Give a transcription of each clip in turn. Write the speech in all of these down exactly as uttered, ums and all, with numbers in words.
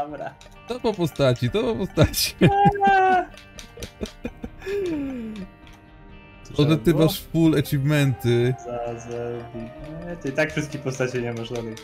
Dobra. To po postaci, to po postaci. Może ty masz full achievementy. Za, za... Nie, ty i tak wszystkie postacie nie masz dalej.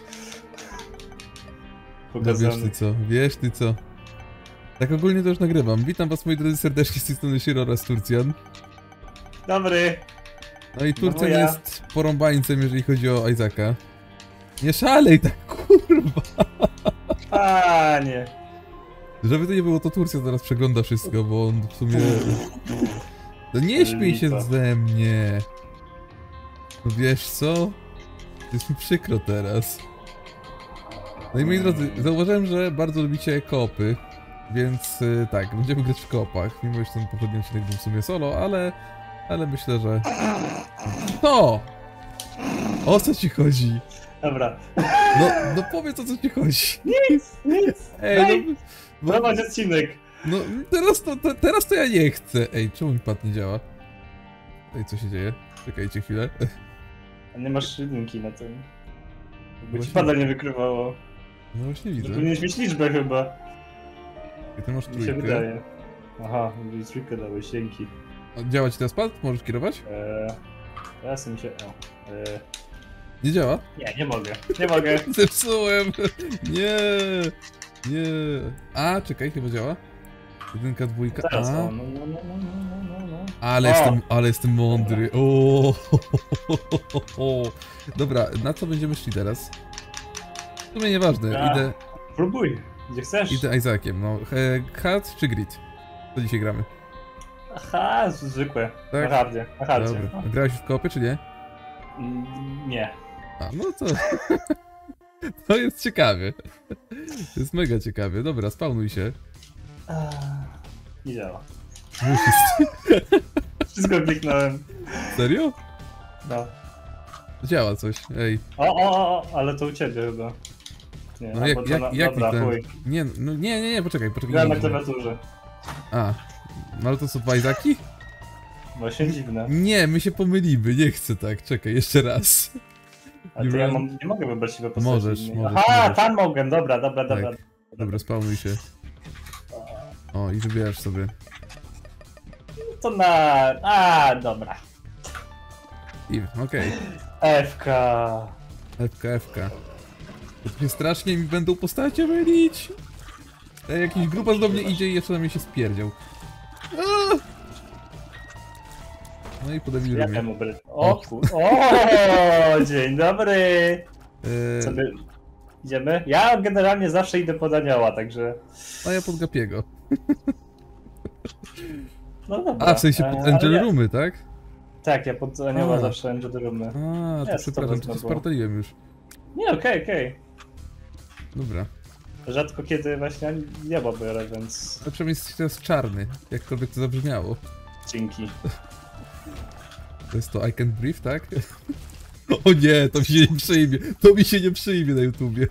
No wiesz ty co, wiesz ty co. Tak ogólnie to już nagrywam. Witam was moi drodzy serdecznie z tej strony Shiro oraz Turcjan. Dobry. No i Turcjan no ja. jest porąbańcem, jeżeli chodzi o Isaaca. Nie szalej tak, kurwa. Panie. Żeby to nie było, to Turcjan teraz przegląda wszystko, bo on w sumie... No nie śmiej się ze mnie. No wiesz co? Jest mi przykro teraz. No i moi drodzy, zauważyłem, że bardzo lubicie koopy. Więc yy, tak, będziemy grać w koopach. Mimo, że ten poprzedni odcinek był w sumie solo, ale... Ale myślę, że... To! O co ci chodzi? Dobra. No, no powiedz o co ci chodzi. Nic, nic. Ej, no... Bo... Prowadź odcinek. No teraz to, to, teraz to ja nie chcę. Ej, czemu mi pad nie działa? Ej, co się dzieje? Czekajcie chwilę. A nie masz jedynki na tym. Jakby Właśnie... ci pada nie wykrywało. No właśnie widzę. Powinieneś mieć liczbę chyba. I ty masz Mi się trójkę. wydaje. Aha, trójkę dałeś, dzięki. A działa ci teraz pad? Możesz kierować? Eee, teraz mi się... O, eee. Nie działa? Nie, nie mogę. Nie mogę. Zepsułem! Nie! Nie! A, czekaj, chyba działa. Jedynka, dwójka, Teraz, a. o, no, no, no, no, no, no, no. Ale o. jestem, ale jestem mądry. O. Dobra, na co będziemy szli teraz? W sumie nieważne, A, idę... Próbuj, gdzie chcesz. Idę Isaaciem, no. Hard czy grid? Co dzisiaj gramy? Aha, zwykłe. Tak? Na hardzie, na hardzie. Dobra. A grałeś w koopie, czy nie? Mm, Nie. A, no to... To jest ciekawie. To jest mega ciekawie. Dobra, spawnuj się. Nie działa. Musisz... Wszystko kliknąłem. Serio? No. Działa coś, ej. O, o, o, ale to u ciebie chyba. Nie, No jak, to jak, na, jak dobra, ten... chuj. Nie, no nie, nie, nie, poczekaj, poczekaj. Gra nie, na nie. klawiaturze. A, no ale to są dwa Isaki? Właśnie dziwne. Nie, my się pomylimy, nie chcę tak, czekaj, jeszcze raz. A to ja mam, nie mogę wybrać sobie postaci. Możesz, nie? możesz, Aha, możesz. tam mogę, dobra, dobra, dobra. Tak. Dobra, spawnuj się. O, i wybierasz sobie. To na... A, dobra. I, okej. F K. F K, F K. To mnie strasznie mi będą postacie mylić. Ej, jakiś grupa do mnie idzie i jeszcze na mnie się spierdział. A! No i podebił Ja mnie. temu bry... O kur... O, dzień dobry. Eee, Sobie... Idziemy? Ja generalnie zawsze idę pod anioła, także... a ja pod Gapiego. No dobra. A, w sensie pod E, Angel ja... Roomy, tak? Tak, ja pod anioła A. zawsze Angel Roomy. A, to Jest, przepraszam, to to cię było. spartoliłem już. Nie, okej, okay, okej. Okay. Dobra. Rzadko kiedy właśnie niebo biorę, więc... To przynajmniej jest teraz czarny, jakkolwiek to zabrzmiało. Dzięki. To jest to I Can't Breathe, tak? O nie, to mi się nie przyjmie. To mi się nie przyjmie na YouTubie.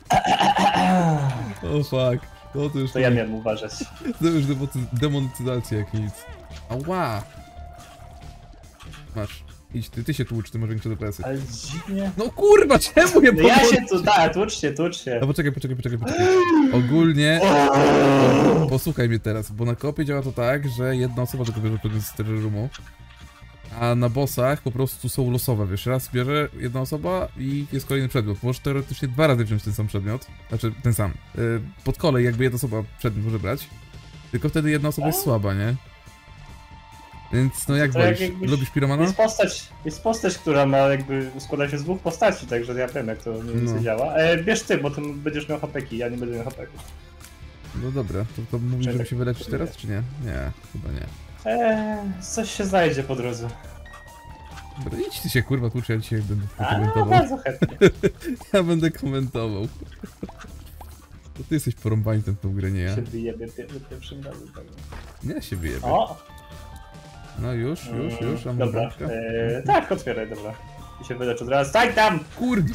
O fuck. No to już... To ja miałem uważać. To już demonetyzacja jak nic. Ała! Masz. Idź, ty, ty się tłucz, ty masz większe D P S-y. Ale dziwnie... No kurwa, czemu je No ja się tu... Tak, tłucz się, tłucz się. No poczekaj, poczekaj, poczekaj, poczekaj. Ogólnie... Posłuchaj mnie teraz, bo na kopie działa to tak, że jedna osoba tylko bierze przedmiot z terror roomu. A na bossach po prostu są losowe, wiesz, raz bierze jedna osoba i jest kolejny przedmiot. Możesz teoretycznie dwa razy wziąć ten sam przedmiot, znaczy ten sam. Yy, pod kolei jakby jedna osoba przedmiot może brać, tylko wtedy jedna osoba jest słaba, nie? Więc no jak To jak wolisz? jakbyś- Lubisz piromana? Jest postać, jest postać, która ma jakby... składa się z dwóch postaci, także ja wiem jak to mniej więcej No. działa. E, bierz ty, bo ty będziesz miał hapeki, ja nie będę miał hapeków. No dobra, to, to mówisz, żeby Czekaj. się wyleczyć teraz, czy nie? Nie, chyba nie. Eee, coś się znajdzie po drodze. Dobra, idź ty się kurwa tłucz, ja dzisiaj będę A, komentował. bardzo chętnie. Ja będę komentował. To ty jesteś porąbańcem w tą grę, nie ja. Się wyjebie pie- pierwszym razem. Nie ja się wyjebie. O! No już, już, już, a Dobra, bramkę? eee, tak, otwieraj, dobra. I się wyleczę od razu. Stań tam! Kurde!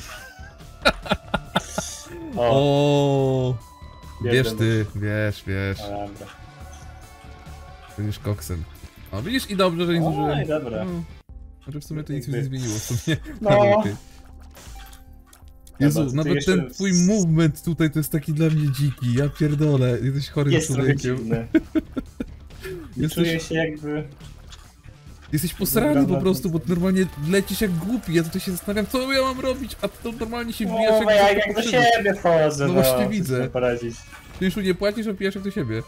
O, O, Wiesz jeden. ty, wiesz, wiesz. A, dobra. Będziesz koksem. O, widzisz i dobrze, że nie Oj, zużyłem. dobra. No, znaczy w sumie to nic już nie zmieniło, w sumie. No. Ale okej. Jezu, Dobra, to ty nawet jeszcze ten twój z- movement tutaj to jest taki dla mnie dziki, ja pierdolę, jesteś chorym Jest trochę człowiekiem. dziwny. Nie Jesteś- Czuję się jakby... Jesteś posrany po prostu, bo ty normalnie lecisz jak głupi, ja tutaj się zastanawiam, co ja mam robić, a ty to normalnie się wbijasz No, jak, jak jak do pokrzywy. siebie wchodzę, No no. właśnie co widzę. chcę poradzić. Ty już nie płacisz, a pijasz jak do siebie.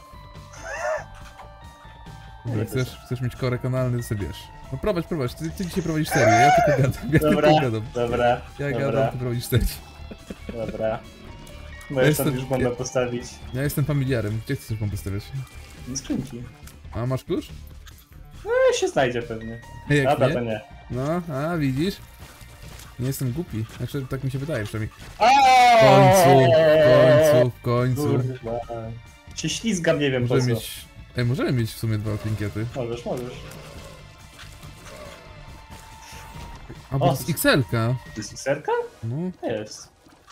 Dobra, Nie, chcesz, chcesz mieć korek analny, to sobie bierz. No prowadź, prowadź, ty, ty dzisiaj prowadzisz serię, ja tylko gadam, ja Dobra, tylko gadam. dobra, Ja dobra, gadam, ty prowadzisz serię. dobra. Możesz jestem- tam już bombę postawić. Ja jestem familiarem, gdzie chcesz bombę stawiać? Nie skrzynki. A masz klucz? No się znajdzie pewnie. Jak Dobra, nie? to nie. No, a widzisz? Nie jestem głupi, znaczy tak mi się wydaje przynajmniej. W W końcu, w końcu, w końcu. Kurwa. Się ślizgam, nie wiem po co. Możemy mieć... Ej, możemy mieć w sumie dwa trinkiety. Możesz, możesz. A, bo O, to jest X L-ka. To jest X-erka? No, Jest.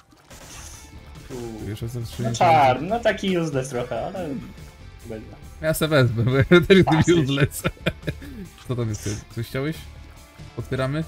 Tu. jeszcze zaraz No czarny, no taki useless trochę, ale... Będzie. Ja se wezmę, bo ja też jestem Pasyć. useless. Co tam jest? Coś chciałeś? Otwieramy?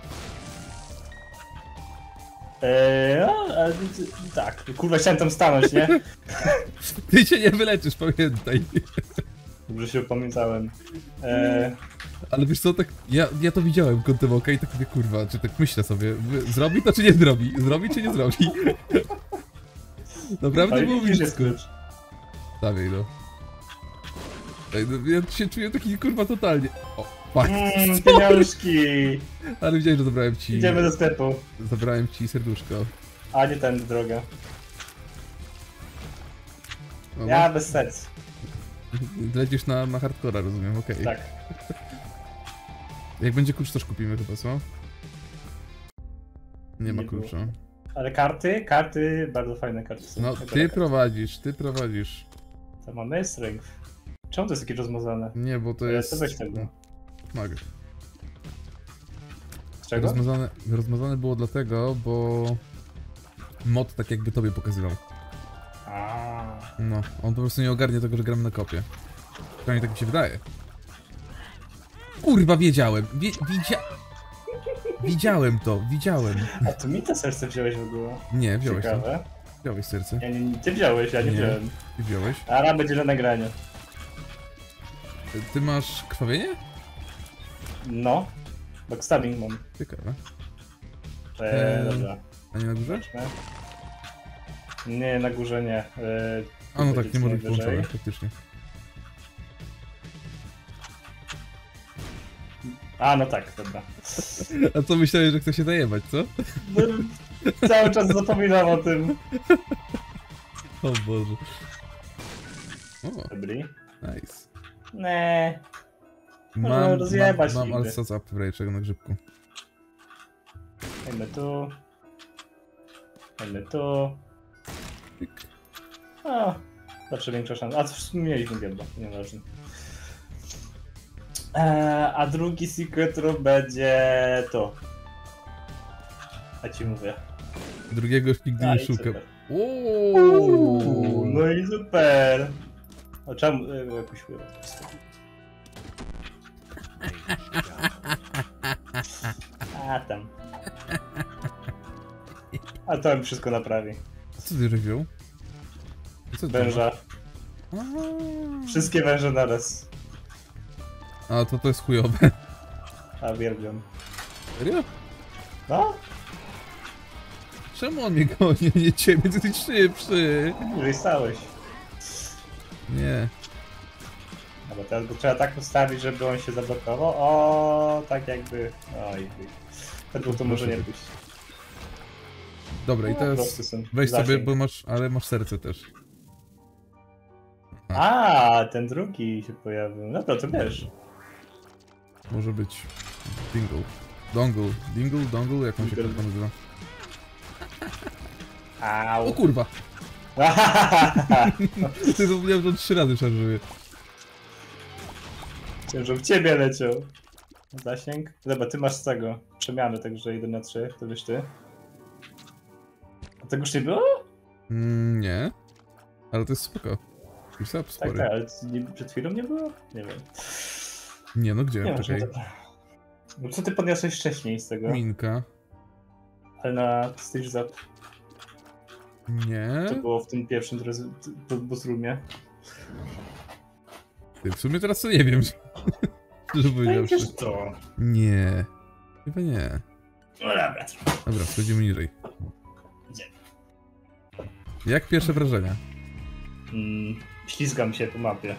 Eee, no, ale, tak, kurwa chciałem tam stanąć, nie? Ty się nie wyleczysz, pamiętaj. Dobrze się upamiętałem. Eee, Ale wiesz co, tak, ja, ja to widziałem kątem oka i tak mówię, kurwa, czy tak myślę sobie, wy- zrobi to czy nie zrobi? Zrobi czy nie zrobi? Naprawdę ale było widzisz, jest blisko. klucz. Stawiaj no. Ej, no. Ja się czuję taki kurwa totalnie. O, fuck. Mmm, pieniążki! Ale widziałem, że zabrałem ci... Idziemy do sklepu. Zabrałem ci serduszko. A nie tędy droga. No, Ja bez serc. Lecisz na, na hardcora, rozumiem, okej. Tak. Jak będzie klucz, też kupimy chyba, co? Nie ma Nie było. klucza. Ale karty? Karty, bardzo fajne karty są. No, Dobra, ty karty. prowadzisz, ty prowadzisz. To mamy strength. Czemu to jest takie rozmazane? Nie, bo to Ale jest... to weź tego. Mogę. Z czego? Rozmazane, rozmazane było dlatego, bo... Mod tak jakby tobie pokazywał. A. No, on po prostu nie ogarnie tego, że gramy na kopie. Przynajmniej tak mi się wydaje. Kurwa, wiedziałem! Wie, widzia... Widziałem to, widziałem. A tu mi to serce wziąłeś w ogóle. Nie, wziąłeś to. Ciekawe. Wziąłeś serce. Ja nie, nie, ty wziąłeś, ja nie, Nie. wziąłem. Ty wziąłeś. A będzie na nagraniu. Ty masz krwawienie? No. Backstabbing mam. Ciekawe. Eee, Eee. dobra. A nie na górze? Zobaczmy. Nie, na górze nie. Eee, A no będzie tak, nie co może być najwyżej. włączone, faktycznie. A, no tak, dobra. A co myślałeś, że chce się najebać, co? No, cały czas zapominam o tym. O Boże. O, Dobry. nice. Nee. Mam, Możemy rozjebać mam, mam nigdy. Alsace Upgrade'czego na grzybku. Dajmy tu. Dajmy tu. Pyk. A, zawsze większa szansa. A, w sumie mieliśmy gębę, nieważne. Eee, a drugi secret room będzie to. A ci mówię. Drugiego już nigdy A, nie i szukam. super. Uuu. Uuu, no i super. O czemu? E, bo jakoś chyba. A tam. A to mi wszystko naprawi. Co ty żeś wziął? Co ty Węża. masz? Wszystkie węże naraz. A to to jest chujowe. A uwielbiam. Serio? No? Czemu on mnie goni, a nie ciebie? Ty jesteś szybszy. Jeżeli stałeś. Nie. No bo teraz go trzeba tak ustawić, żeby on się zablokował. O, tak jakby. Oj, ten był to może nie pójść. Dobra, i No, teraz prosty są. weź sobie, Zasięg. bo masz, ale masz serce też. A, ten drugi się pojawił. No to to wiesz. Może być dingle. Dongle. Dingle, dongle, jak on się Dingle. kurwa nazywa? O Au. kurwa! Ty zapomniałem, że on trzy razy szarżuje. Chciałem, żeby w ciebie leciał. Zasięg. Dobra, ty masz z tego przemiany, także jeden na trzy, to wiesz ty. A tego już nie było? Mm, nie. Ale to jest spoko. Już up Tak, spory. tak, ale nie, przed chwilą nie było? Nie wiem. Nie no, gdzie? Nie wiem, Czekaj. to... No co ty podniosłeś wcześniej z tego? Minka. Ale na Stitch Zap. Nie. To było w tym pierwszym bossroomie. Ty, w sumie teraz to nie wiem. Szczerze powiedziawszy. Przecież to. Nie. Chyba nie. No dobra. Dobra, schodzimy niżej. Idziemy. Jak pierwsze wrażenia? Mm, ślizgam się po mapie.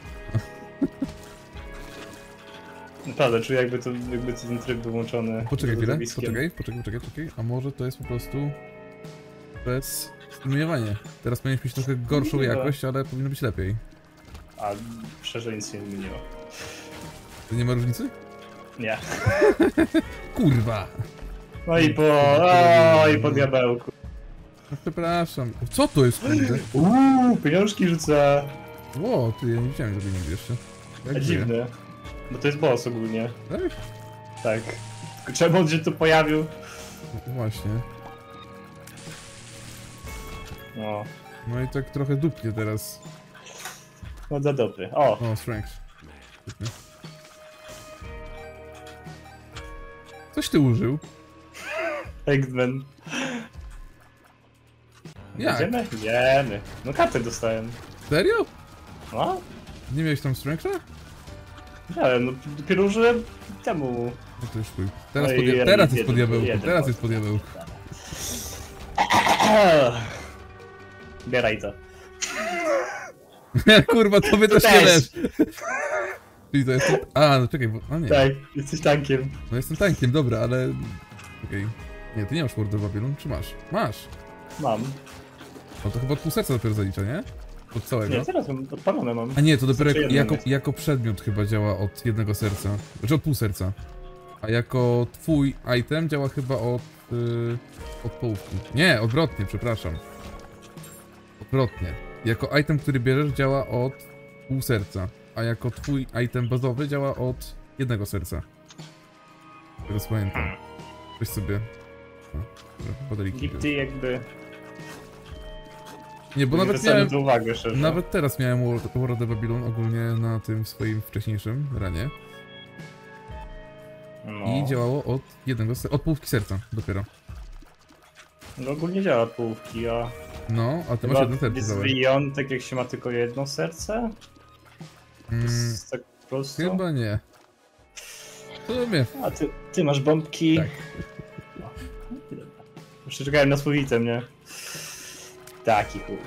Naprawdę, czuję jakby, to, jakby to ten tryb był włączony. Poczekaj chwilę, lodowiskiem. poczekaj, poczekaj, poczekaj, poczekaj. A może to jest po prostu przez strumieniowanie. Teraz powinieneś mieć trochę gorszą Nie. jakość, ale powinno być lepiej. A szczerze nic się nie zmieniło. To nie ma różnicy? Nie. Kurwa! No i po... O, i po diabełku. No, przepraszam. Co to jest, kurde? Uuu, pieniążki rzuca. Ło, ty, ja nie widziałem tego nigdy jeszcze. Jak A żyje? dziwne. Bo to jest boss ogólnie. Tak? Tak. Tylko czemu on się tu pojawił? No, właśnie. No. No i tak trochę dupnie teraz. No za dobry. O! O, strength. Świetnie. Coś ty użył? Eggman. Jak? Idziemy? Idziemy. No kartę dostałem. Serio? No? Nie miałeś tam strengtha? Nie wiem, no dopiero użyłem temu. No to już chuj. Teraz, No po i dia- jeden- teraz jest jeden- po diabełku, jeden teraz po- jest po diabełku. Bieraj to. Kurwa, to by też nie też. leż. Czyli to jest... A, no czekaj, bo... A nie. Tak, jesteś tankiem. No jestem tankiem, dobra, ale... Okej. Nie, ty nie masz World of Babylon, czy masz? Masz. Mam. No to chyba od pół serca dopiero zalicza, nie? Od całego. Nie, teraz mam, odpalone mam. A nie, to dopiero Znaczy jako, jedno jako, jest. jako przedmiot chyba działa od jednego serca. Znaczy od pół serca. A jako twój item działa chyba od... Yy, od połówki. Nie, odwrotnie, przepraszam. Odwrotnie. Jako item, który bierzesz, działa od pół serca. A jako twój item bazowy działa od jednego serca. Teraz pamiętam. Weź sobie... O, dobra, badeliki. Gipty jakby... Nie, bo nie nawet zwracamy miałem... tu uwagę, szczerze. Nawet teraz miałem World World of Babylon ogólnie na tym swoim wcześniejszym ranie. No. I działało od jednego, se- od połówki serca dopiero. No ogólnie działa połówki, a... No, a ty masz Chyba jedno serce jest całe. wyjon, tak jak się ma tylko jedno serce? To Mm, jest tak po prostu... chyba nie. W sumie. A ty, ty masz bombki. Tak. No. Jeszcze czekałem na swój item, nie? Taki chuj.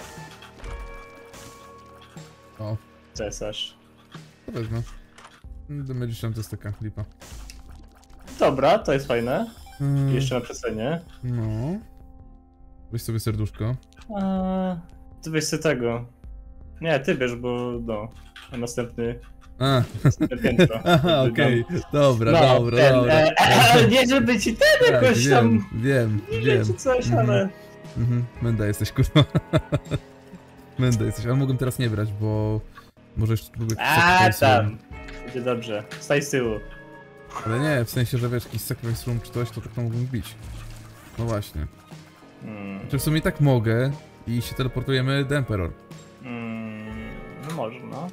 O, Cesarz. to wezmę. The Magician to jest taka lipa. Dobra, to jest fajne. Mm, Jeszcze na przecenie. No. Weź sobie serduszko. A, ty weź sobie tego. Nie, ty bierz, bo no. A następny... A, następne piętro. aha, okej. Dobra, No, dobra, ten, dobra. e, e, nie żeby ci ten Tak, jakoś tam... wiem, wiem, Nie wiem. wiem czy coś, Mhm. ale... Mhm, Menda jesteś, kurwa. Menda jesteś, ale mogłem teraz nie brać, bo... Może jeszcze próbuję jakiś A sacrifice room. tam. Będzie dobrze. Staj z tyłu. Ale nie, w sensie, że wiesz, jakiś sacrifice room czy coś, to tak to mógłbym bić. No właśnie. Hmm. Czy w sumie i tak mogę i się teleportujemy do Emperor. Hmm. No można.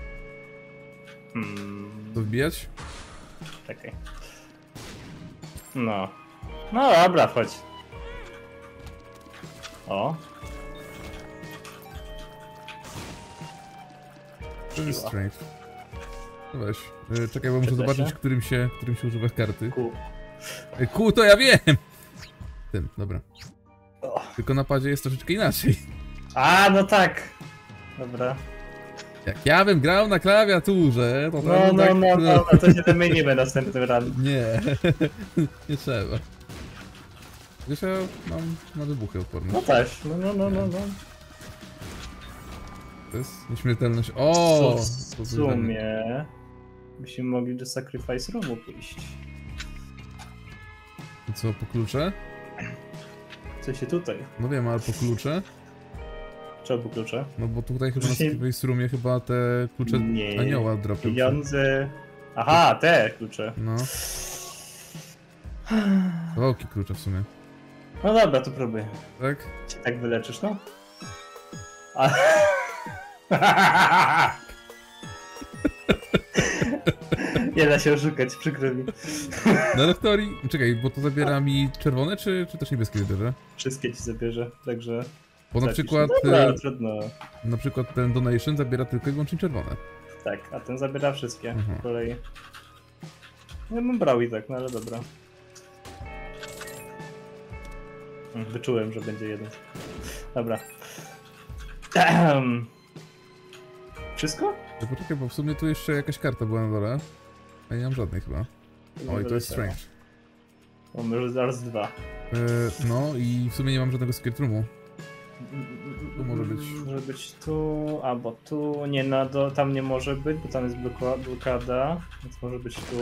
Hmm. To wbijać? Czekaj. No. No dobra, chodź. O. To jest Siła. strength. No weź. Yy, czekaj, bo muszę Przyda zobaczyć, się? którym się, którym się używa karty. Ku. Yy, Kół to ja wiem! Tym, dobra. O. Tylko na padzie jest troszeczkę inaczej. A, no tak. Dobra. Jak ja bym grał na klawiaturze, to No, tam no, tak... no, no, no to się wymienimy następnym razem. Nie, nie trzeba. Wiesz, ja mam na wybuchy odporne. No też. No, no, no, no, no. To jest nieśmiertelność. O! W to sumie... Byśmy mogli do Sacrifice Roomu pójść. I co, po klucze? Co się tutaj? No wiem, ale po klucze? Czemu po klucze? No bo tutaj chyba na Się- Sacrifice Roomie chyba te klucze Nie. anioła dropią. Pieniądze... Aha, te klucze. No. Kawałki klucze w sumie. No dobra, to próbuję. Tak? Cię tak wyleczysz, no? A... Nie da się oszukać, przykro mi. No ale w teorii... Czekaj, bo to zabiera mi czerwone, czy, czy też niebieskie zabierze? Wszystkie ci zabierze, także... Bo na Zapisz. przykład, Dobra, e, trudno. na przykład ten donation zabiera tylko i wyłącznie czerwone. Tak, a ten zabiera wszystkie Mhm. po kolei. Ja bym brał i tak, no ale dobra. Mm, Wyczułem, że będzie jeden. Dobra. Ehem. Wszystko? To poczekaj, bo w sumie tu jeszcze jakaś karta była na dole. A ja nie mam żadnej chyba. Oj, to jest strange. Mamy już zaraz dwa. E, no i w sumie nie mam żadnego secret roomu. Tu może być. Może być tu, albo tu. Nie, no do, tam nie może być, bo tam jest bloka, blokada. Więc może być tu.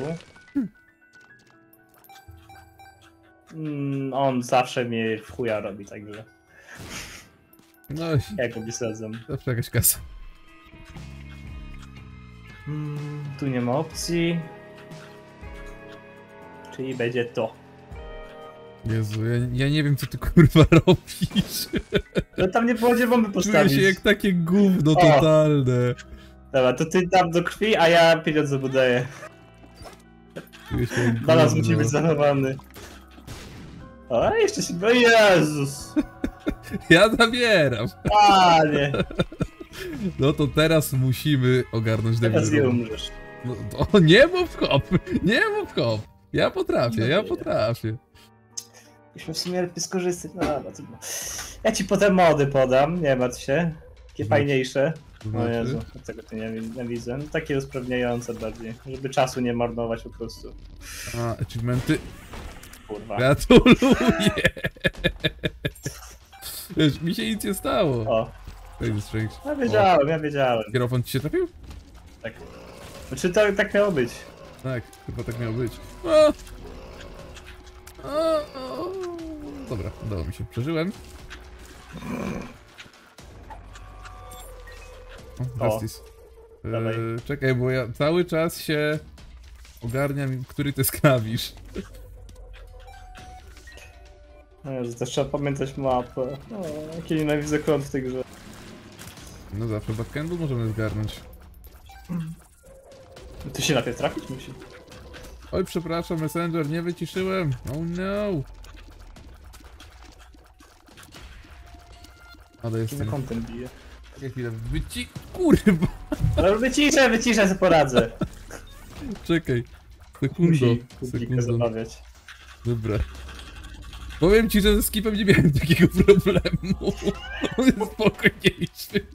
Mm, on zawsze mnie w chuja robi, także. No Ja go wysadzam. zawsze jakaś kasa. Mm, tu nie ma opcji. Czyli będzie to. Jezu, ja, ja nie wiem co ty kurwa robisz. No tam nie było gdzie bomby Czuję postawić. się jak takie gówno O. totalne. Dobra, to ty dam do krwi, a ja pieniądze mu daję. Czuję się jak Balans gówno. musi być zachowany. O, jeszcze się... O Jezus! Ja zabieram. Panie! No to teraz musimy ogarnąć Teraz Devil nie Room. umrzesz. No to nie mów hop, nie mów hop. Ja potrafię, No ja nie. potrafię. Musimy w sumie lepiej skorzystać. No dobra, trudno. Ja ci potem mody podam, nie martw się. Takie Znaczy? fajniejsze. To O znaczy? Jezu, tego ty nie, nie widzę. No, takie usprawniające bardziej, żeby czasu nie marnować po prostu. A, achievementy. Kurwa. Gratuluję. Wiesz, mi się nic nie stało. O, To jest strange. ja wiedziałem, ja wiedziałem. Kierownik ci się trafił? Tak. Znaczy to tak miało być. Tak, chyba tak miało być. O! O, o. Dobra, udało mi się. Przeżyłem. O, O, Justice. dawaj. Eee, czekaj, bo ja cały czas się ogarniam, który to jest klawisz. No Jezu, też trzeba pamiętać mapę. O, jakie nienawidzę kąt w tej grze. No zawsze backhandu możemy zgarnąć. Tu się najpierw trafić musi. Oj, przepraszam, Messenger, nie wyciszyłem. Oh no. Ale Jaki jestem. kątem bije. Czekaj chwilę, wyci... Kurwa! Ale wyciszę, wyciszę, sobie poradzę. Czekaj. Sekundo, Musi publikę sekundo. zabawiać. Dobra. Powiem ci, że ze skipem nie miałem takiego problemu. On jest spokojniejszy.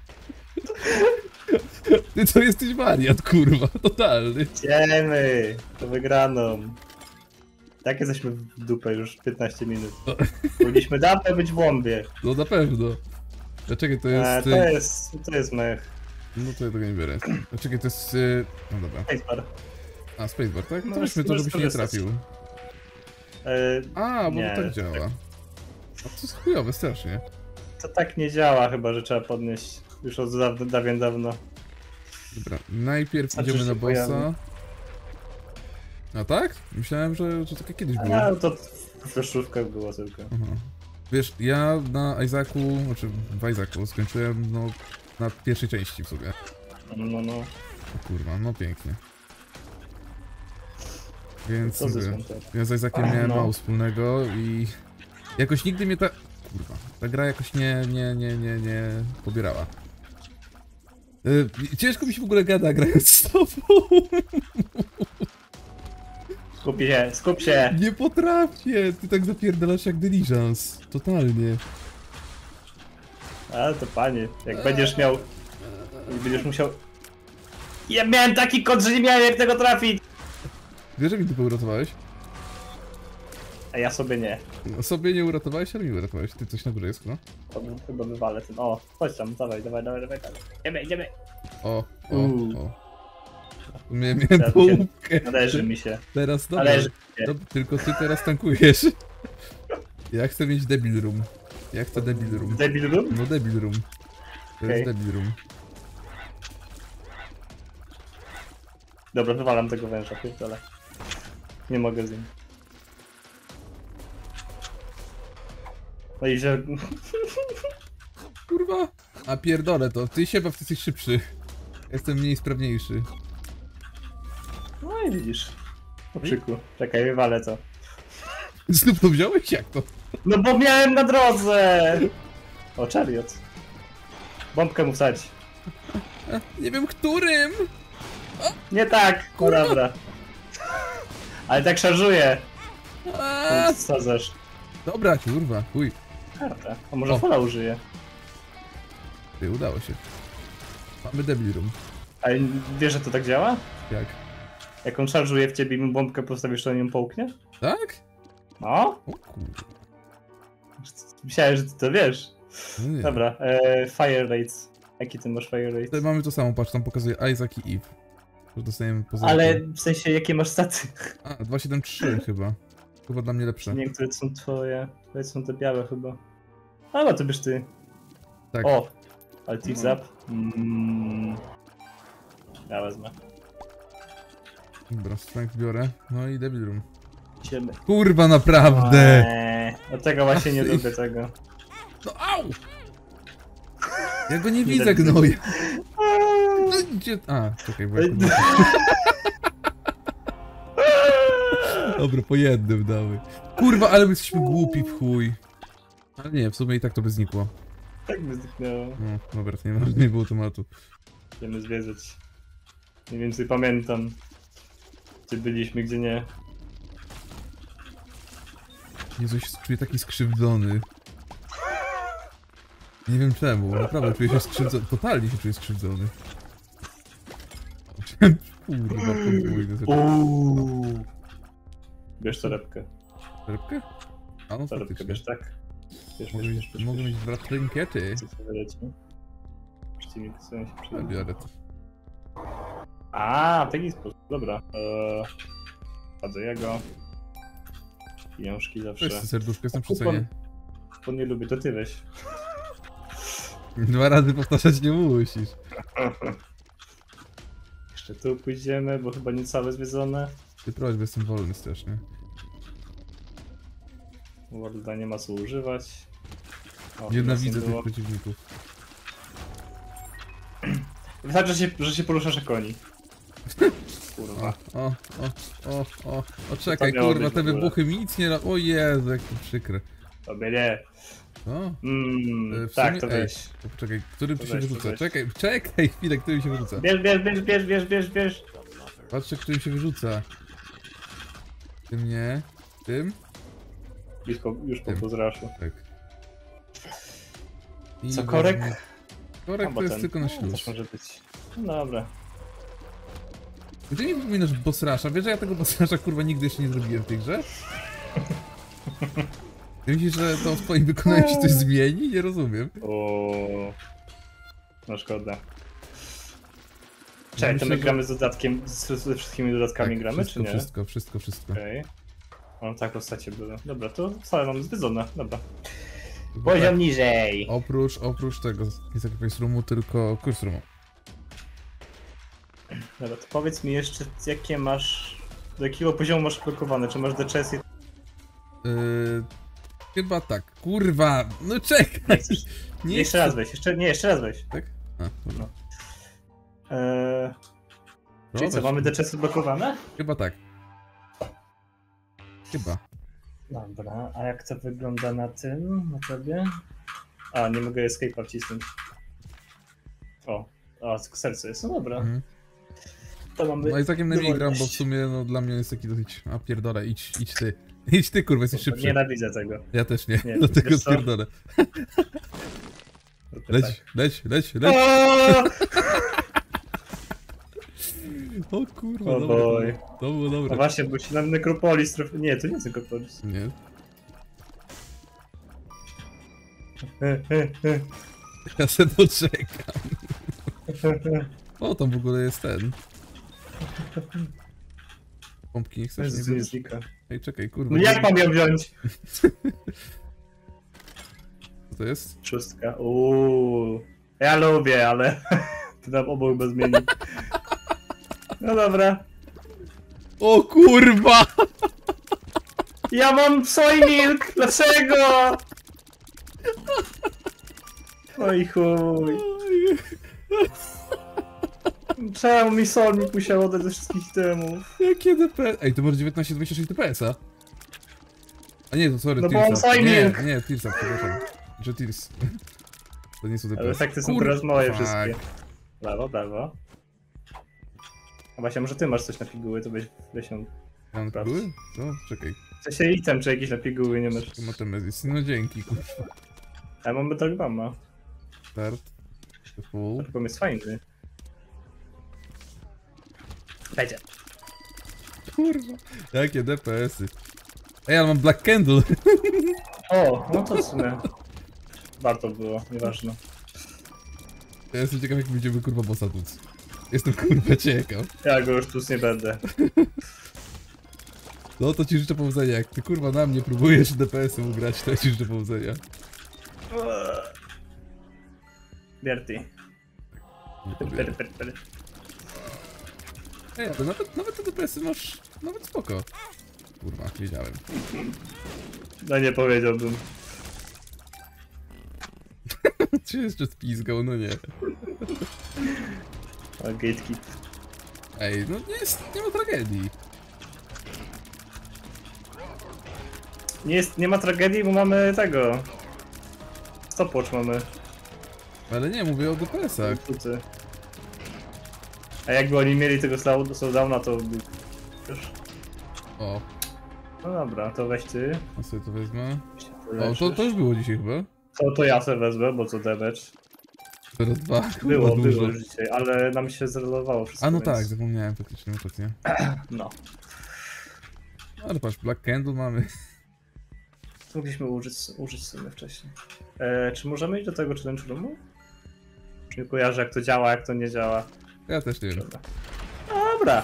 Ty to jesteś wariat, kurwa, totalny. Idziemy, to wygraną. Tak jesteśmy w dupę już piętnaście minut. Powinniśmy dawno być w bombie. No na pewno. A czekaj, to E, jest... to jest, to jest mech. No to ja tego nie biorę. A czekaj, to jest... y, No dobra. Spacebar. A, spacebar, tak? No, To weźmy to, możesz żebyś nie skorzystać. trafił. E, A, bo Nie, to tak działa. A to jest chujowe, strasznie. to tak nie działa chyba, że trzeba podnieść już od dawno, dawien dawno. Dobra, najpierw Znaczy, idziemy że na się bossa. pojawi. A tak? Myślałem, że, że takie kiedyś było. A to w fleszówkach było tylko. Aha. Wiesz, ja na Isaacu, znaczy w Isaacu skończyłem no na pierwszej części w sumie. No, no. O kurwa, no pięknie. Więc To ze mówię, złą ja z Isaaciem miałem No. mało wspólnego i jakoś nigdy mnie ta... Kurwa, ta gra jakoś nie, nie, nie, nie, nie pobierała. Yy, ciężko mi się w ogóle gada grając z tobą. Skup się, skup się! Nie potrafię, ty tak zapierdalasz jak Diligence. Totalnie. A to panie, jak będziesz miał... Jak będziesz musiał... Ja miałem taki kod, że nie miałem jak tego trafić! Wiesz, że mi dupę uratowałeś? A ja sobie nie. No, sobie nie uratowałeś, ale mi uratowałeś. Ty coś na górze jest, no? To chyba wywalę ten. O, chodź tam, dawaj, dawaj, dawaj, dawaj, dawaj. Idziemy, idziemy. O, o, Uuu. o. Mia- Miałem Teraz mi się- połówkę. Należy mi się. Teraz dobra. Należy mi się. Dob- tylko ty teraz tankujesz. Ja chcę mieć debil room. Ja chcę debil room. Debil room? No debil room. To Okej. jest debil room. Dobra, wywalam tego węża, pierdolę. Nie mogę z nim. No i że... Kurwa. A pierdolę to. Ty się baw, ty jesteś szybszy. Jestem mniej sprawniejszy. No i widzisz. Okrzyku. Czekaj, wywalę to. Znów to wziąłeś? Jak to? No bo miałem na drodze! O, Chariot. Bombkę mu wsadź. Nie wiem którym! Nie tak! No Kurwa. dobra. Ale tak szarżuje. A, Wsadzasz. dobra, kurwa, chuj. Karta. A może O. Fola użyje? Ty, udało się. Mamy Devil Room. Ale wiesz, że to tak działa? Jak? Jak on szarżuje w ciebie i mu bombkę postawisz, to on ją połknie? Tak? No? O kurwa. Myślałem, że ty to wiesz. No nie. Dobra, e, Fire Rates. Jaki ty masz Fire Rates? Tutaj mamy to samo, patrz, tam pokazuje Isaac i Eve. Że dostajemy poza. Ale w sensie, jakie masz staty? A, dwieście siedemdziesiąt trzy chyba. Chyba dla mnie lepsze. Niektóre są twoje, twoje są te białe chyba. A, no to byś ty. Tak. O! Ale ty zap. Mm. Ja wezmę. Dobra, strength biorę. No i Devil Room. Idziemy. Kurwa, naprawdę! Eee, od tego właśnie nie lubię tego. No au! Ja go nie Nie widzę, tak widzę. gnoja. No gdzie... A, czekaj, bo ja kurwa... Dobra, po jednym damy. Kurwa, ale my jesteśmy głupi w chuj. Ale nie, w sumie i tak to by znikło. Tak by zniknęło. No, dobra, nie, ma- nie było tematu. Idziemy zwiedzać. Mniej więcej pamiętam. Gdzie byliśmy, gdzie nie. Jezu, się czuję taki skrzywdzony. Nie wiem czemu, naprawdę czuję się skrzywdzony. Totalnie się czuję skrzywdzony. Kurwa, podwójny zresztą. Uuuu. Bierz torebkę. Torebkę? A no Torebkę faktycznie. bierz, tak. Bierz, Mogę bierz, mieć, bierz, bierz, mogę bierz. mieć dwa trinkety. Co sobie leci? Przeciwnik sobie się Ja przyda. biorę to. A, w taki sposób. Dobra. Eee, Wadzę jego. Pieniążki zawsze. Weź to serduszko, jestem przy Kupon. cenie. Bo nie lubię, to ty weź. Dwa razy powtarzać nie musisz. Jeszcze tu pójdziemy, bo chyba nie całe zwiedzone. Ty prowadź, bo jestem wolny strasznie. Warda nie ma co używać. O, Nienawidzę nas nie tych było. przeciwników. Wystarczy, że się, że się poruszasz jak koni. O, Kurwa. o, o, o, o, o, czekaj, miało kurwa, być te w ogóle. wybuchy mi nic nie... ra- O Jezu, jak to przykre. Tobie nie. O, Mm, E, w tak, sumie- to ej. weź. to czekaj, który To tu się weź, to wyrzuca? weź. Czekaj, czekaj chwilę, który się wyrzuca. Bierz, bierz, bierz, bierz, bierz, bierz, bierz, Patrzcie, który się wyrzuca. Tym nie, tym, Blisko, już po Tym. pozraszu. tak. I Co, korek? weźmie- Korek Albo to jest ten. tylko na No, śluz. też może być. No dobra. Gdzie mi wypominasz boss rusha? Wiesz, że ja tego boss rusha, kurwa, nigdy jeszcze nie zrobiłem w tej grze? Ty myślisz, że to w twoim wykonaniu się coś zmieni? Nie rozumiem. O, no szkoda. Czekaj, to myślę, my że- gramy z dodatkiem, z, ze wszystkimi dodatkami Tak, gramy, wszystko, czy nie? wszystko, wszystko, wszystko. Okej. Okay. O, tak, postacie były. Dobra, to wcale mam zwiedzone, dobra. Tak, Poziom niżej! oprócz, oprócz tego, nie sacrifice roomu, tylko kurs roomu. Dobra, to powiedz mi jeszcze, jakie masz... Do jakiego poziomu masz blokowane? Czy masz D C S? Yy, chyba tak. Kurwa, no czekaj! Nie chcesz. Nie jeszcze chcę. raz weź, jeszcze, nie, jeszcze raz weź. Tak? A, dobra. Eee, czyli No, co, weź. mamy D C S blokowane? Chyba tak. Chyba. Dobra, a jak to wygląda na tym, na tobie? A, nie mogę escape'a wcisnąć. O, a, tylko serce jest, no dobra. Mhm. To mamy No i takim najmniej gram, bo w dowolność. sumie no, dla mnie jest taki dosyć... A pierdolę, idź, idź ty. Idź ty, kurwa, jesteś szybszy. Nienawidzę tego. Ja też nie, Nie, dlatego wiesz co? pierdolę. Tylko Leć, tak. leć, leć, leć. O, O kurwa, o dobra. boj. To było No dobre. właśnie, bo się nam nekropolis trochę... Nie, to nie jest nekropolis. Nie. Ja se doczekam. O, tam w ogóle jest ten. Pompki nie chcesz? Jezu, Nie to nie bierzesz? znika. Ej, czekaj, kurwa. No jak mam ją wziąć? Co to jest? Szóstka, uuu. Ja lubię, ale... Ty nam obok bez zmieni. No dobra. O kurwa! Ja mam soy milk! Dlaczego? Oj chuj. Czemu mi solnik musiał oddać ze wszystkich temów? Jakie D P S? Ej, to może dziewiętnaście dwadzieścia sześć D P S-a? A nie, to sorry, No bo on Tearsa. Sign Nie, Milk. nie, Tearsa, przepraszam. Że Tears. To nie są D P S. Ale efekty są Kur... teraz moje Fuck. wszystkie. Brawo, brawo. A właśnie, może ty masz coś na piguły, to weź, weź ją. Mam na Sprawdź. piguły? Co? Czekaj. W sensie item, czy jakieś na piguły nie masz. To ma Temezis. No dzięki, kurwa. A ja mam Metalbama. Start. The full. Tylko jest fajny. Będzie. Kurwa. Jakie D P S-y. Ej, ale mam Black Candle. O, no to w sumie. Warto było, nieważne. Ja jestem ciekaw, jak będziemy kurwa bossa tuc. Jestem kurwa ciekaw. Ja go już tu nie będę. No to ci życzę powodzenia. Jak ty kurwa na mnie próbujesz D P S-em ugrać, to ja ci życzę powodzenia. Bierty. Per, per, per. Ej, ale nawet, nawet te D P S-y masz... nawet spoko. Kurwa, wiedziałem. No nie powiedziałbym. Cię jeszcze spizgał, no nie. A gatekeep. Ej, no nie jest, nie ma tragedii. Nie, jest, nie ma tragedii, bo mamy tego. Stopwatch mamy. Ale nie, mówię o D P S-ach. Tucy. A jakby oni mieli tego slow- slowdowna, to by... Wiesz. O, No dobra, to weź ty. ja sobie to wezmę. Się O, poleczysz. to, to już było dzisiaj chyba. To, to ja sobie wezmę, bo co damage. Teraz dwa, kurwa Było, dużo. było już dzisiaj, ale nam się zrelowało wszystko. A no więc... tak, zapomniałem faktycznie, faktycznie. No. Ale patrz, Black Candle mamy. To mogliśmy użyć, użyć sobie wcześniej. E, czy możemy iść do tego challenge roomu? Czy nie kojarzę jak to działa, jak to nie działa? Ja też nie wiem. Dobra. Dobra.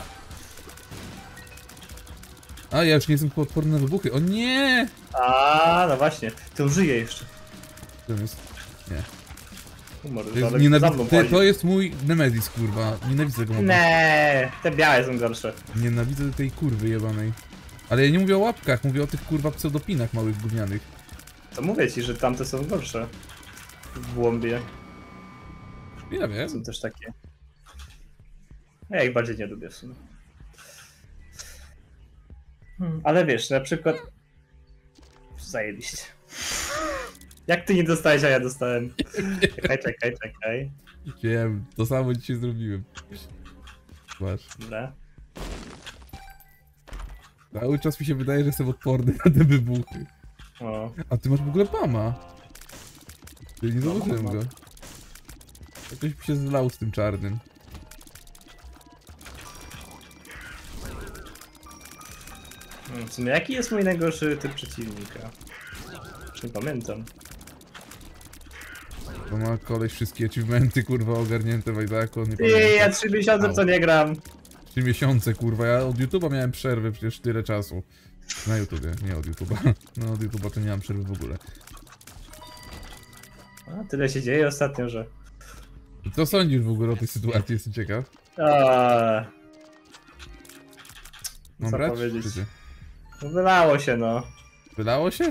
A, ja już nie jestem odporny na wybuchy. O nie! A, no właśnie. To żyje jeszcze. To jest, nie. Humor, To jest, ale nienawid... za mną Te, chodzi. to jest mój Nemezis, kurwa. Nienawidzę go mobu. Nie, te białe są gorsze. Nienawidzę tej kurwy jebanej. Ale ja nie mówię o łapkach, mówię o tych kurwa pseudopinach małych gównianych. To mówię ci, że tamte są gorsze. W głąbie Ja wiem. są też takie. Ja ich bardziej nie lubię w sumie. Hmm, ale wiesz, na przykład... Zajebiście. Jak ty nie dostałeś, a ja dostałem? Czekaj, czekaj, czekaj. Wiem, to samo dzisiaj zrobiłem. Masz. Dobra. Cały czas mi się wydaje, że jestem odporny na te wybuchy. O. A ty masz w ogóle Pama. Ty nie zauważyłem mam. go. Jakoś mi się zlał z tym czarnym. Hmm, w sumie jaki jest mój najgorszy typ przeciwnika? Już nie pamiętam. To ma koleś wszystkie achievementy kurwa ogarnięte w Ajdaku, on nie Ej, ja pamięta. trzy miesiące w to nie gram. Trzy miesiące kurwa, ja od YouTube'a miałem przerwę przecież tyle czasu. Na YouTubie, nie od YouTube'a. No od YouTube'a to nie mam przerwy w ogóle. A, tyle się dzieje ostatnio, że... Co sądzisz w ogóle o tej sytuacji? Jestem ciekaw. A, Mam Co brać? powiedzieć? Czy ty? no wylało się, no. Wydało się?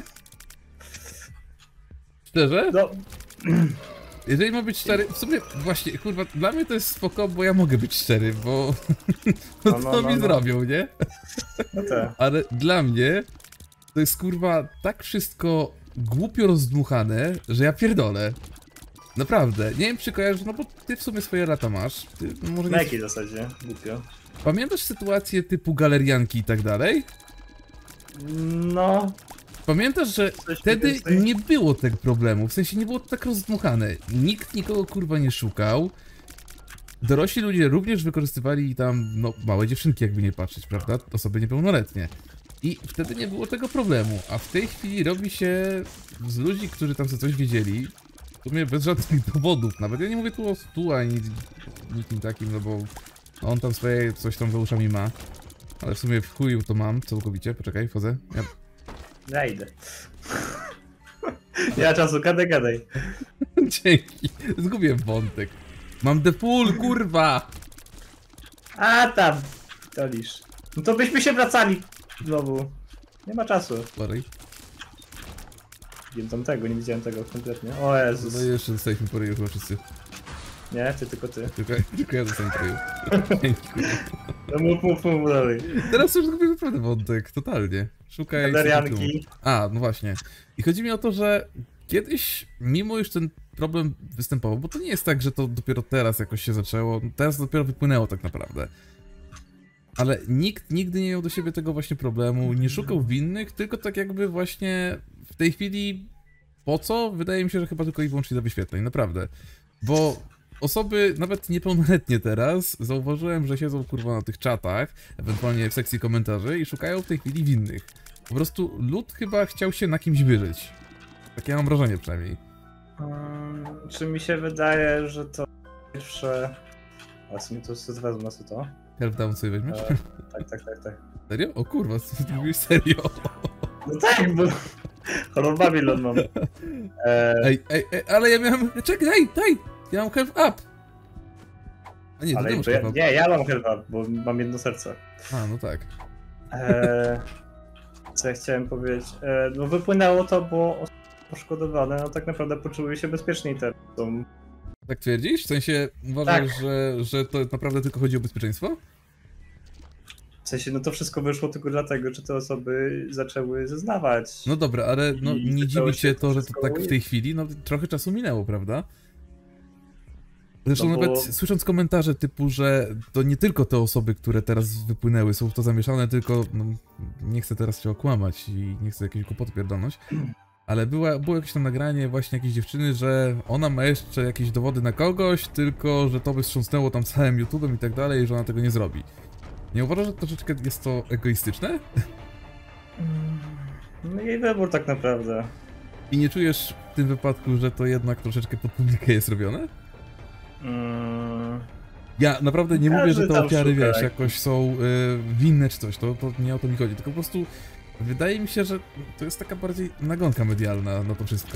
Szczerze? No, Jeżeli ma być szczery, w sumie właśnie, kurwa, dla mnie to jest spoko, bo ja mogę być szczery, bo No, no, no, to no, mi no. zrobią, nie? no te. Ale dla mnie to jest kurwa tak wszystko głupio rozdmuchane, że ja pierdolę. Naprawdę, nie wiem czy kojarzysz, no bo ty w sumie swoje lata masz. Ty, no może Na nie... jakiej zasadzie? Głupio. Pamiętasz sytuacje typu galerianki i tak dalej? No, Pamiętasz, że Coś wtedy więcej? nie było tego problemu, w sensie nie było to tak rozdmuchane. Nikt nikogo kurwa nie szukał. Dorośli ludzie również wykorzystywali tam, no, małe dziewczynki jakby nie patrzeć, prawda? Osoby niepełnoletnie. I wtedy nie było tego problemu, a w tej chwili robi się z ludzi, którzy tam sobie coś wiedzieli, w sumie bez żadnych dowodów nawet. Ja nie mówię tu o stu ani nikim takim, no bo on tam swoje coś tam za uszami ma. Ale w sumie w chuju to mam całkowicie, poczekaj, wchodzę. Ja... ja idę. Nie ma czasu, gadaj, gadaj. Dzięki, zgubiłem wątek. Mam the full, kurwa! A tam, dolisz. No to byśmy się wracali znowu. Nie ma czasu. Sorry. Wiem tam tego, nie widziałem tego kompletnie. O Jezus. No i jeszcze dostaliśmy po ryju chyba wszyscy. Nie, ty tylko ty. Tylko, tylko ja dostałem po ryju. Dzięki, kurwa. No mów, mów, mów dalej. Teraz już zgubiłem naprawdę wątek, totalnie. Szukaj... Galerianki. A, no właśnie. I chodzi mi o to, że kiedyś, mimo już ten problem występował, bo to nie jest tak, że to dopiero teraz jakoś się zaczęło, teraz dopiero wypłynęło tak naprawdę. Ale nikt nigdy nie miał do siebie tego właśnie problemu, nie szukał winnych, tylko tak jakby właśnie w tej chwili po co? Wydaje mi się, że chyba tylko i wyłącznie dla wyświetleń, naprawdę. Bo osoby, nawet niepełnoletnie teraz, zauważyłem, że siedzą kurwa na tych czatach, ewentualnie w sekcji komentarzy i szukają w tej chwili winnych. Po prostu lud chyba chciał się na kimś wyżyć. Takie mam wrażenie przynajmniej. Hmm, czy mi się wydaje, że to pierwsze... A w sumie to co wezmę sobie to? Helpdown sobie weźmiesz? E, tak, tak, tak, tak. Serio? O kurwa, co ty mówisz serio? No tak, bo... Horror Babylon mam. E... Ej, ej, ej, ale ja miałem... Czekaj, daj, daj! Ja mam help up! A nie, to Ale ty masz ja, help up. nie, ja mam chyba, bo mam jedno serce. A, no tak. E... Co ja chciałem powiedzieć? E... No wypłynęło to, bo osoby poszkodowane no tak naprawdę poczuły się bezpieczniej teraz. Są... Tak twierdzisz? W sensie uważasz, Tak. że, że to naprawdę tylko chodzi o bezpieczeństwo? W sensie, no to wszystko wyszło tylko dlatego, że te osoby zaczęły zeznawać. No dobra, ale no, I nie zaczęło dziwi cię się to, że to wszystko tak w tej ujść. chwili, no trochę czasu minęło, prawda? Zresztą No bo- nawet słysząc komentarze typu, że to nie tylko te osoby, które teraz wypłynęły, są w to zamieszane, tylko no, nie chcę teraz się okłamać i nie chcę jakiegoś kłopotu pierdolnąć, ale była, było jakieś tam nagranie właśnie jakiejś dziewczyny, że ona ma jeszcze jakieś dowody na kogoś, tylko że to by wstrząsnęło tam całym YouTube'em i tak dalej, i że ona tego nie zrobi. Nie uważasz, że troszeczkę jest to egoistyczne? No jej wybór tak naprawdę. I nie czujesz w tym wypadku, że to jednak troszeczkę pod publikę jest robione? Mm, Ja naprawdę nie Każdy mówię, że te tam ofiary, szuka wiesz, jak- jakoś są y, winne czy coś, to, to nie o to mi chodzi, tylko po prostu wydaje mi się, że to jest taka bardziej nagonka medialna na to wszystko.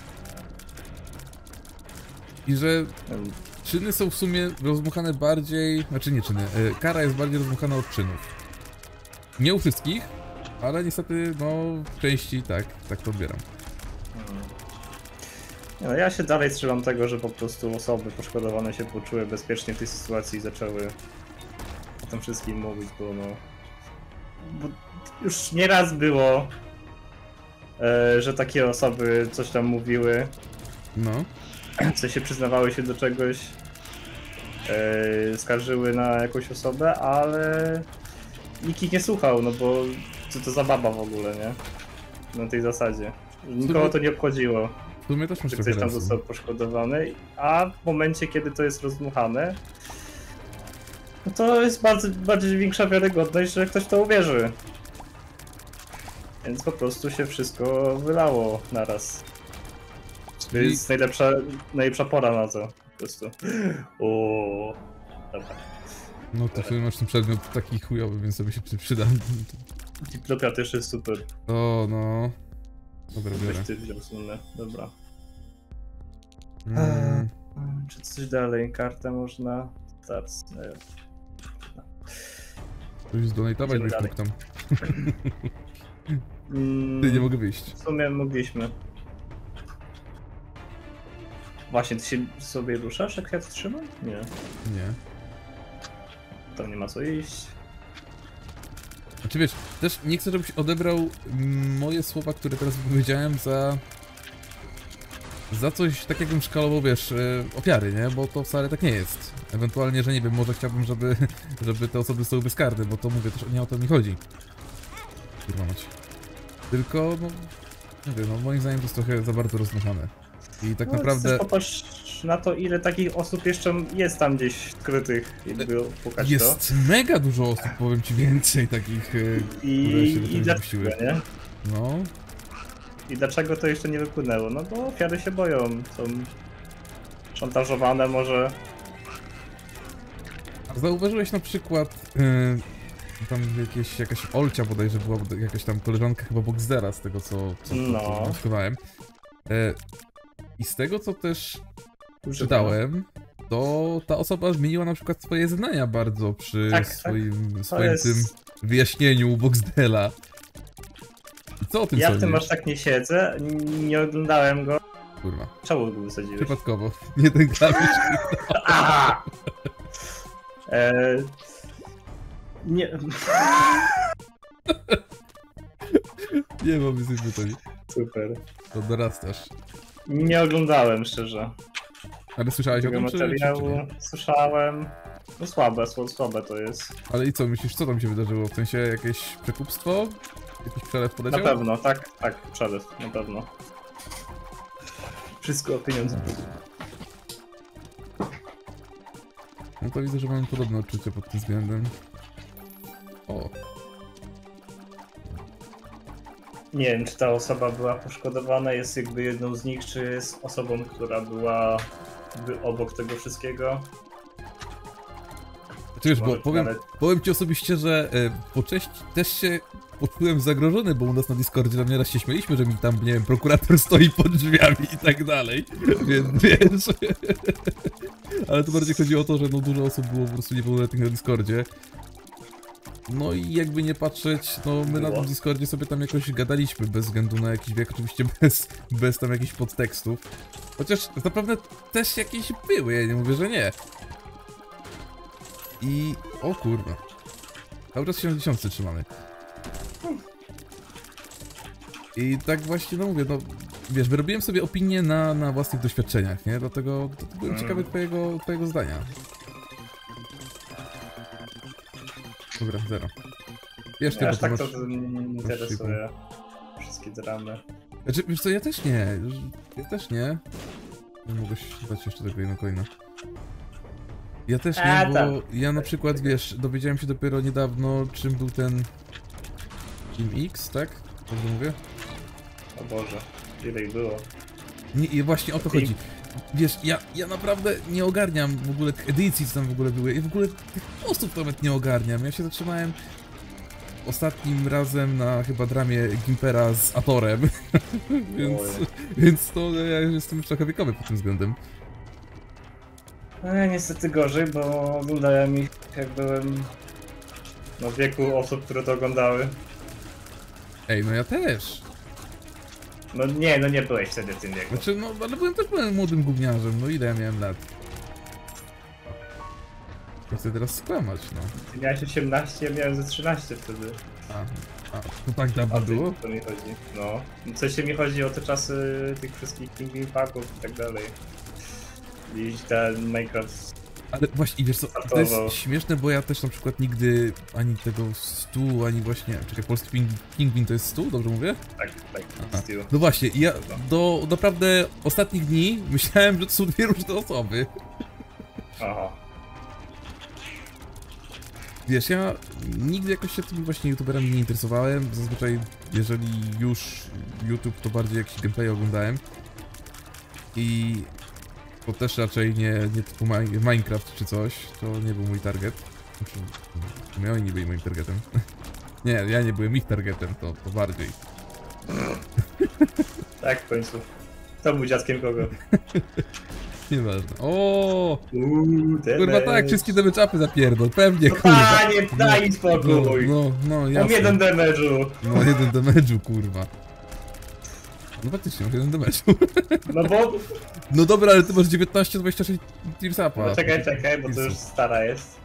I że czyny są w sumie rozmuchane bardziej, znaczy nie czyny, y, kara jest bardziej rozmuchana od czynów. Nie u wszystkich, ale niestety, no, w części tak, tak to odbieram. No ja się dalej trzymam tego, że po prostu osoby poszkodowane się poczuły bezpiecznie w tej sytuacji i zaczęły o tym wszystkim mówić, bo no... Bo już nieraz było, e, że takie osoby coś tam mówiły, No, w sensie przyznawały się do czegoś, e, skarżyły na jakąś osobę, ale nikt ich nie słuchał, no bo co to za baba w ogóle, nie? Na tej zasadzie. Nikogo to nie obchodziło, w sumie też masz że trochę ktoś tam racji. został poszkodowany, a w momencie, kiedy to jest rozdmuchane, no to jest bardzo, bardziej większa wiarygodność, że ktoś w to uwierzy. Więc po prostu się wszystko wylało naraz. To I- jest najlepsza, najlepsza pora na to. Po prostu. O, dobra. No to w sumie masz ten przedmiot taki chujowy, więc sobie się przy- przyda. Diplopia też jest super. O, no. Dobra, biorę. Weź ty wziął słynne. Dobra. Mm, Czy coś dalej? Kartę można... Starts. to już zdonatować Idziemy byś dalej. mógł tam. Mm, Ty, nie mogę wyjść. W sumie mogliśmy. Właśnie, ty się sobie ruszasz, jak ja to trzymam? Nie. Nie. Tam nie ma co iść. Znaczy wiesz, też nie chcę, żebyś odebrał mm, moje słowa, które teraz wypowiedziałem za... za coś tak jakbym szkalował, wiesz, y, ofiary, nie? Bo to wcale tak nie jest. Ewentualnie, że nie wiem, może chciałbym, żeby, żeby te osoby zostały bezkarne, bo to mówię, też nie o to mi chodzi. Kurwa mać. Tylko, no... Nie wiem, no moim zdaniem to jest trochę za bardzo rozmuchane. I tak No, naprawdę... też popatrz na to, ile takich osób jeszcze jest tam gdzieś skrytych, jakby pokazać to. Jest mega dużo osób, powiem ci więcej takich, y, I, które się do i tego dlaczego, dopuściły. nie? No, I dlaczego to jeszcze nie wypłynęło? No bo ofiary się boją, są szantażowane może. a zauważyłeś na przykład, y, tam jakieś, jakaś Olcia bodajże była, bod- jakaś tam koleżanka chyba Boxdera, z tego co, co, co, No. co wnioskowałem. Y, I z tego co też Używano. czytałem, to ta osoba zmieniła na przykład swoje zdania bardzo przy Tak, swoim, To swoim jest... tym wyjaśnieniu Boxdela. I co o tym Ja w sądzisz? tym aż tak nie siedzę, n- nie oglądałem go. Kurwa, Czemu go wysadziłeś? przypadkowo, nie ten klawisz. Aha! Eee, nie. Nie mam więcej pytań. Super. To dorastasz. Nie oglądałem, szczerze. Ale słyszałeś o Tego tym, czy, czy, czy materiału nie? słyszałem. No słabe, słabe, słabe to jest. Ale i co, myślisz, co tam się wydarzyło? W sensie jakieś przekupstwo? Jakiś przelew Na poleciał? pewno, tak, tak, przelew, na pewno. Wszystko o pieniądze. No to widzę, że mamy podobne odczucia pod tym względem. O, Nie wiem, czy ta osoba była poszkodowana, jest jakby jedną z nich, czy jest osobą, która była jakby obok tego wszystkiego. Znaczy, wiesz, bo Może powiem, nawet- powiem ci osobiście, że e, po części też się poczułem zagrożony, bo u nas na Discordzie tam nieraz się śmieliśmy, że mi tam, nie wiem, prokurator stoi pod drzwiami i tak dalej, więc wiesz. Ale to bardziej chodzi o to, że no dużo osób było po prostu niepełnoletnich na Discordzie. No i jakby nie patrzeć, no my na tym Discordzie sobie tam jakoś gadaliśmy, bez względu na jakiś wiek, oczywiście bez, bez tam jakichś podtekstów. Chociaż zapewne też jakieś były, ja nie mówię, że nie. I... o kurwa. Cały czas siedemdziesiąt trzymamy. I tak właśnie, no mówię, no... Wiesz, wyrobiłem sobie opinię na, na własnych doświadczeniach, nie? Dlatego to, to byłem Mm. ciekawy twojego, twojego zdania. Dobra, zero. Wiesz, ty, Nie, bo aż ty tak masz... to mnie nie interesuje. Wszystkie dramy. Znaczy, wiesz co, ja też nie. Ja też nie. Nie mogę się dać jeszcze tego jednego coina. Ja też nie, A, bo tam. ja na przykład, wiesz, dowiedziałem się dopiero niedawno, czym był ten Team X, tak? Dobrze mówię? O Boże, ile ich było. Nie, i właśnie o to Team- chodzi. Wiesz, ja, ja naprawdę nie ogarniam w ogóle tych edycji, co tam w ogóle były. I w ogóle tych postów nawet nie ogarniam. Ja się zatrzymałem ostatnim razem na chyba dramie Gimpera z Atorem. więc, Oj. więc to ja jestem już trochę wiekowy pod tym względem. E, niestety gorzej, bo oglądałem ich jak byłem no, w wieku osób, które to oglądały. Ej, no ja też. No nie, no nie byłeś wtedy w tym wieku. Znaczy, no, ale byłem też byłem młodym gówniarzem, no ile ja miałem lat? Nie chcę teraz skłamać, no. Ty miałeś osiemnaście, ja miałem ze trzynaście wtedy. A, a to tak dawno A ty, było? to mi chodzi. No. W sensie mi chodzi o te czasy tych wszystkich Pingwin Packów i tak dalej. I ten Minecraft. Ale właśnie, wiesz co, to jest śmieszne, bo ja też na przykład nigdy ani tego stu, ani właśnie... Czekaj, polski ping, pingwin to jest stu, dobrze mówię? Tak, tak, Aha. Steel. No właśnie, ja do naprawdę ostatnich dni myślałem, że to są dwie różne osoby. Aha. Wiesz, ja nigdy jakoś się tymi właśnie youtuberami nie interesowałem. Zazwyczaj, jeżeli już YouTube, to bardziej jakieś gameplay oglądałem. I to też raczej nie, nie typu Mi- Minecraft czy coś, to nie był mój target. Znaczy, no oni nie byli moim targetem. Nie, ja nie byłem ich targetem, to, to bardziej. Tak, w końcu. Kto był dziadkiem kogo? Nieważne. O, Uuu, kurwa tak, wszystkie damage upy zapierdol, pewnie, kurwa. Panie, daj mi No, spokój! no, no, Mam jasne. jeden damage'u! No, jeden damage'u, kurwa. No faktycznie, mam jeden damage'u. No bo... No dobra, ale ty masz dziewiętnaście dwadzieścia sześć teams upa. No czekaj, czekaj, bo to już stara jest.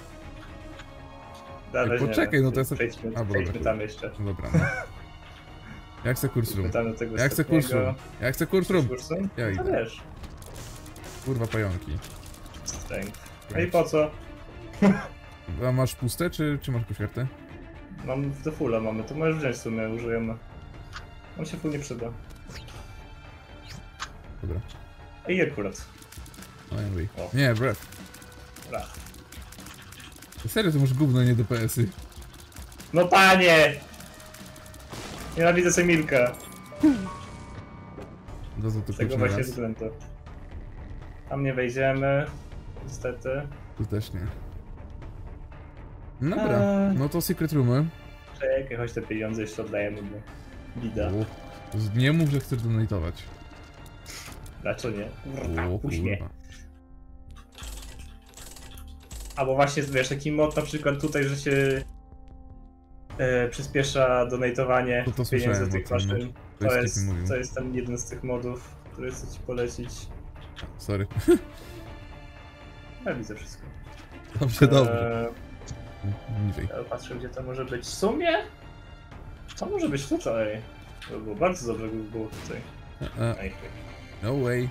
Dalej, Ej, poczekaj, nie, no to jest- Przejdźmy, A, bo przejdźmy dobra. tam jeszcze. No dobra, no. Jak chcę kurs room? Pytamy tego Jak chcę kurs room? Jak chcę kurs room? Kursum? Ja To idę. wiesz. Kurwa pająki. Strength. No i po co? A masz puste, czy, czy masz jakąś kartę? Mam do fulla mamy, to możesz wziąć w sumie, użyjemy. On się full nie przyda. Dobra. I akurat. No ja mówię. O. Nie, breath. Dobra. Serio, to masz gówno, nie D P S y. No panie! Nienawidzę Semilka. Do to Z tego pierwszy właśnie raz. względu. Tam nie wejdziemy. Niestety. Tu też nie. Dobra, Eee. no to secret roomy. Czekaj, choć te pieniądze jeszcze oddajemy mu. Bida. O, nie mów, że chcesz donatować. Dlaczego nie? O, Puść mnie. kurwa. Albo właśnie, wiesz, taki mod na przykład tutaj, że się e, przyspiesza donatowanie To- to pieniędzy słyszałem z tych o tym, no. maszyn. To To jest jest, Steve mówił. to jest ten jeden z tych modów, który chcę ci polecić. Sorry. Ja widzę wszystko. Dobrze, dobrze. E, Niżej. ja patrzę, gdzie to może być. W sumie? To może być tutaj. To by było bardzo dobrze, gdyby było tutaj. E, Ej, No way.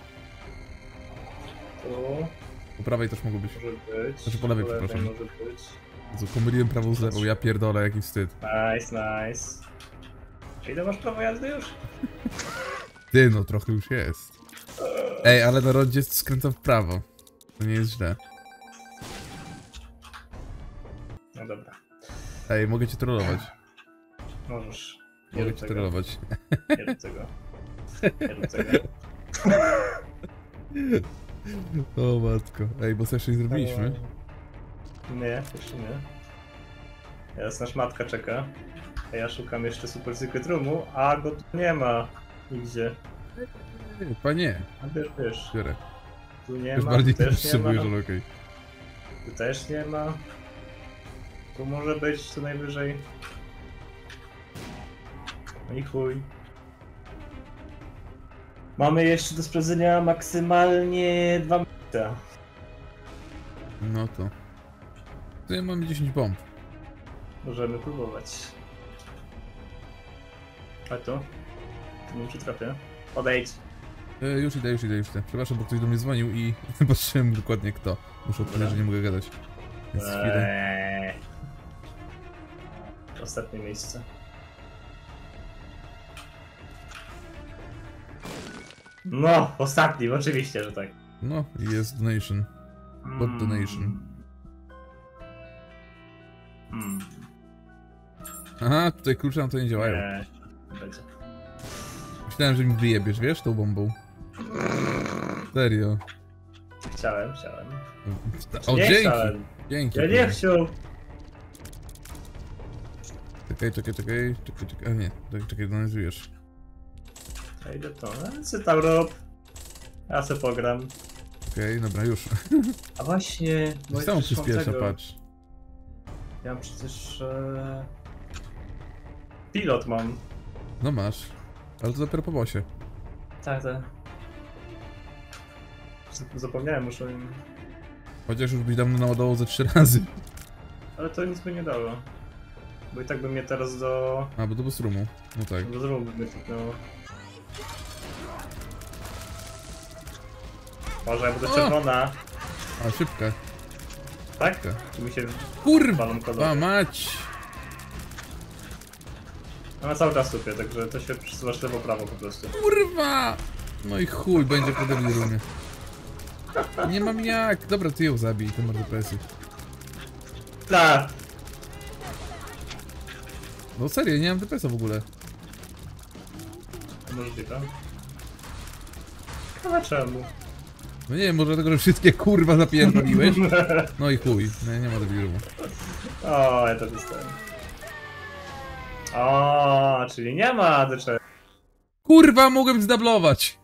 Tu Po prawej też mogło być. może być. Znaczy po lewej, po lewej przepraszam. może być. Co, pomyliłem prawą z lewą, ja pierdolę, jaki wstyd. Nice, nice. Ile masz prawo jazdy już? Ty, no trochę już jest. Ej, ale na rondzie skręcam w prawo. To nie jest źle. No dobra. Ej, mogę cię trollować. Możesz. Nie Mogę rób cię tego. trollować. Nie rób tego. Nie rób tego. O matko. Ej, bo co jeszcze nie zrobiliśmy? Nie, jeszcze nie. Teraz nasz matka czeka. A ja szukam jeszcze Super Secret Roomu, a go tu nie ma. Nigdzie. Ej, panie, A wiesz, wiesz. biorę. Tu nie Już ma, bardziej tu nie też nie ma. potrzebujesz, ale okej. Tu też nie ma. Tu może być co najwyżej. No i chuj. Mamy jeszcze do sprawdzenia maksymalnie dwa minuty. No to. Tutaj mamy dziesięć bomb. Możemy próbować. A to? Nie wiem czy trafię. Odejdź. E, już idę, już idę, już idę. Przepraszam, bo ktoś do mnie dzwonił i patrzyłem dokładnie kto. Muszę odpowiedzieć, że nie mogę gadać. Więc chwilę. Eee. Ostatnie miejsce. No, ostatnim, oczywiście, że tak. No, i jest donation. Bot donation. Hmm. Aha, tutaj klucze na to nie działają. Nie, będzie. Myślałem, że mi wyjebiesz, wiesz, tą bombą. Serio. Chciałem, chciałem. O, nie dzięki! chciałem. Dzięki. Ja nie chciał. Czekaj, czekaj, czekaj, czekaj, czekaj. A nie, czekaj, czekaj, donizujesz. Ja idę to, no, co tam rob? Ja se pogram. Okej, dobra, już. A właśnie, bo Samo przecież mam przyspiesza, tego. patrz. Ja mam przecież... E... Pilot mam. No masz. Ale to dopiero po bosie. Tak, tak. Zapomniałem, muszę... Chociaż już byś dawno naładował ze trzy razy. Ale to nic by nie dało. Bo i tak by mnie teraz do... A, bo do boostroomu. No tak. do zrobił by mnie tyknęło. Może, bo to O! czerwona. A, szybka. Tak? Szybka. Tu mi się... Kurwa Balon kodowy. mać! Ona cały czas tupie, także to się przesuwasz lewo-prawo po prostu. Kurwa! No i chuj, będzie po rumie. Nie mam jak. Dobra, ty ją zabij, to masz D P S-y. Tak! No serio, nie mam D P S-a w ogóle. Możliwe. Ale czemu? No nie wiem, może dlatego, że wszystkie kurwa zapierdoliłeś? No i chuj, no, nie ma debilumu. O, ja to dostałem. O, czyli nie ma D C. Kurwa, mogłem zdablować!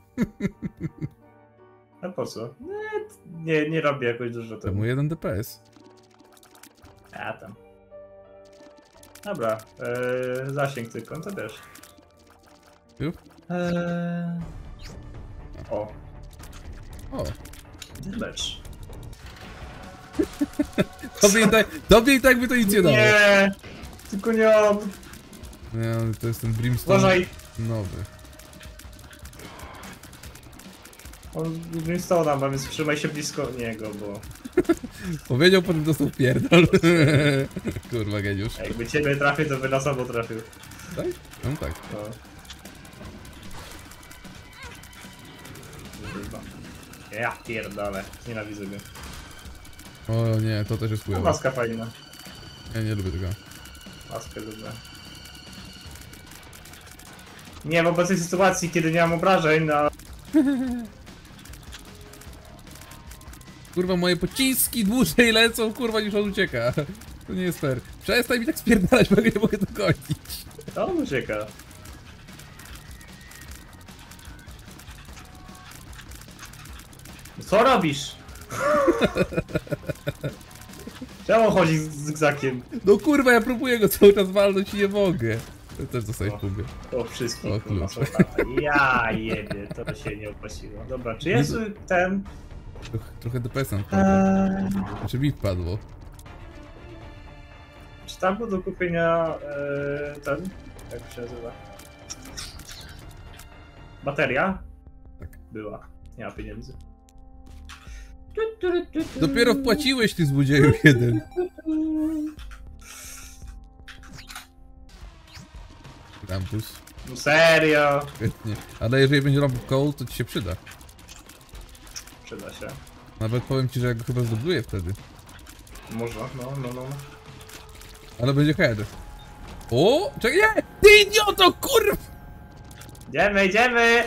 A po co? Nie, nie, nie robię jakoś dużo tego. Temu jeden D P S. A tam. Dobra, eee, zasięg tylko, no to wiesz. Już? Eee... O, O, damage. tobie i tak, tobie i tak by to nic nie dało. Nie! Tylko nie on! Nie, ale to jest ten Brimstone Uważaj! nowy. On Brimstone'a ma, więc trzymaj się blisko niego, bo... Powiedział, potem dostał pierdol. Kurwa, geniusz. Jakby ciebie trafił, to by na sobą trafił. Tak? No tak. No. Kurwa. Ja pierdolę, nienawidzę go. O nie, to też jest No, chujowe. maska fajna. Ja nie lubię tego. Maskę lubię. Nie, w obecnej sytuacji, kiedy nie mam obrażeń, no... Kurwa, moje pociski dłużej lecą, kurwa, niż on ucieka. To nie jest fair. Przestań mi tak spierdalać, bo ja nie mogę dogonić. To on ucieka. Co robisz? Czemu chodzi z zygzakiem? No kurwa, ja próbuję go cały czas walnąć i nie mogę. To też dostajesz O. punktę. To wszystkich O, kurwa, klucz. są lata. Ja jebie, to się nie opłaciło. Dobra, czy jest ten... Trochę, trochę D P S nam wpadło. Eee, Znaczy mi wpadło. czy tam był do kupienia e, ten... Jak się nazywa? Bateria? Tak. Była. Nie ma pieniędzy. Dopiero wpłaciłeś, ty złodzieju jeden. Krampus. No serio? Świetnie. Ale jeżeli będzie robił koło, to ci się przyda. Przyda się. Nawet powiem ci, że ja go chyba zdobyję wtedy. Może, no, no, no. Ale będzie head. O! Czekaj, nie! Ty idioto, kurwa! Idziemy, idziemy!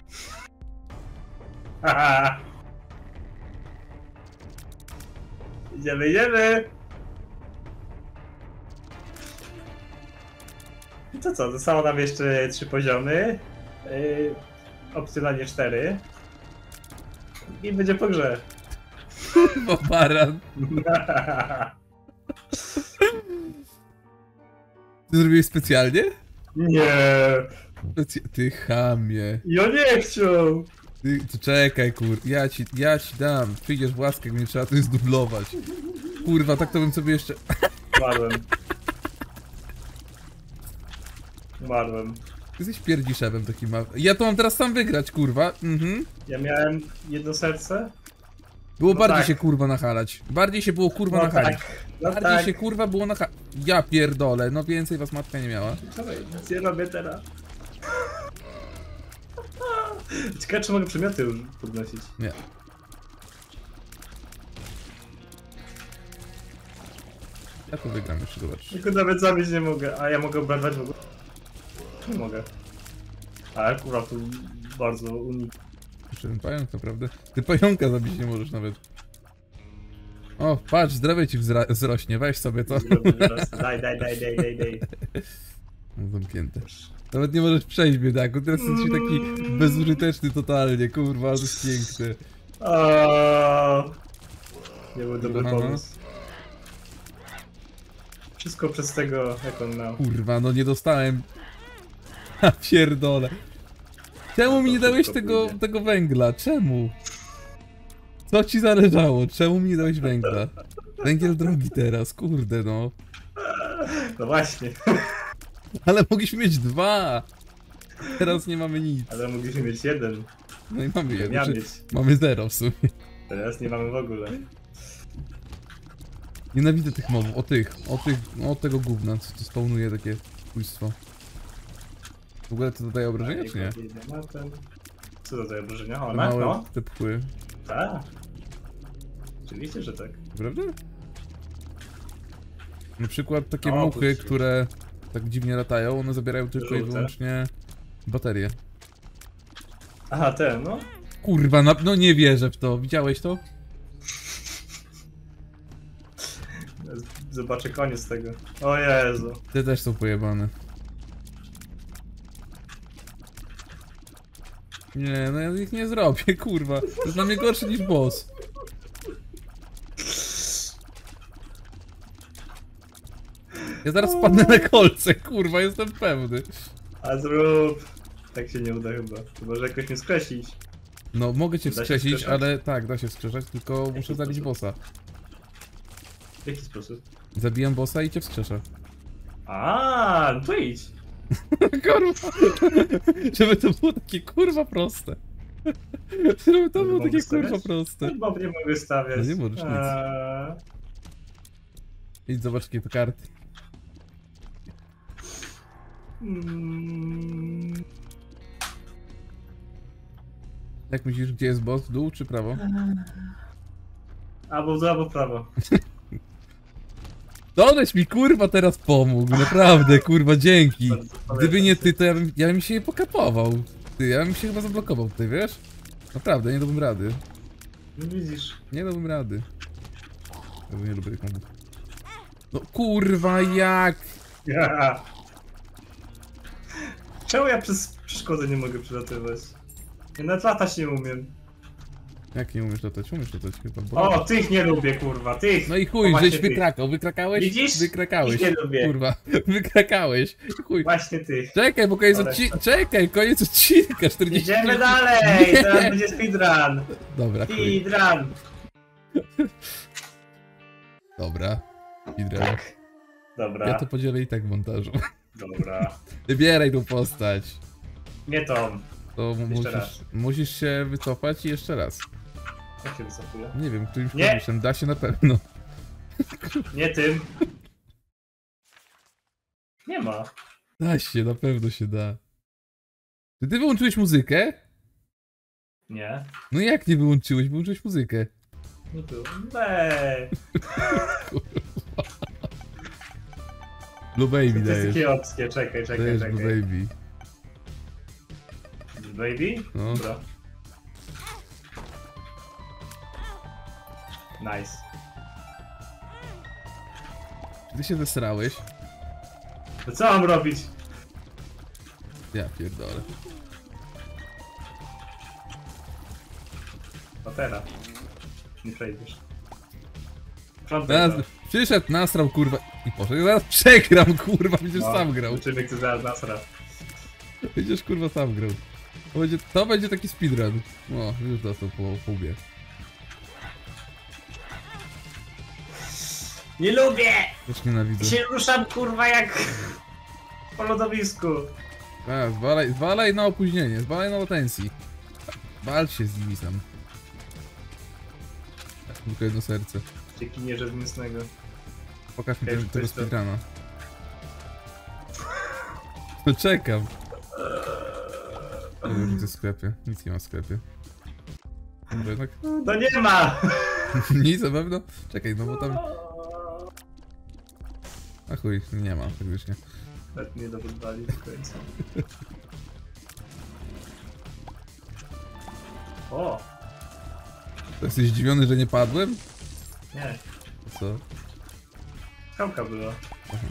Haha! Idziemy, idziemy! I to co, zostało nam jeszcze trzy poziomy. Yy, opcjonalnie cztery. I będzie po grze. Kurwa, baran. Ty zrobiłeś specjalnie? Nie! Specy... Ty chamie. Ja nie chciał! Ty, to czekaj, kur... Ja ci, ja ci dam. Przyjdziesz w łaskę, jak mnie trzeba to zdublować. Kurwa, tak to bym sobie jeszcze... Umarłem. Umarłem. Ty jesteś pierdziszewem taki mały. Ja to mam teraz sam wygrać, kurwa. Mhm. Ja miałem jedno serce? Było No bardziej tak. się kurwa nachalać. Bardziej się było kurwa No nachalać. tak. No Bardziej tak. się kurwa było nachalać. Ja pierdolę, no więcej was matka nie miała. Dawaj, nic nie robię teraz. Ciekawe, czy mogę przedmioty już podnosić. Nie. Ja to wygram jeszcze, zobacz. Tylko nawet zabić nie mogę, a ja mogę obrażać w ogóle? Nie mogę. Ale kurwa, tu bardzo unik. Jeszcze ten pająk, naprawdę. Ty pająka zabić nie możesz nawet. O, patrz, zdrowie ci wzra- wzrośnie, weź sobie to. Daj, daj, daj, daj, daj, daj. No, zamknięte. Nawet nie możesz przejść, biedaku. Teraz jesteś taki bezużyteczny totalnie, kurwa, to jest piękne. Aaaa. Nie był dobry Aha. pomysł. Wszystko przez tego, jak on miał. Kurwa, no nie dostałem. Ha, pierdolę. Czemu mi nie dałeś tego, tego węgla? Czemu? Co ci zależało? Czemu mi nie dałeś węgla? Węgiel drogi teraz, kurde no. No właśnie. Ale mogliśmy mieć dwa. Teraz nie mamy nic. Ale mogliśmy mieć jeden. No i mamy jeden. Miał Znaczy, mieć. mamy zero w sumie. Teraz nie mamy w ogóle. Nienawidzę tych mobów, o tych, o tych, no, od tego gówna, co to spawnuje takie pójstwo. W ogóle to dodaje obrażenia, czy nie? Co to za obrażenia? Te Ona? małe, No? te pchły, Tak. Oczywiście, że tak. prawda? Na przykład takie O, muchy, kurczę. które tak dziwnie latają, one zabierają tylko i Żółte. wyłącznie baterie. Aha, ten, no. Kurwa, na, no nie wierzę w to, widziałeś to? Zobaczę koniec tego. O Jezu. Te też są pojebane. Nie, no ja ich nie zrobię, kurwa. To jest dla mnie gorsze niż boss. Ja zaraz spadnę na kolce, kurwa, jestem pewny. A zrób. Tak się nie uda chyba. Chyba, że jakoś mnie skreślić. No, mogę cię Da się wskrzesić, wskrzeszać? ale tak, da się wskrzeszać, tylko muszę zabić sposób? bossa. W jaki sposób? Zabijam bossa i cię wskrzeszę. A, no to idź. Kurwa! Żeby to było takie kurwa proste. Żeby to Nie było mogę takie stawiać? kurwa proste. Chyba nie mogę stawiać. No nie możesz nic. Eee, Idź zobacz jakie to karty. mm, Jak myślisz, gdzie jest boss? Dół czy prawo? Albo w dół, albo w prawo. Doleś mi kurwa teraz pomógł, naprawdę kurwa dzięki. Bardzo Gdyby nie polecam ty, to ja bym, ja bym się pokapował. Ty, ja bym się chyba zablokował tutaj, wiesz? Naprawdę, nie dałbym rady. się. No widzisz. Nie dałbym rady. Ja nie lubię tych mobów. No kurwa jak? Ja. Czemu ja przez przeszkodę nie mogę przelatywać? Ja nawet latać nie umiem. Jak nie umiesz latać? Umiesz latać chyba, bo... O, tych nie lubię, kurwa, tych! No i O, chuj, właśnie żeś tych. wykrakał, wykrakałeś? Widzisz? Wykrakałeś. Ich nie lubię. Kurwa, wykrakałeś. Chuj. Właśnie tych. Czekaj, bo koniec Ale- odcinka. Czekaj, koniec odcinka, czterdzieści Idziemy minut. dalej! Nie. Teraz będzie speedrun! Dobra, chuj. Speedrun! Dobra. Idra. Dobra, Ja to podzielę i tak w montażu. dobra. Wybieraj tą postać. Nie tą. To musisz, raz. musisz się wycofać i jeszcze raz. Jak się wycofuje? Nie wiem, którymś Nie! klawiszem da się na pewno. Nie tym. Nie ma. Da się, na pewno się da. Czy ty wyłączyłeś muzykę? Nie. No jak nie wyłączyłeś? Wyłączyłeś muzykę. Nie było. Eee. Blue Baby To jest dajesz. kiepskie, czekaj, czekaj, Dajesz czekaj. Blue Baby. Baby? No. Dobra. Nice. Czy ty się zesrałeś? To co mam robić? Ja pierdolę. No teraz. Nie przejdziesz. Front Teraz przyszedł, nasrał kurwa i poszedł. Ja zaraz przegram kurwa, będziesz no, sam grał. Zobaczymy, kto zaraz nasra. Będziesz kurwa sam grał. To będzie, to będzie taki speedrun. O, już dostał po po łbie. Nie lubię! Też nienawidzę. Się ruszam kurwa jak po lodowisku. A, zwalaj, zwalaj na opóźnienie, zwalaj na latencji. Walcz się z nimi sam. Tak, tylko jedno serce. Cię kinierze z mięsnego. Pokaż mi Wiesz, tego, to tego jest to. speedruna. No czekam. Nie wiem, w sklepie. Nic nie ma w sklepie. Może jednak? To nie ma! Nic na pewno? Czekaj, no bo tam... A chuj, nie ma faktycznie. Nawet nie dowodowali do końca. O! To jesteś zdziwiony, że nie padłem? Nie, Co? skałka była. Aha.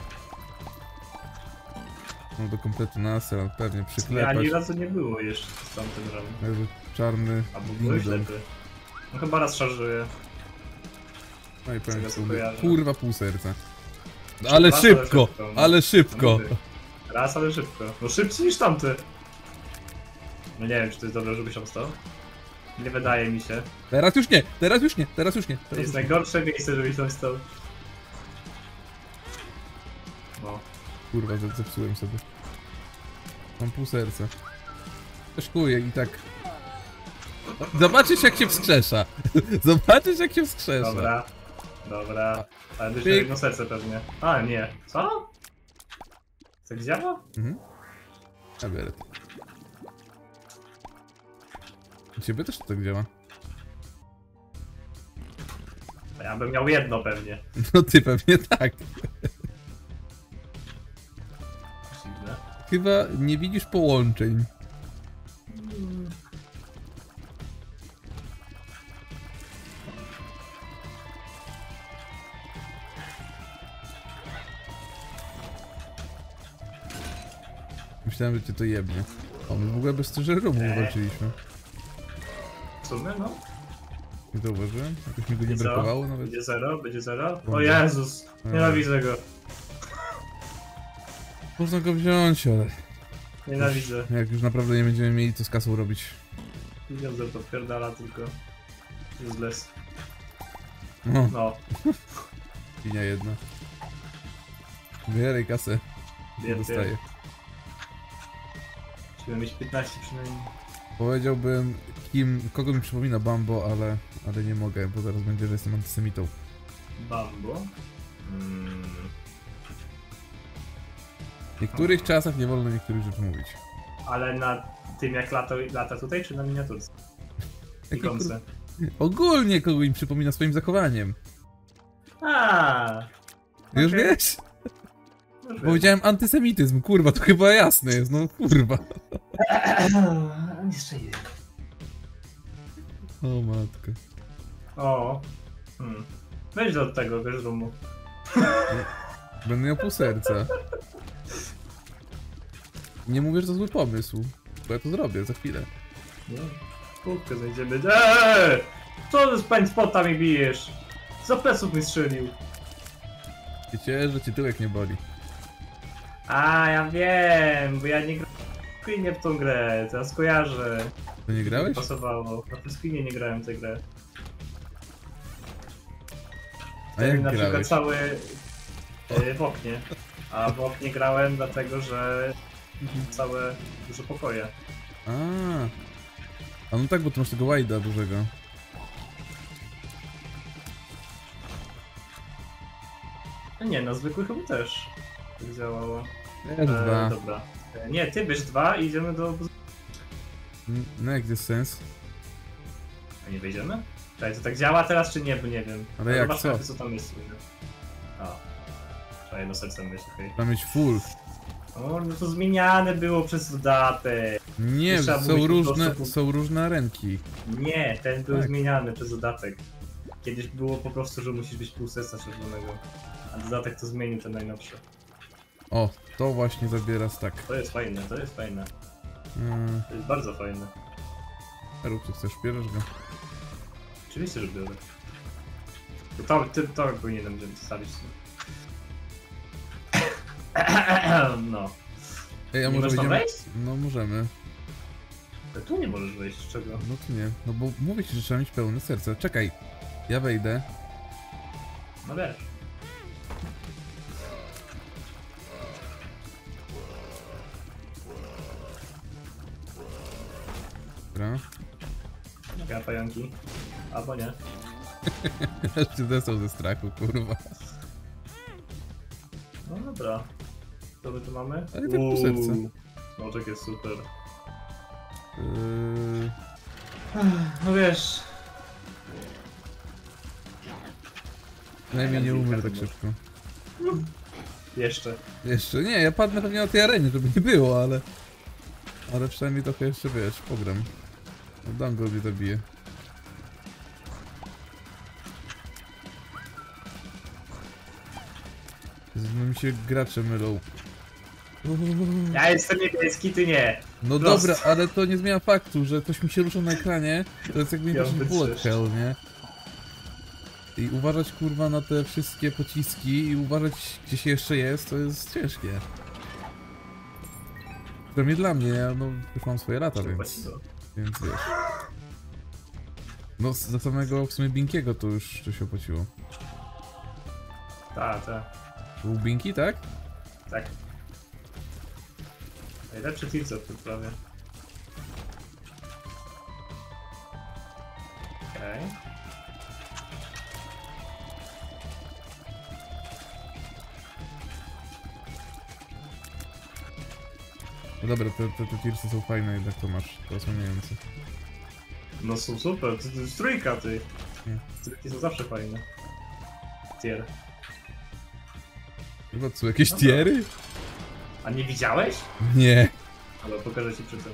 No do kompletu nasra, pewnie Nie, przyklepać. ani razu nie było jeszcze z tamtym razem. Jakby czarny Albo były ding-dong. ślepy. No chyba raz szarżuje. No i powiem tego co co mówię. kojarzę. Kurwa pół serca. No, ale Raz, ale szybko, szybko, no. ale szybko. No mówię. Raz, ale szybko. No szybciej niż tamty. No nie wiem, czy to jest dobre, żebyś obstał. Nie wydaje mi się. Teraz już nie, teraz już nie, teraz już nie. To Teraz jest już nie. najgorsze miejsce, żebyś tam stał. No. Kurwa, ze- zepsułem sobie. Mam pół serca. Szkuję i tak... Zobaczysz jak się wskrzesza. Zobaczysz jak się wskrzesza. Dobra. Dobra. Ale byś Pyk. miał jedno serce pewnie. A, nie. Co? Tak działa? Mhm. Ja biorę to. U ciebie też to tak działa. Ja bym miał jedno pewnie. No ty pewnie tak. Dziwne. Chyba nie widzisz połączeń. Myślałem, że cię to jebnie. O, my w ogóle bez ciężaromu Nie. walczyliśmy. W sumie, no. Nie zauważyłem? Jakoś mi go nie I co? brakowało nawet. Będzie zero? Będzie zero? O Dobra. Jezus! Nienawidzę go. Można go wziąć, ale Nienawidzę. jak już naprawdę nie będziemy mieli co z kasą robić. Pieniądze to pierdala tylko. Useless. No, No. linia jedna. Wybieraj kasę. Nie Wiem, dostaję. Musimy mieć piętnaście przynajmniej. Powiedziałbym, kim, kogo mi przypomina Bambo, ale, ale nie mogę, bo zaraz będzie, że jestem antysemitą. Bambo. Mm. W niektórych czasach nie wolno niektórych rzeczy mówić. Ale na tym jak lata, lata tutaj, czy na miniaturce? Jakie Ikonce. Ogólnie kogo im przypomina swoim zachowaniem. A. Już Okej. wiesz? Już wiem. Powiedziałem antysemityzm, kurwa, to chyba jasne jest, no kurwa. Jeszcze jeden. O matko. O. Hmm. Wejdź do tego, wiesz, roomu. Będę miał pół serca. Nie mówię, że to zły pomysł, bo ja to zrobię za chwilę. No. Kółkę znajdziemy. Eee! Co z pań spota mi bijesz? Za pleców mi strzelił. Wiecie, że ci tyłek nie boli. A, ja wiem, bo ja nie grałem w Queenie w tą grę, teraz kojarzę. To nie grałeś? Pasowało. Na Queenie nie grałem w tę grę. A jak na przykład grałeś? cały yy, w oknie. A w oknie grałem dlatego, że całe duże pokoje. A, A no tak, bo tu masz tego wide'a dużego. No nie, na zwykły chyba też tak działało. Też dwa. Dobra. E, nie, ty bierz dwa i idziemy do... N- No jak jest sens? A nie wejdziemy? Czekaj, to tak działa teraz czy nie, bo nie wiem. Ale jak, Zobacz, co? co tam jest. A. Czekaj, no sercem myśl, okej. Tam mieć full. O, no to zmieniane było przez dodatek. Nie, Trzeba są mówić po różne, prostu- są różne arenki. Nie, ten był Tak. zmieniany przez dodatek. Kiedyś było po prostu, że musisz być pół serca czerwonego. A dodatek to zmienił ten najnowszy. O, to właśnie zabiera stack. To jest fajne, to jest fajne. Yy, To jest bardzo fajne. rób co chcesz, bierzesz go. Oczywiście, że biorę. To, to, ty- to powinienem zostawić. No. Ej, a Nie może możesz tam będziemy... wejść? No możemy. To tu nie możesz wejść, z czego? No to nie. No bo mówię ci, że trzeba mieć pełne serce. Czekaj. Ja wejdę. No wiesz. Dobra. Ja pająki. Albo nie. Aż się zesłał ze strachu, kurwa. No dobra. Co my tu mamy? Ale tak po serce. Smoczek jest super. Yy... No wiesz. Najmniej nie umrę tak szybko. Jeszcze. Jeszcze nie, ja padnę pewnie na tej arenie, żeby nie było, ale... Ale przynajmniej trochę jeszcze, wiesz, pogram. No Dango mnie zabije. No mi się gracze mylą. Ja jestem niebieski, ty nie. No Prost. dobra, ale to nie zmienia faktu, że coś mi się rusza na ekranie. To jest jakby nie Ja patrzeć bym bullet przyszedł. hell, nie? I uważać kurwa na te wszystkie pociski i uważać gdzie się jeszcze jest, to jest ciężkie. Przynajmniej dla mnie, ja no już mam swoje lata, więc, więc wiesz. No za samego w sumie Binkiego to już to się opłaciło. Tak, tak. Był Binki, tak? Tak. Najlepszy teamce w tym prawie. Okej. No dobra, te, te, te tirsy są fajne jednak to masz, to osłaniające. No są super, to, to jest trójka ty. Nie. Trójki są zawsze fajne. Tier. Chyba co, jakieś Dobra. tiery? A nie widziałeś? Nie. Ale pokażę ci przy tym.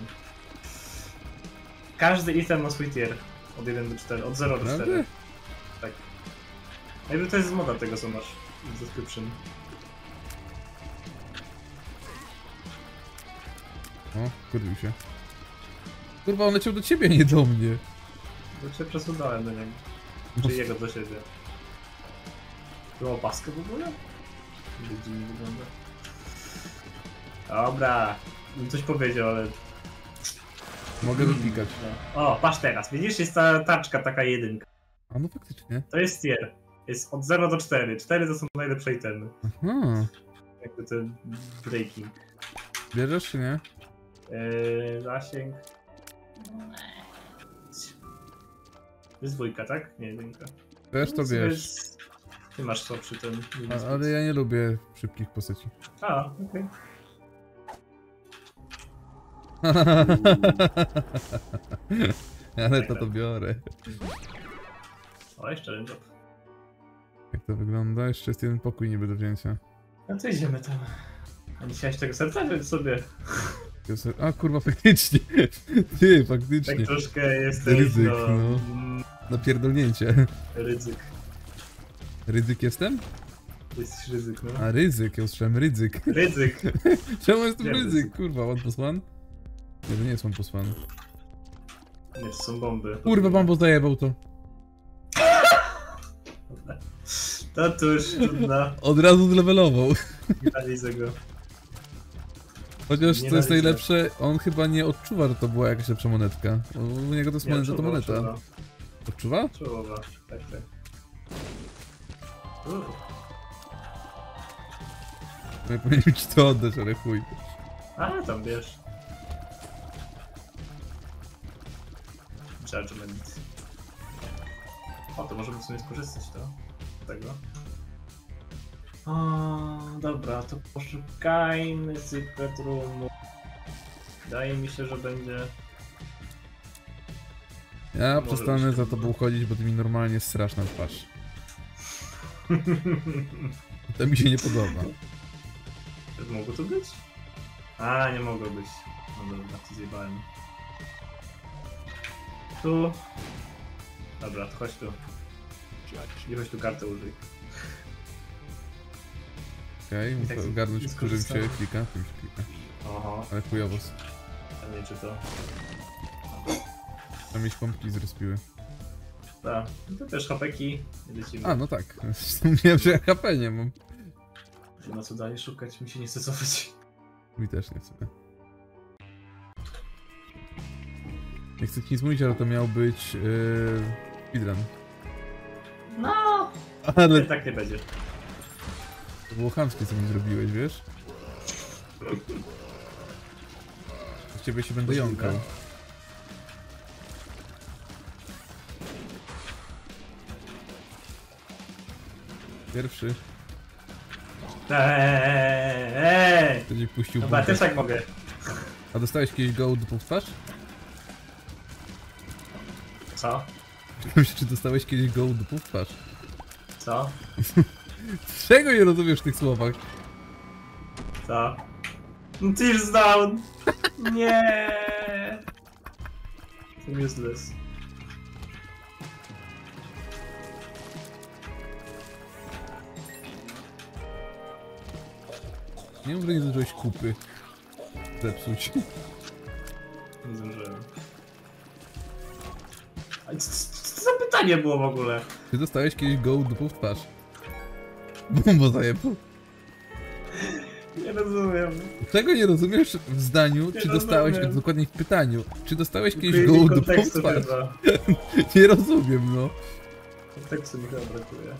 Każdy item ma swój tier. Od jeden do czterech, od zera do Naprawdę? czterech. Tak. Jakby to jest z moda tego, co masz w description. O, kurwił się. Kurwa, on leciał do ciebie, nie do mnie. Bo cię przesunąłem do niego. No. Czy jego do siebie. Tu opaskę w ogóle? Jak dziwnie wygląda. Dobra. Bym coś powiedział, ale... Mogę wypikać. O, patrz teraz. Widzisz, jest ta taczka, taka jedynka. A no faktycznie. To jest tier. Jest od zera do czterech. cztery to są najlepsze itemy. Aha. Jakby ten breaking. Bierzesz czy nie? Eee, zasięg. To jest dwójka, tak? Nie, jedynka. Też to No, sobie bierz. jest- Ty masz co przy tym? A, ale ja nie lubię szybkich postaci. A, okej. Ale to to biorę. O, jeszcze jeden job. Jak to wygląda? Jeszcze jest jeden pokój niby do wzięcia. No to idziemy tam. A nie chciałeś tego serca wziąć sobie? A kurwa, faktycznie. Ty, Tak faktycznie. troszkę jesteś, Ryzyk, no... no. mm, Na pierdolnięcie. Ryzyk. Ryzyk jestem? Jesteś ryzyk, no. A ryzyk, ja usłyszałem ryzyk. Ryzyk. Czemu jestem Nie, ryzyk? ryzyk. Kurwa, one plus one? Nie, to nie jest one plus one. Nie, to są bomby. Kurwa, Bambo zajebał to. To tu już trudno. Od razu zlevelował. Nienawidzę go. Chociaż co jest Nienawidzę. najlepsze, on chyba nie odczuwa, że to była jakaś lepsza monetka. U niego to jest Nie, moneta, to czuwa, moneta. czuwa. Odczuwa? Czuwa, tak, tak. Uuu. Ja powinien ci to oddać, ale chuj. A, tam wiesz. Judgment. O, to możemy w sumie skorzystać to. Z tego. O, dobra, to poszukajmy Secret Roomu. Wydaje mi się, że będzie... Ja Może przestanę być. za tobą chodzić, bo ty mi normalnie srasz na twarz. To mi się nie podoba. Mogło to być? A, nie mogło być. No dobra, to zjebałem. Tu. Dobra, to chodź tu. I chodź tu kartę użyj. Okej, I muszę tak ogarnąć, nie w którym się skorzystałem. klika. Tym się klika. Oho, Ale chujowo. a nie czy to. Tam mieć pompki zrespiły. Tak, no to też hapeki. Nie lecimy. A, no tak. Mówiłem, że ja H P nie mam. Nie ma co dalej szukać, mi się nie chce cofać. Mi też nie chcę. Nie chcę ci nic mówić, ale to miał być yy, speedrun. No! Ale Nie, tak nie będzie. to było chamskie, co mi zrobiłeś, wiesz? Z ciebie się będę Możliwe. jąkał. Pierwszy. Eee! Będzie puścił Dobra, bułkę. też tak mogę. A dostałeś kiedyś go dupą w twarz? Co? Pytam się, czy dostałeś kiedyś go dupą w twarz? Co? Czego nie rozumiesz w tych słowach? Co? Tears down! Nie! Jestem useless. Nie mów, że nie zdążyłeś kupy zepsuć. Nie zdążyłem. A co, co, co to za pytanie było w ogóle? Czy dostałeś kiedyś go dupą w twarz? Bumbo zajebał. Nie rozumiem. Czego nie rozumiesz w zdaniu, Nie czy dostałeś, rozumiem. dokładnie w pytaniu, czy dostałeś kiedyś Brakuje go mi dupą w kontekstu twarz? chyba. Nie rozumiem, no. Kontekstu mi chyba brakuje.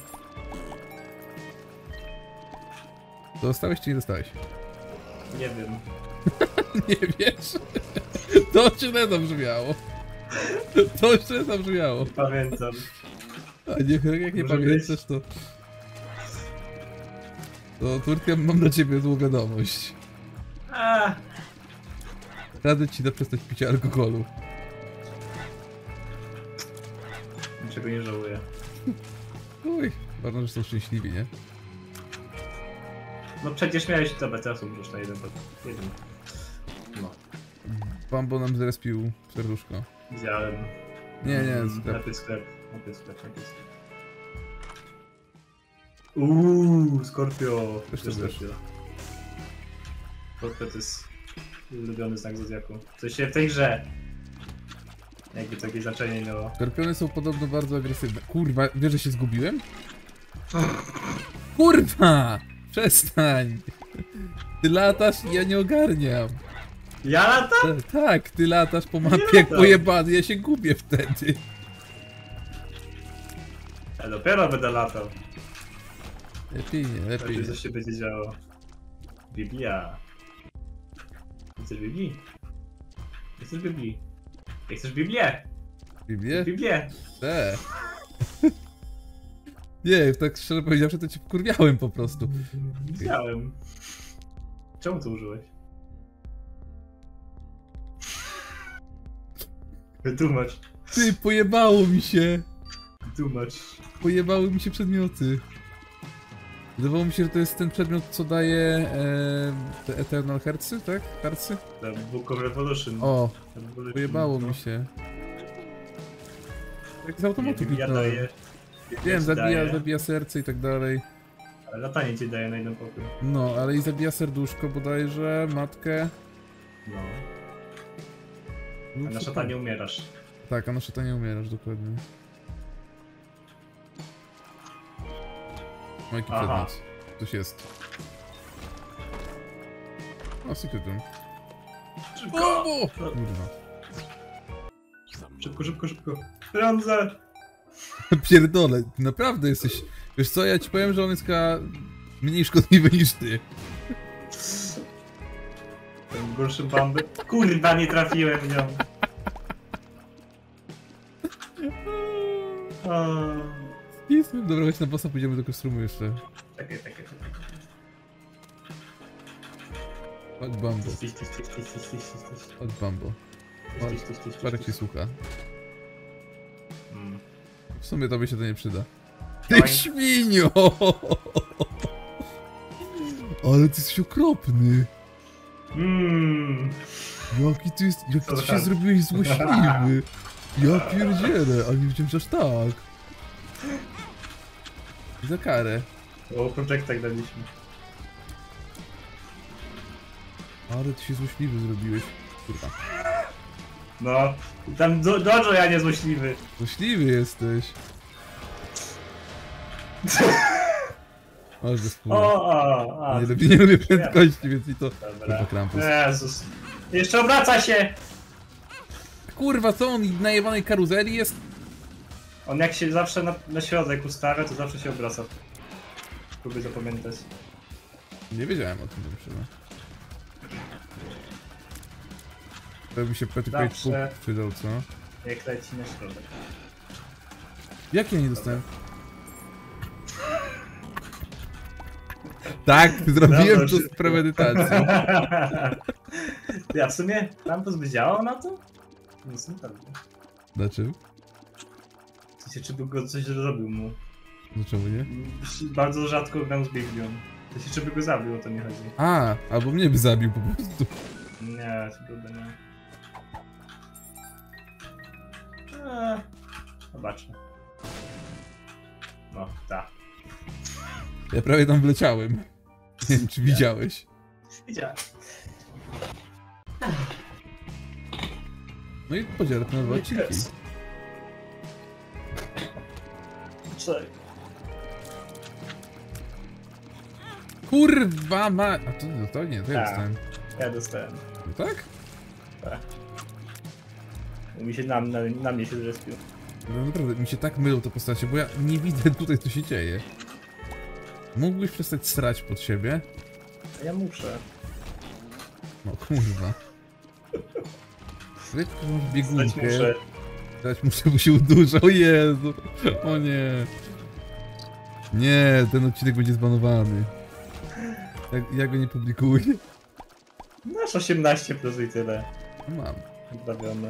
Dostałeś czy nie dostałeś? Nie wiem. Nie wiesz? To źle zabrzmiało. To źle zabrzmiało. Pamiętam. A nie, jak nie Może pamiętasz, to... To Turtka, mam dla ciebie złą wiadomość. A, Radzę ci da przestać pić alkoholu. niczego nie żałuję. Uj, ważne, że są szczęśliwi, nie? No przecież miałeś... Dobra, teraz umrzesz na jeden pod... jeden. No, Bambo nam zrespił serduszko. widziałem. Nie, nie, Mm, sklep. Najpierw sklep. Najpierw sklep, najpierw sklep. Uuu, Scorpio. Też to Też wiesz. Scorpio. Scorpio to jest ulubiony znak zodiaku. Co się w tej grze. Jakby takie znaczenie miało. Skorpiony są podobno bardzo agresywne. Kurwa, wiesz, że się zgubiłem? Kurwa! Przestań! Ty latasz i ja nie ogarniam. Ja latam? Ta, tak, ty latasz po Nie mapie jak latam. pojebany, ja się gubię wtedy. Ja dopiero będę latał. Lepiej nie, lepiej Lepiej nie. coś się będzie działo. Biblia. Chcesz Biblii? Nie chcesz Biblii? Nie chcesz Biblię? Biblię? Biblię! Te. Nie, tak szczerze powiedziawszy, to cię wkurwiałem po prostu. Widziałem. Czemu to użyłeś? Wytłumacz. Ty, pojebało mi się. Wytłumacz. Pojebały mi się przedmioty. Wydawało mi się, że to jest ten przedmiot, co daje e, te Eternal Heartsy, tak? Heartsy? Ten Book of Revolution. O, Revolution, pojebało no. mi się. Jak z Nie, automatu Biblia kliknąłem. daje. Biblia Wiem, ci zabija, daje, zabija serce i tak dalej. ale latanie ci daje na jeden pokój. No, ale i zabija serduszko bodajże, matkę. No. Lub A na co szatanie tam? umierasz. Tak, a na szatanie umierasz, dokładnie. O, jaki Aha. przedmiot. Coś jest. O, Secret Room. Szybko! O, kurwa. Szybko, szybko, szybko. Pieniądze! Pierdolę, naprawdę jesteś... Wiesz co, ja ci powiem, że on jest chyba mniej szkodliwy niż ty. Ten gorszy bamby. Kurwa, nie trafiłem w nią. Pismy. Dobra, chodź na bossa, pójdziemy do kostrumu jeszcze. Takie, takie, takie. Chodź Bambo. Tyś, tyś, tyś, tyś, tyś, tyś, tyś, tyś. Chodź Bambo. Tyś, tyś, tyś, tyś, tyś, Parek tyś. ci słucha. Mm. W sumie tobie się to nie przyda. Oj. Ty świnio! Ale ty jesteś okropny. Mm. Jaki ty jest... Jak ty się Słucham. zrobiłeś złośliwy. Ja pierdzielę, ale nie wiedziałem, że aż tak. I za karę. O projektach daliśmy. Ale ty się złośliwy zrobiłeś. Kurwa. No. Tam do, dojo ja nie złośliwy. Złośliwy jesteś. Masz bez O, o, o. Nie lubię, nie lubię prędkości, więc i to... Dobra. Kurwa, Krampus. Jezus. Jeszcze obraca się! Kurwa, co on na jebanej karuzeli jest? On jak się zawsze na, na środek ustawia, to zawsze się obraca. Próbuj zapamiętać. Nie wiedziałem o tym, że przyda. To by się Petty Page Zawsze. Puk przydał, co? Jak leci na środek. Jak ja nie dostałem? Tak, zrobiłem Dobra, to z szybko. premedytacją. Ja w sumie Krampus by działał na to? Nie jestem pewny. Dlaczego? W sensie, czy by go coś zrobił mu. Dlaczego nie? Bardzo rzadko gram z Biglią. W sensie, czy by go zabił, o to nie chodzi. A, albo mnie by zabił po prostu. Nie, to trudno nie. Eee, zobaczmy. No, tak. Ja prawie tam wleciałem. Nie wiem, czy widziałeś. Widziałem. No i podzielę na dwa odcinki. Czekaj. Kurwa ma... A to, to nie, to ja Tak. dostałem. Ja dostałem. No tak? Tak. Mi się na, na, na mnie się zrespił. No naprawdę, mi się tak mylą te postacie, bo ja nie widzę tutaj, co się dzieje. Mógłbyś przestać srać pod siebie? Ja muszę. No kurwa. Jak to masz Zdać biegunkę? muszę. Dać muszę, bo się udurza, o Jezu. O nie. Nie, ten odcinek będzie zbanowany. Ja, ja go nie publikuję. Masz osiemnaście plus i tyle. No mam. Wyprawione.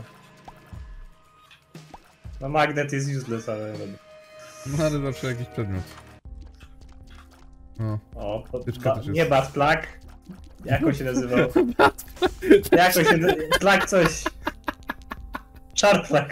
No magnet jest useless, ale... No ale zawsze jakiś przedmiot. O. O, pod, Tyczka ba, też jest. nie Bad Plug. Jak on się nazywał? Jak on się nazywał? Plug coś. Sharp Plug.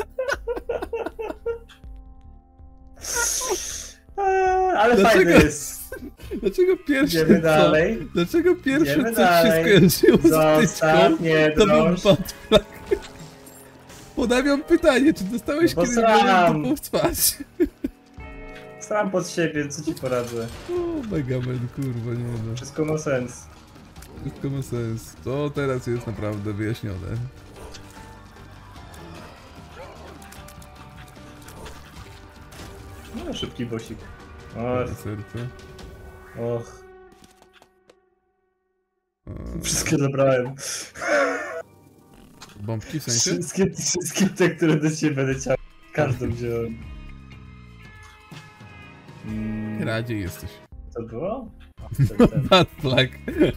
Eee, Ale Dlaczego? fajny jest. Dlaczego pierwszy Idziemy co? dalej. Dlaczego pierwsze Idziemy co się dalej. skojarzyło z Zostaw tyczką? mnie, To był drąż. bad plug. Podawiam pytanie, czy dostałeś No bo kiedyś sram. dupą w twarz? Sam pod siebie, co ci poradzę. O, Megaman, kurwa, nie no. Wszystko ma sens. Wszystko ma sens. To teraz jest naprawdę wyjaśnione. No, szybki bosik. Och, Moje serce. och. O, Wszystkie zabrałem. bombki w sensie? Wszystkie, wszystkie te, które do ciebie leciały. Każdą wziąłem. Mm, Radzie jesteś. to było? O, ten, ten. Bad plug.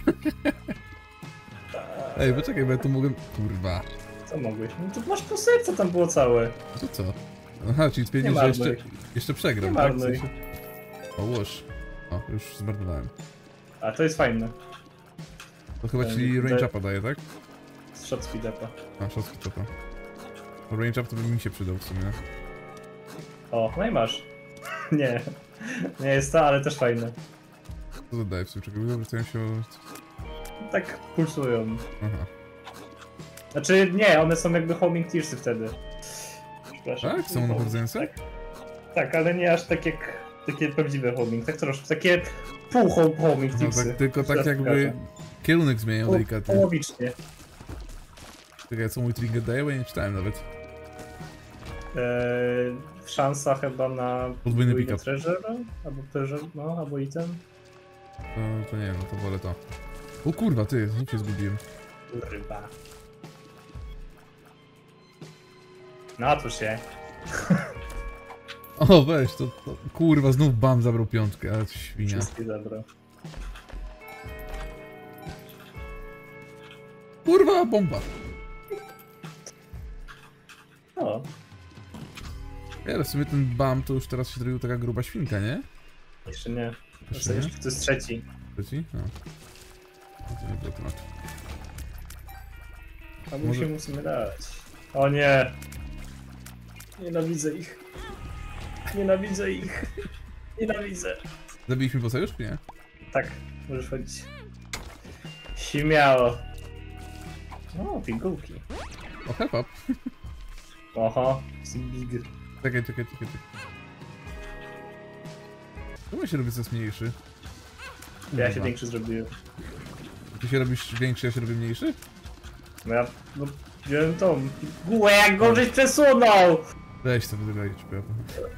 Ej, poczekaj, bo ja tu mogłem... Kurwa. Co mogłeś? No to masz po sercu, tam było całe. To co? Aha, czyli Nie twierdzisz, że marnuj. jeszcze, jeszcze przegram, Nie tak? W marnuj. sensie... O, łoż. O, już zmarnowałem. A, to jest fajne. To chyba Ten- ci range te- upa daje, tak? Z shot speed-upa. A, shotki to to. Bo range up to by mi się przydał w sumie. O, no i masz. Nie. Nie jest to, ale też fajne. Co to daje w sumie? Czekaj, wracają się... o- Tak pulsują. Aha. Znaczy, nie, one są jakby homing tearsy wtedy. Przepraszam. Tak? Są nachodzające? Tak, tak, ale nie aż tak jak takie prawdziwe homing, tak troszkę, takie pół hom- homing No tearsy. tak, tylko tak Teraz jakby... pokażę. Kierunek zmieniają Pół- delikatnie. Połowicznie. Czekaj, co mój trigger daje? Bo ja nie czytałem nawet. Eee, szansa chyba na Podwójny podwójny pick-up. treasure, albo treasure, no, albo item. To, to nie wiem, no to wolę to. O kurwa, ty, znów się zgubiłem. Kurwa. No to się. O, weź, to, to kurwa, znów bam zabrał piątkę, ale świnia. Wszystkie zabrał. Kurwa, bomba. O, Ja, ale w sumie ten bam to już teraz się zrobił taka gruba świnka, nie? jeszcze nie. Jeszcze To nie? jest, to jest trzeci. Trzeci? No. No to nie było tematu. A Może- musimy musimy dać. O nie! Nienawidzę ich. Nienawidzę ich. Nienawidzę. Zabiliśmy bossa już, czy nie? Tak, możesz chodzić. Śmiało. O, pigułki. O, help up. Oho, jest big. Czekaj, czekaj, czekaj, czekaj. Czemu się robi coraz mniejszy? Ja się Kurwa. większy zrobiłem. Ty się robisz większy, ja się robię mniejszy? No ja, no, wziąłem tą pigułę, jak go żeś przesunął! Weź to wygrać, prawda?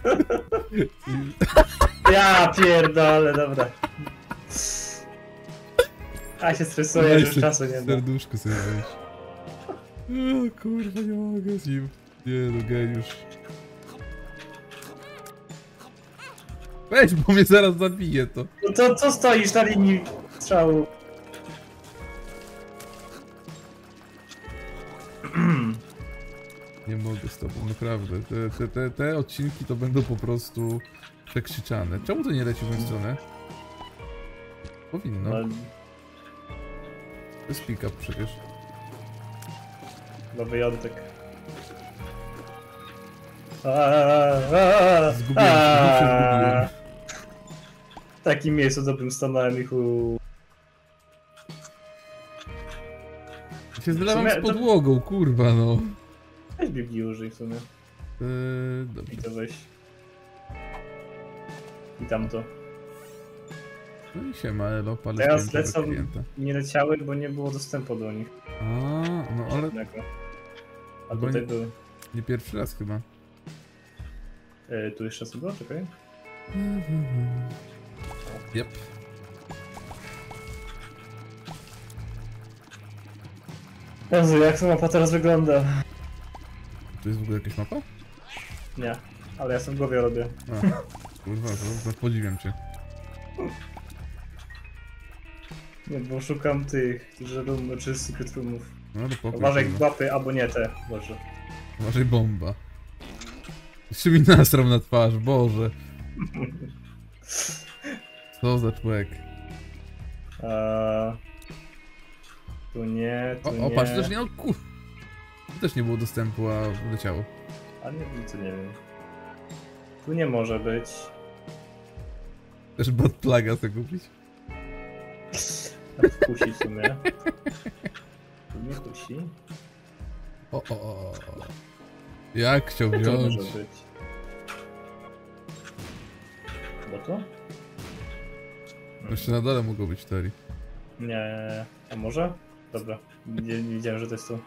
Ja pierdolę, dobra. A się stresuję, że już czasu nie ma. Serduszko sobie weź. O kurwa, nie mogę z nim. Nie no, geniusz. Weź, bo mnie zaraz zabije to. No to co stoisz na linii strzału? Nie mogę z tobą, naprawdę. Te, te, te, te odcinki to będą po prostu przekrzyczane. Czemu to nie leci w moją stronę? Powinno. No, To jest pick-up przecież. no wyjątek. Aaaa, Zgubiłem się, znów się zgubiłem. W takim miejscu dobrym stanąłem i chu... Ja się zlewam W z sumie to- podłogą, kurwa no. Weź Biblii użyj w sumie. Eee, dobrze. I to weź. I tamto. No i siema, elo, palę Teraz zdjęcia do lecą, klienta. nie leciały, bo nie było dostępu do nich. A, no ale Żadnego. A Bo tutaj nie- były. nie pierwszy raz chyba. E, tu jeszcze sobie było? Czekaj. Yep. Jezu, jak ta mapa teraz wygląda? To jest w ogóle jakaś mapa? Nie, ale ja sobie w głowie robię. A, kurwa, to, to podziwiam cię. Nie, bo szukam tych, którzy robią czy secret roomów. No to pokój. Uważaj, kurwa. łapy, albo nie te, Boże. Uważaj, bomba. Jeszcze mi nasrał na twarz, Boże. Co za człowiek. Eee, tu nie, tu O, nie. o patrz, też nie, o kur... Tu też nie było dostępu, a leciało. A nie, tu nie wiem. Tu nie może być. Też bad plaga chcę kupić. Tam kusi w sumie. Tu nie kusi. O, o, o, o. Jak chciał Tu wziąć? może być. Bo to? Jeszcze na dole mogło być teorii. Nie, a może? Dobra, nie, nie wiedziałem, że to jest to.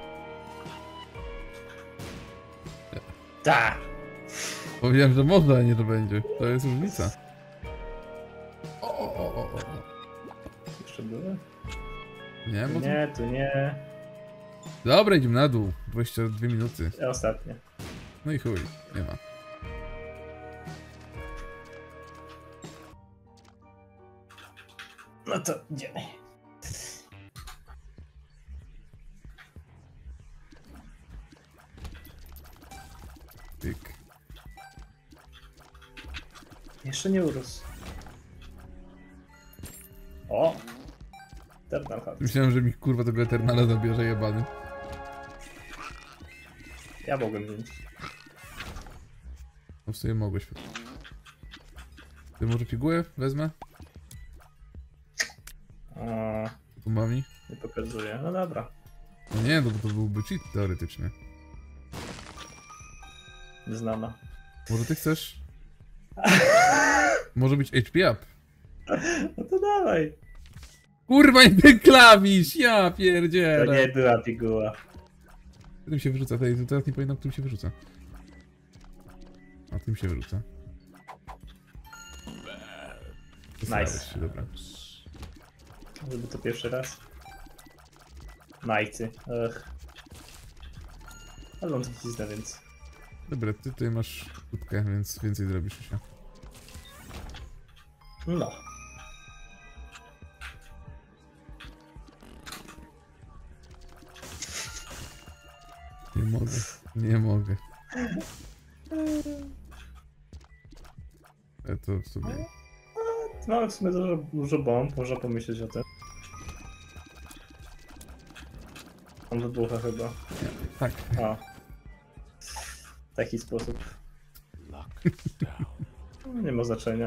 Ta! Powiedziałem, że można, a nie, że będzie. To jest różnica. O, o, o, o, o. Jeszcze były? Nie, Tu bo... nie, tu nie. Dobra, idziemy na dół. dwadzieścia dwie minuty. I ostatnie. No i chuj, nie ma. No to idziemy. Tyk. Jeszcze nie urósł. O! Eternal Heart. Myślałem, że mi kurwa tego Eternala zabierze jebany. Ja mogłem wziąć. No w sobie mogłeś. Ty może pigułę wezmę? A, Tu mami? nie pokazuje. No dobra. No nie, no bo to byłby cheat teoretycznie. Nieznana. Może ty chcesz? Może być H P up. No to dawaj. Kurwa, nie ten klawisz! Ja To pierdzielę! nie była piguła. Którym się wyrzuca? Tutaj, teraz nie pamiętam, którym się wyrzuca. A tym się wyrzuca. Zesrałeś się, dobra. Żeby to pierwszy raz. Najcy. Ech. Ale on to wcisnę, więc... Dobra, ty tutaj masz kutkę, więc więcej zrobisz się. No. Nie mogę, nie mogę. Ja to w sumie... Mamy w sumie dużo, dużo bomb, można pomyśleć o tym. On wybucha chyba. Nie, tak. A. W taki sposób. Nie ma znaczenia.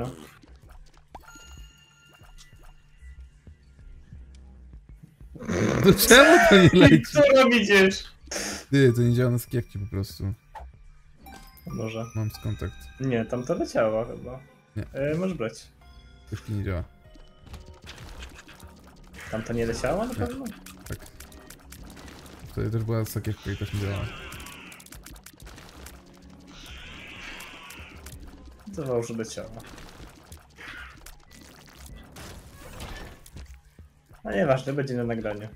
Do czemu to nie leci? Co tam idziesz? Ty, to nie działa na skierki po prostu. Może. Mam z kontakt. Nie, tam to leciało chyba. Nie. E, możesz brać. Skierki nie działa. Tam to nie leciało na pewno? Tak. Tutaj też była sakiewka i też nie działała. Zdawało, że leciało. A nieważne, będzie na nagraniu.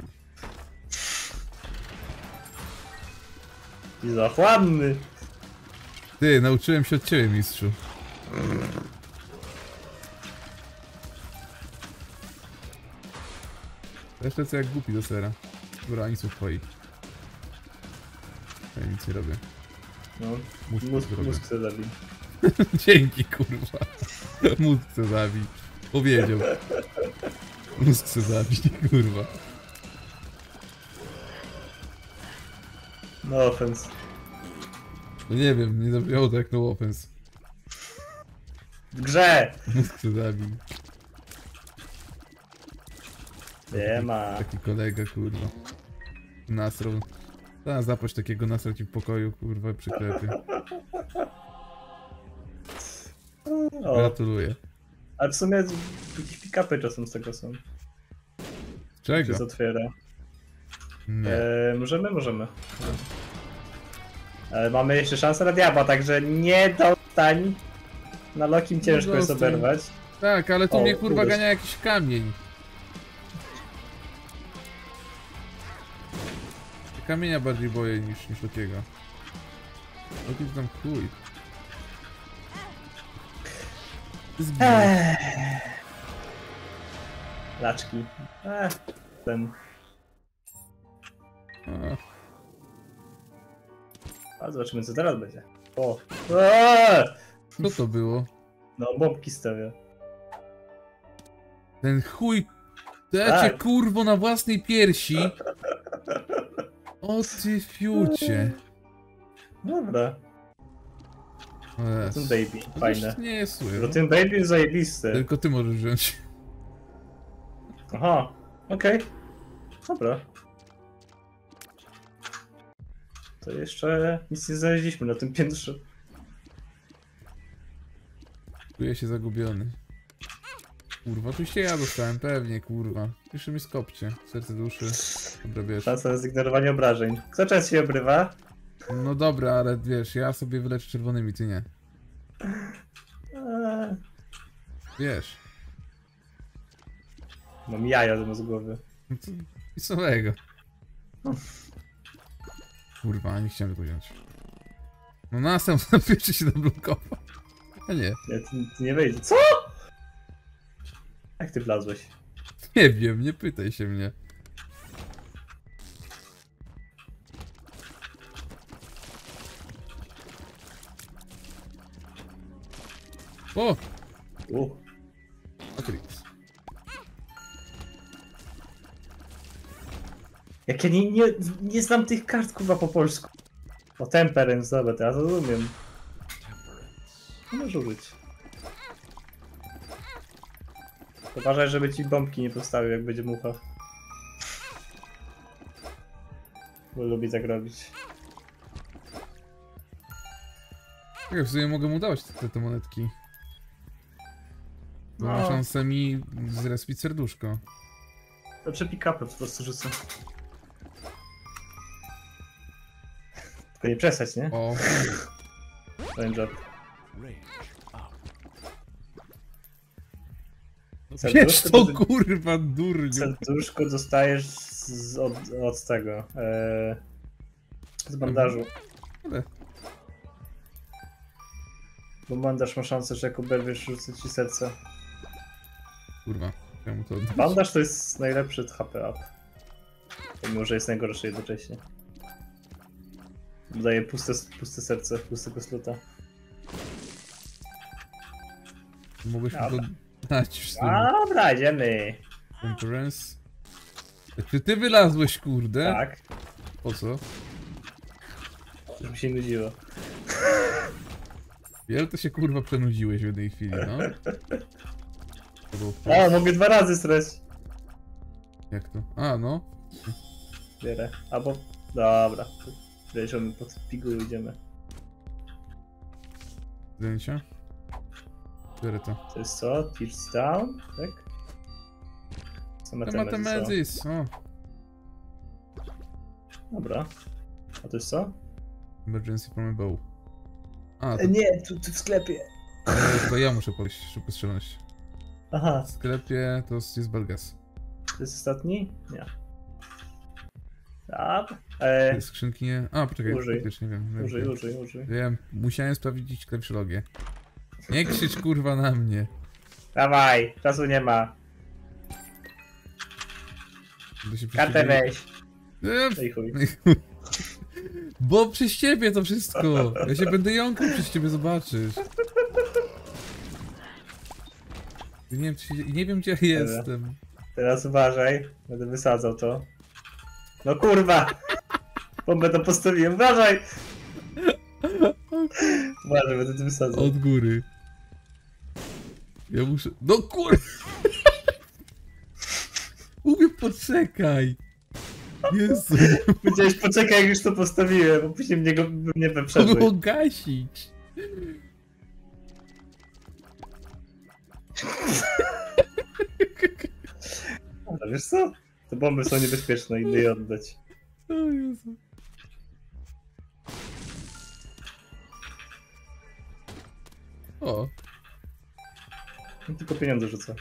I zachłanny! Ty, nauczyłem się od ciebie, mistrzu. Też lecę jak głupi do sera. Dobra, ani słów twoi. Ja nic nie robię. No, Mózg, mózg, zrobię. mózg chce zabić. Dzięki, kurwa. Mózg chce zabić. Powiedział. Mózg chce zabić, kurwa. No offense. No nie wiem, nie zabrzmiało to jak no offense. W grze! Mózg chce zabić. Nie ma. Taki kolega, kurwa. Nasrał. Ta, zapaść takiego nasrał ci w pokoju, kurwa, przy klepie. O, Gratuluję. ale w sumie jakieś pick-upy czasem z tego są. Czego? Się otwiera. Nie. E, możemy? Możemy. Ale mamy jeszcze szansę na diabła, także nie dostań. Na Lokim ciężko jest dostań. oberwać. Tak, ale tu O, mnie kurwa kurde. gania jakiś kamień. Kamienia bardziej boję niż, niż takiego. Loki to tam chuj. Zginął. Eee. Laczki. Ech, ten. A, A zobaczymy co teraz będzie. O! Eee! co to było? No, bombki stawia. Ten chuj. Dacie Tak. kurwo na własnej piersi. O ty fiucie. Dobra. O Jezu. Rotten Baby, To fajne. też nie jest złe. No. Rotten Baby jest zajebiste. Tylko ty możesz wziąć. Aha, okej. Dobra. To jeszcze nic nie znaleźliśmy na tym piętrze. Czuję się zagubiony. Kurwa, oczywiście ja dostałem, pewnie, kurwa. Jeszcze mi skopcie. Serce duszy. Dobra, wiesz. Szansa na zignorowanie obrażeń. Kto czas się obrywa? No dobra, ale wiesz, ja sobie wyleczę czerwonymi, ty nie. Eee, Wiesz. mam jaja zamiast głowy. No to nic nowego. Kurwa, nie chciałem tego wziąć. No następny pierwszy się zablokował. A nie, Nie, ty, ty nie wejdzie. Co? Jak ty wlazłeś? nie wiem, nie pytaj się mnie. O! U. Matrix. Jak ja nie, nie, nie znam tych kart kurwa po polsku. O Temperance, dobra, to ja to rozumiem. Nie może użyć. Uważaj, żeby ci bombki nie postawił, jak będzie mucha. Bo lubi tak robić. Tak, w sumie mogę mu dawać te, te monetki. Bo ma No. szansę mi zrespić serduszko. Lepsze pick-upy po prostu rzucę. Tylko nie przesać, nie? O, Ten job. wiesz to to- kurwa durniu. Serduszko dostajesz z, od, od tego. E, z bandażu. Ale Bo bandaż ma szansę, że jak oberwiesz, rzucę ci serce. Kurwa, czemu to oddać? Bandaż to jest najlepszy H P up. Pomimo, że jest najgorszy jednocześnie. Daje puste, puste serce, pustego slota. Mogłeś mi to Dobra. dać w sumie. A dobra, idziemy. Temperance. Czy ty wylazłeś, kurde? Tak, Po co? już mi się nudziło. Wiele to się kurwa przenudziłeś w jednej chwili, no. To było w O, mogę dwa razy strać. Jak to? A, no. Bierę. Albo... Dobra. Leżymy pod piguły, idziemy. Zdjęcia. Biorę to. To jest co? Tears down? Tak? Same te mezy są. Matemezis, o. Dobra. A to jest co? Emergency from a bow. A, to, E, nie, tu, tu w sklepie. to ja muszę podejść, szybko strzelność. Aha, W sklepie to jest Balgas. to jest ostatni? Nie. Dobra. E, Skrzynki nie... A, poczekaj, Użyj. faktycznie wiem. wiem, użyj, wiem. użyj, użyj. Wiem, musiałem sprawdzić klawiszologię. Nie krzycz kurwa na mnie. Dawaj, czasu nie ma. Bo się Kartę przeciwnie- weź. Eee, Ej chuj. Bo przez ciebie to wszystko. Ja się będę jąkał przez ciebie, zobaczysz. Nie wiem, czy, nie wiem gdzie ja jestem. Teraz uważaj. Będę wysadzał to. No kurwa! Bombę to postawiłem, uważaj! Uważaj, będę to wysadzał. Od góry. Ja muszę... No kur... Mówię, poczekaj. Jezu, Powiedziałeś poczekaj, jak już to postawiłem, bo później mnie go mnie to wyprzedzaj. było gasić. Dobra, wiesz co? Te bomby są niebezpieczne, idę je oddać. O Jezu. O, Tylko pieniądze rzucę.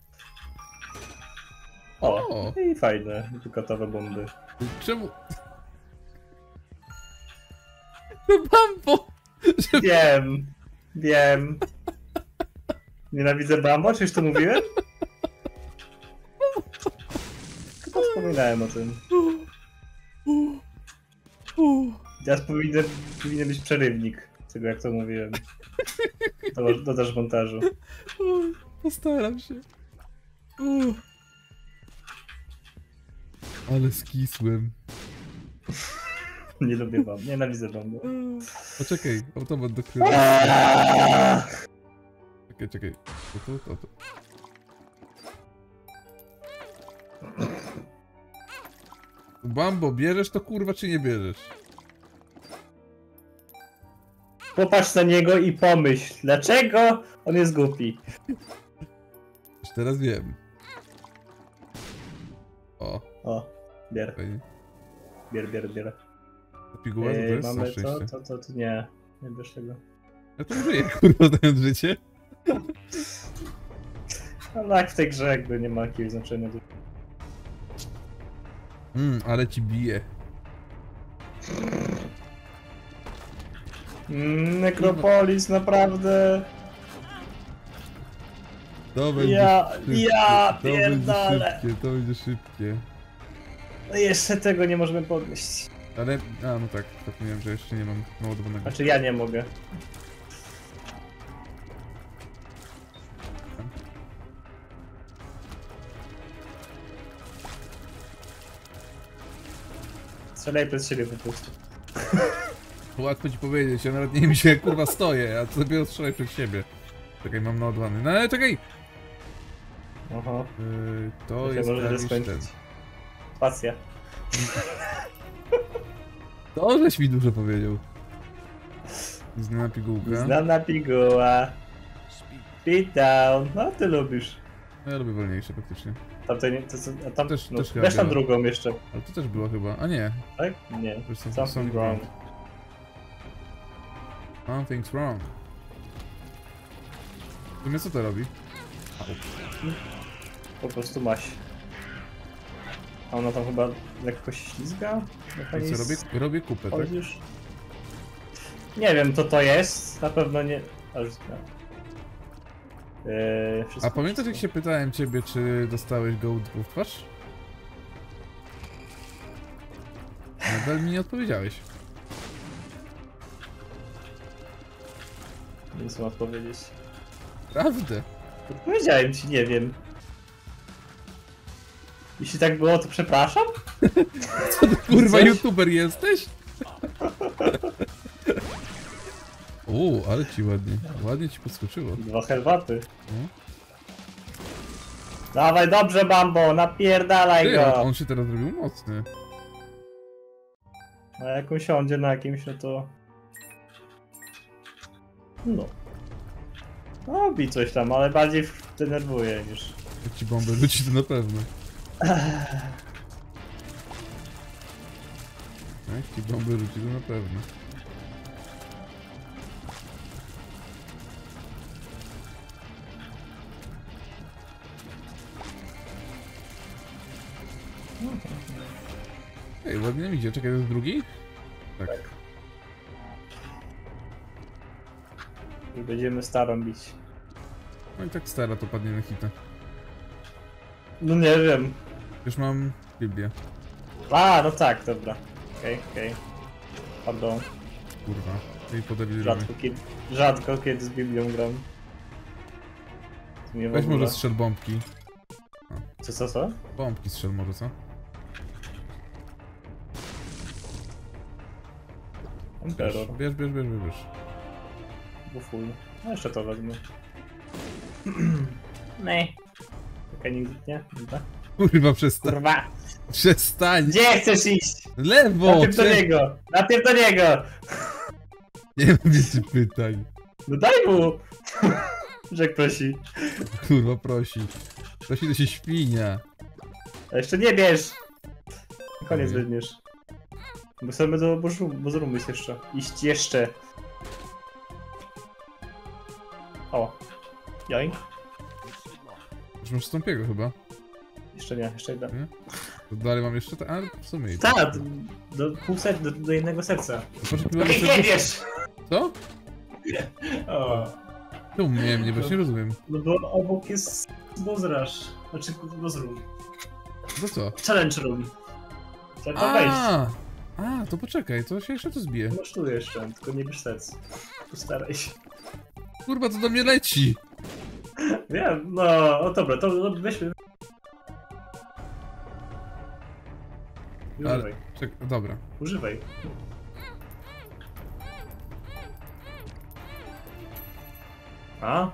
O, O. i fajne, gotowe bomby. czemu... No Bambo! Wiem, wiem. Nienawidzę Bambo, czy już to mówiłem? Chyba wspominałem o tym. Teraz powinien, powinien być przerywnik tego, jak to mówiłem. To dodasz w montażu. Oj, postaram się. Uff. Ale skisłem. Nie lubię wam, nienawidzę Bambo. Poczekaj, automat do kryju. Czekaj, czekaj. To, to, to, to. Bambo, bierzesz to kurwa czy nie bierzesz? Popatrz na niego i pomyśl, dlaczego on jest głupi. Już teraz wiem. O, O, bier, fajnie. bier, bier, bier. To piguła, to, to Ej, jest na mamy to, szczęście. to, to, to, nie. Nie bierz tego. Ja to żyję, kurwa, znając życie. No tak, w tej grze jakby nie ma jakiegoś znaczenia. Mmm, ale ci bije. Mm, Necropolis, naprawdę. To będzie Ja, szybkie, ja to będzie pierdolę. szybkie, to będzie szybkie. No jeszcze tego nie możemy podnieść. Ale, a no tak, zapomniałem, że jeszcze nie mam naładowanego. Znaczy ja nie mogę. Strzelaj przez siebie po prostu. Łatwo ci powiedzieć, ja nawet nie wiem gdzie kurwa stoję, a to dopiero strzelaj przed siebie. Czekaj, mam naładowany. No ale czekaj! Aha, Yy, to to się jest może klawisz ten. skończyć. Spacja. To żeś mi dużo powiedział. Znana pigułka. Znana piguła. Speed down. No ty lubisz. No, ja lubię wolniejsze praktycznie. Tamte nie, to, co- a tam, Też- no, też chyba weź tam biorę. drugą jeszcze, Ale to też było chyba. A nie. tak? Nie. To jest Something something wrong. wrong. Something's wrong. W sumie co to robi? Po prostu maś. A ona tam chyba lekko się ślizga? Jak I co robię? Robię kupę, tak? Chodzisz? Nie wiem co to jest, na pewno nie... A już zginąłem. Eee, A wszystko, pamiętasz jak wszystko. się pytałem ciebie, czy dostałeś gołdków w twarz? Nadal mi nie odpowiedziałeś. Nie chcę odpowiedzieć. Prawdę. Odpowiedziałem ci, nie wiem. Jeśli tak było, to przepraszam? Co ty kurwa Coś? youtuber jesteś? O, ale ci ładnie. Ładnie ci podskoczyło. Dwa herbaty. No. Dawaj dobrze, Bambo, napierdalaj Ty, go! on się teraz zrobił mocny. A jak usiądzie na jakimś, no to... No. Robi coś tam, ale bardziej denerwuje niż... Jak ci bombę rzuci, to na pewno. Jak ci bombę rzuci, to na pewno. Ej, ładnie mi idzie. Czekaj, to jest drugi? Tak. I będziemy starą bić. No i tak stara to padnie na hita. No nie wiem. Już mam Biblię. A, no tak, dobra. Okej, okay, okej. Okay. Pardon. Kurwa. I podebilujemy. Rzadko kiedy, rzadko kiedy z Biblią gram. Nie w Weź ogóle. może strzel bombki. Co, co, co? Bombki strzel może, co? Bierz, Emperor. bierz, bierz, bierz, bierz. Bufuj. A jeszcze to wezmę. Nej. Okej, nigdy nie? Dobra. Kurwa, przestań. Kurwa! Przestań! Gdzie chcesz iść? Lewo! Na tym do cze- niego! Na tym do niego! Nie mam więcej pytań. No daj mu! Rzek prosi. Kurwa, prosi. Prosi, to się świnia. A jeszcze nie bierz! Koniec Okej. weźmiesz. Bo sobie do bożrumu jest jeszcze. Iść jeszcze. O. Joink. Już masz stąpiego chyba. Jeszcze nie, jeszcze jeden. Nie? To dalej mam jeszcze, te- ale w sumie i Tak, do pół serca, do, do jednego serca. Poszukiwałem Nie, nie bierz! Co? O. Czemu nie, nie, właśnie rozumiem. No bo obok jest Bozrasz. Znaczy Bozrum. No co? Challenge room. Trzeba wejść. A, a, to poczekaj, to się jeszcze to zbije. Masz tu jeszcze, tylko nie bierz serc. Postaraj się. Kurwa, to do mnie leci. Wiem, no, o dobra, to no, weźmy. Używaj, Ale, czek, dobra. używaj. A?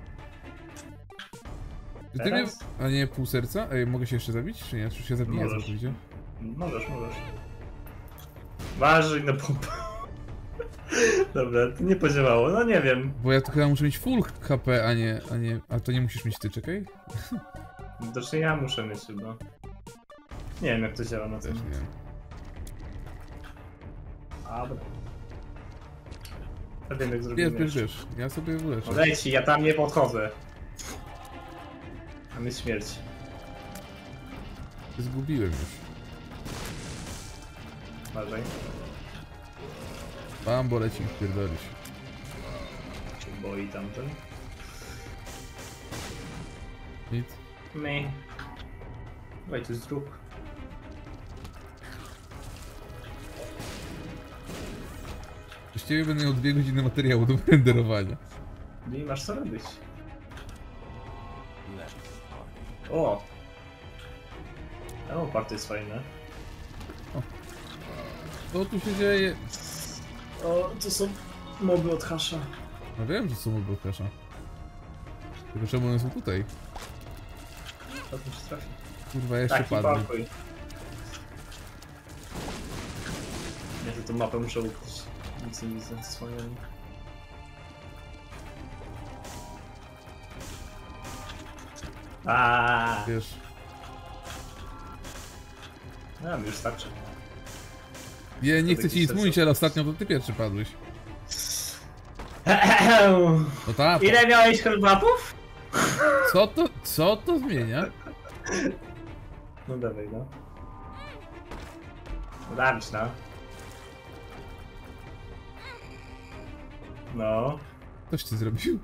Czy ty mnie... Teraz? A nie, pół serca? Ej, mogę się jeszcze zabić, czy nie? Czy się zabiję Możesz. całkowicie? Możesz, możesz. Uważaj na pompę. Dobra, to nie podziałało, no nie wiem. Bo ja tu chyba muszę mieć full H P, a nie, a nie... A to nie musisz mieć ty, czekaj? Widocznie ja muszę mieć chyba. Nie wiem jak to działa na Też tym. nie wiem. Dobra. Ja wiem jak Bierz, zrobimy. bierz, bierz. Ja sobie uleczę. No leci, ja tam nie podchodzę. Tam jest śmierć. Zgubiłem już. Uważaj. Bambo leci, pierdolisz. Się boi tamten. Nic. My. Dawaj, tu zrób. Właściwie będę miał dwie godziny materiału do renderowania. Nie masz co robić. O! O, party jest fajne. Co tu się dzieje? O, to są moby od hasza. No wiem, że są moby kasza. Tylko czemu one są tutaj? To tu się trafi. Kurwa, jeszcze Taki padły. pokój. Ja to tą mapę muszę ukryć. Nic nie widzę swoją. Aaaa! Wiesz, Ja mi już starczy. nie, nie To chcę ci nic jakiś mówić, sens. ale ostatnio to ty pierwszy padłeś. No tak. Ile miałeś herbatów? Co to, co to zmienia? No dawaj, no. No dawaj, no. No. Coś ty zrobił?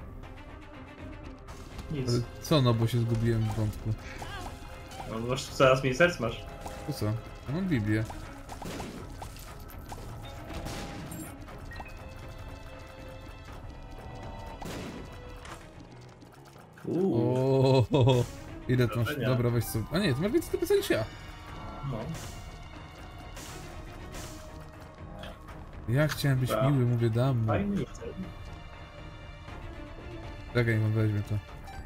Nic. Ale co no, bo się zgubiłem w wątku. No, masz, zaraz mniej serc masz. To co? Ja mam Biblię. Uuu. O, ile to masz? Dobra. Dobra, weź sobie. A nie, to masz więcej do niż ja. No. Ja chciałem być Dobra. miły, mówię dam mu. Fajny jest. Czekaj, on weźmie to.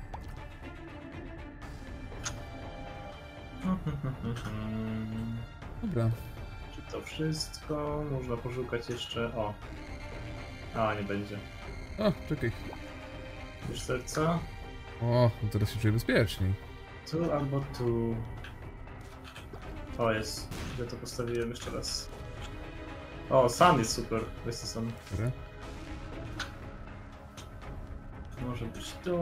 Dobra. Czy to wszystko? Można poszukać jeszcze. O. A, nie będzie. O, czekaj. Już serca? O, no teraz się czuję bezpieczniej. Tu albo tu. O, jest. Ja to postawiłem jeszcze raz. O, sam jest super. Weź to sam. Dobra. Może być tu.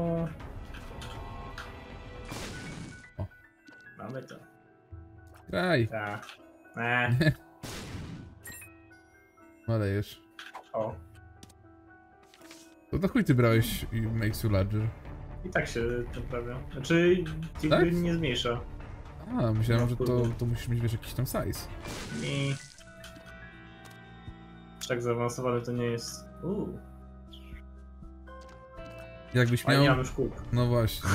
O. Mamy to. Graj. Tak. Eee. Malejesz. O. To na chuj ty brałeś i makes you larger? I tak się naprawia. Znaczy, jakby Tak? nie zmniejsza. A, myślałem, No, że to, kurde. to musisz mieć wiesz, jakiś tam size. Nie. Aż tak zaawansowany to nie jest. Uuu. Jakbyś A nie miał... mamy szkół. No właśnie.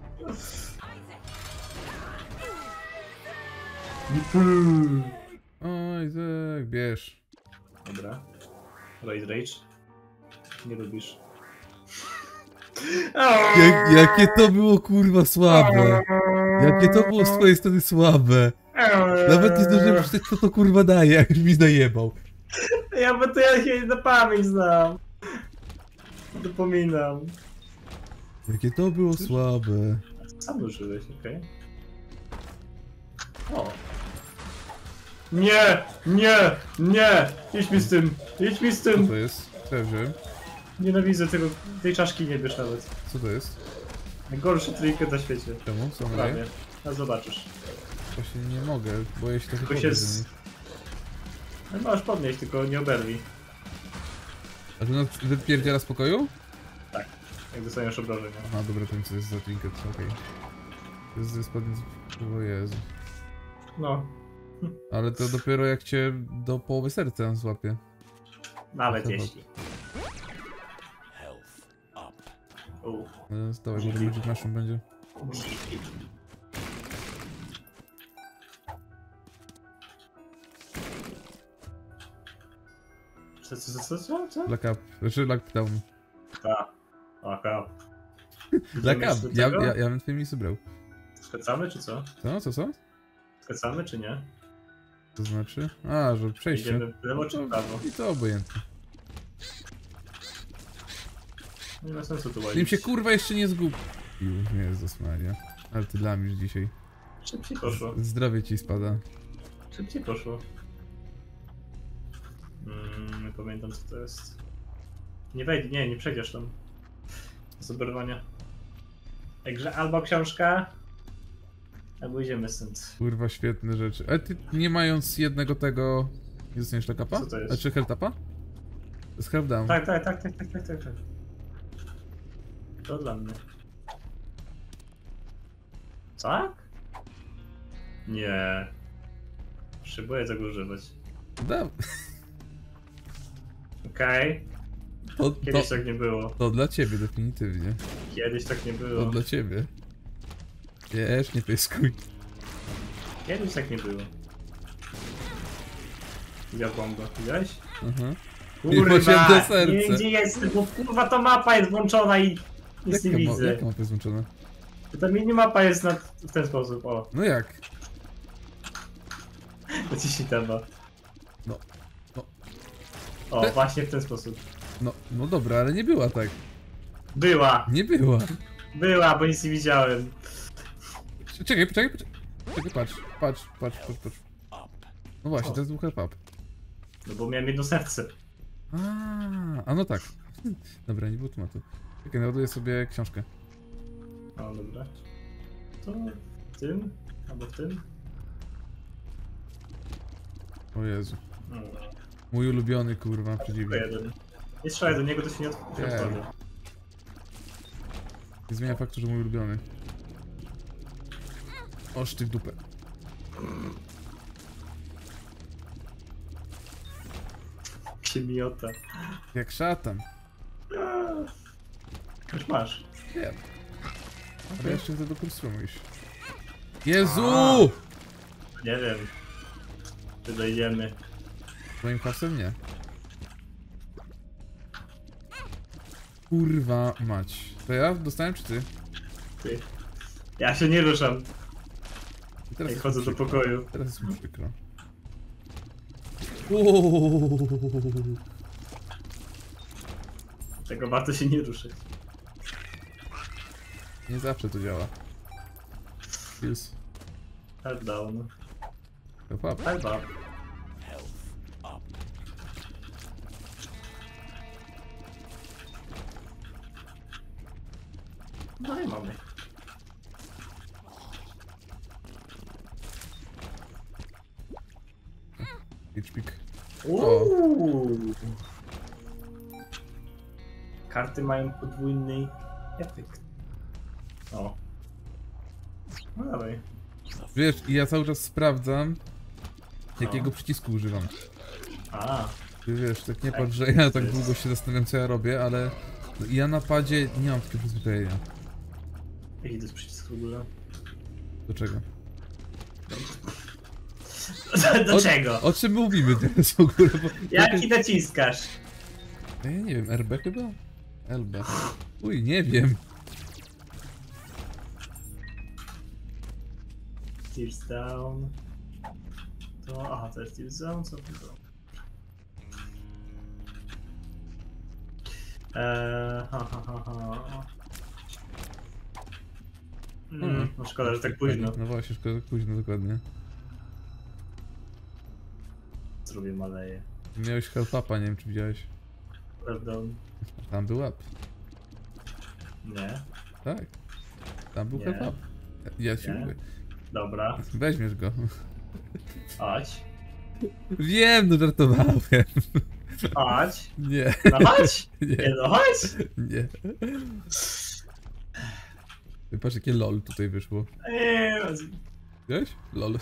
Oj, tak, bierz. Dobra. Raid Rage. Nie lubisz. Jak, jakie to było kurwa słabe. Jakie to było z twojej strony słabe. Nawet nie zdążyłem przeczytać, co to kurwa daje, jak mi zajebał. Ja, bo to ja się na pamięć znam. Dopominam. Jakie to było słabe. Sam użyłeś, okej. Okay. O. Nie! Nie! Nie! Idź mi z tym! Idź mi z Co tym! to jest? Co ja wziąłem? Nienawidzę tego, tej czaszki nie bierz nawet. Co to jest? Najgorszy trinket na świecie. Czemu? Co Prawie. mówię? A zobaczysz. Właśnie nie mogę, boję się trochę Tylko się podnieść. z... No możesz podnieść, tylko nie oberwij. A ty no wypierdziela z pokoju? Tak. Jak dostaniesz obrażenia. Aha, dobra, to co jest za trinket, okej. To jest spadnie z... O Jezu. No. Ale to dopiero jak cię do połowy serca złapie. Nawet Zobacz. jeśli. U. No, Stałego ludzie naszą będzie. Co, co, co, co, co? Black up, znaczy lockdown. Tak. Aha. Black Idziemy up, do ja, tego? ja, ja bym twoje miejsce brał. Skracamy czy co? Co, co, co? Skracamy czy nie? To znaczy? A, że przejście. Idziemy w lewo czy w prawo? I to obojętne. Nie ma sensu tu Nim łazić. się kurwa jeszcze nie zgubił. Jezus Maria. Ale ty lamisz dzisiaj. Szybciej poszło. Zdrowie ci spada. Szybciej poszło. Mm, nie pamiętam co to jest. Nie wejdź, nie, nie przejdziesz tam. Z oberwania. Także albo książka, albo idziemy stąd. Kurwa, świetne rzeczy. Ale ty nie mając jednego tego... Nie dostaniesz lakapa? Co to jest? Znaczy heltapa? To jest help down. Tak, tak, tak, tak, tak, tak, tak. tak. To dla mnie. Tak? Nie. Szybuję tego używać. Da. Okej. To, Kiedyś to, tak nie było. to dla ciebie definitywnie. Kiedyś tak nie To było. dla ciebie. Wiesz, nie pyskuj. Kiedyś tak nie było. Ja bomba. Widziałeś? Aha. Kurwa! Miłosierne serce. Nie wiem gdzie jest, bo kurwa ta mapa jest włączona i nic nie Jaka, ma, widzę. jaka mapa jest włączona? Ta minimapa jest na, w ten sposób, o. No jak? Naciśnij taba. No. No. O, Te- właśnie w ten sposób. No, no dobra, ale nie była tak. Była! Nie była. Była, bo nic nie widziałem. Czekaj, poczekaj, poczekaj. Czekaj, patrz, patrz, patrz, patrz, patrz. No właśnie, O. to jest help up. No bo miałem jedno serce. A, a no tak. Dobra, nie było tematu. Czekaj, naładuję sobie książkę. O, dobra. To w tym? Albo w tym? O Jezu. No, Mój ulubiony, kurwa, tylko przeciwnik. jeden. Nie strzelaj do niego, to się nie od- nie Nie. otworzy. Nie zmienia faktu, że mój ulubiony. Oż ty w dupę. Się miota. Jak szatan. Już masz. Nie. Ale jeszcze chcę do kursu iść. Jezu! Nie wiem. Czy dojdziemy. Moim hasem nie. Kurwa mać. To ja dostałem czy ty? Ty. Ja się nie ruszam. I teraz Jak jest chodzę mi do przykro. pokoju. Teraz jest mi przykro. Uuuu. Tego warto się nie ruszyć. Nie zawsze to działa. Jest. Head down. Chyba. Head up. No i mamy. Hitchpick. Uuu. Karty mają podwójny efekt. O. No dalej. Wiesz, i ja cały czas sprawdzam, jakiego przycisku używam. A. Ty wiesz, tak nie patrz, że ja tak długo się zastanawiam, co ja robię, ale ja na padzie nie mam takiego przyzwyczajenia. Jaki to jest przycisk w ogóle? Do czego? Do o, czego? O czym mówimy teraz w ogóle? Bo Jaki naciskasz? ja nie wiem, R B chyba? L B. Uj, nie wiem. Tears down. To... Aha, to jest Tears down, co to było? Eee, ha, ha, ha, ha. Mm, no szkoda, że tak późno. No właśnie, szkoda, że tak późno, dokładnie. Zrobię maleje. Miałeś help upa, nie wiem czy widziałeś. Prawda? Tam był up. Nie. Tak. Tam był Nie. help up. Ja ci Nie. mówię. Dobra. Weźmiesz go. Chodź. Wiem, no żartowałem. Chodź. Nie. No chodź. Nie. Nie no chodź. Nie. Patrz jakie lol tutaj wyszło. Eee, Widziałeś? Lol.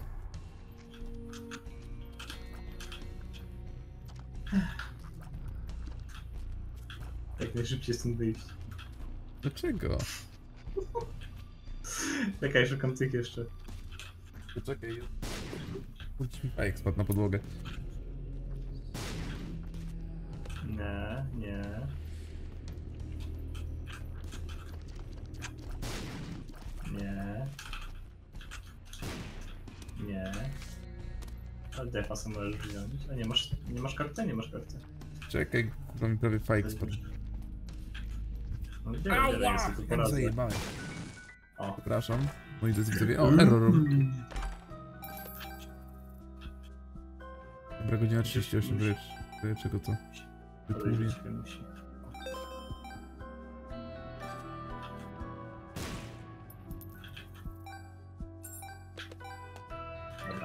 jak najszybciej stąd wyjść. Dlaczego? Czekaj, szukam tych jeszcze. Poczekaj. Pójdź mi fajek spadł na podłogę. Nie, nie. Nie. Nie. A defa sobie możesz wziąć. A nie masz, nie masz karty? Nie masz karty. Czekaj, kurwa mi prawie fajek spadł. No gdzie ja sobie tu Jak poradzę. zajebałem. O. Przepraszam. Moi drodzy widzowie. O, error. Dobra, godzina trzydzieści osiem, wiesz. Czego to? Wytłumię. Odejrzeć się musi. Dobra.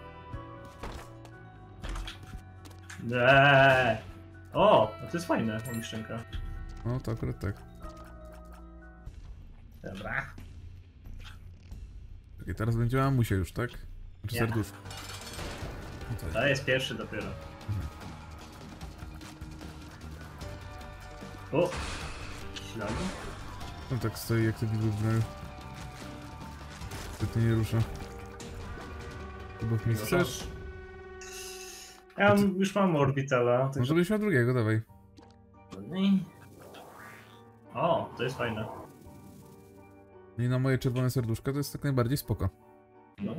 Eee. O, no to jest fajne, umieszczynka. No to akurat tak. Dobra. Okej, teraz będzie mamusia już, tak? Znaczy Nie. serduszko. No to jest. To jest pierwszy dopiero. O! Ślady? On tak stoi jak te widły w gnoju. Ty nie rusza. Chyba w mi chcesz? Ja mam, już mam orbitala. No Także... żebyś miał drugiego, dawaj. O, to jest fajne. I na moje czerwone serduszko to jest tak najbardziej spoko. No.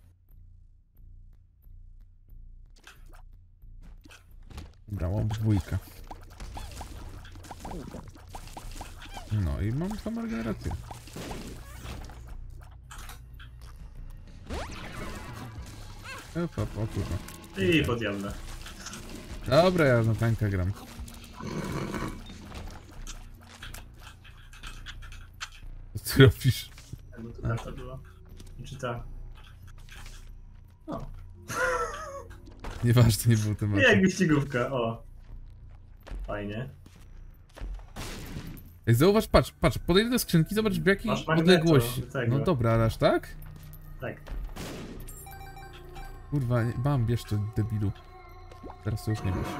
Dobra, mam dwójkę. No i mam samą regenerację. Op, op, o kurwa. I podjemne. Dobra, ja na tanka gram. Co ty robisz? Jakby to karta była. I czy ta? O. Nieważne, nie było tematu. Jak wyścigówka, o. Fajnie. Ej, zauważ, patrz, patrz, podejdę do skrzynki, zobacz w jakiej Masz magneto odległości. do tego. No dobra, aż tak? Tak. Kurwa, nie, bam, bierz to, debilu. Teraz to już nie wiesz.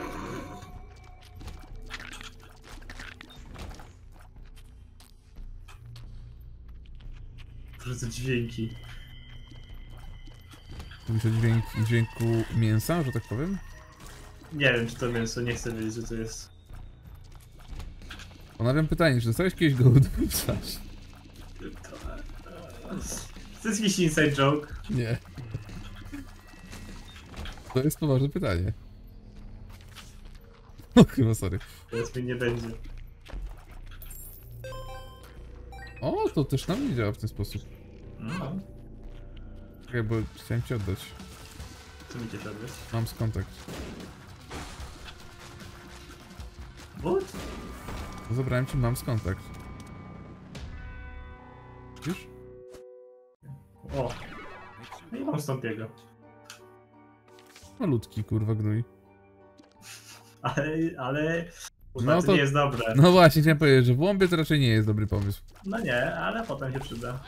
Proszę, te dźwięki. Mówisz o dźwięk, dźwięku mięsa, że tak powiem? Nie wiem, czy to mięso, nie chcę wiedzieć, co to jest. Ponawiam pytanie, czy dostałeś kiedyś gołodupy w twarz? To jest jakiś inside joke. Nie. To jest poważne pytanie. O chyba, sorry. Teraz mi nie będzie. O, to też na mnie działa w ten sposób. No. Czekaj, bo chciałem ci oddać. Co mi cię robić? Mam z kontakt. What? No, zabrałem ci mam z kontakt. Widzisz? O. No i mam stąpiego. Malutki, kurwa, gnój. Ale, ale... No No to to- nie jest dobre. No właśnie, chciałem powiedzieć, że w łąbie to raczej nie jest dobry pomysł. No nie, ale potem się przyda.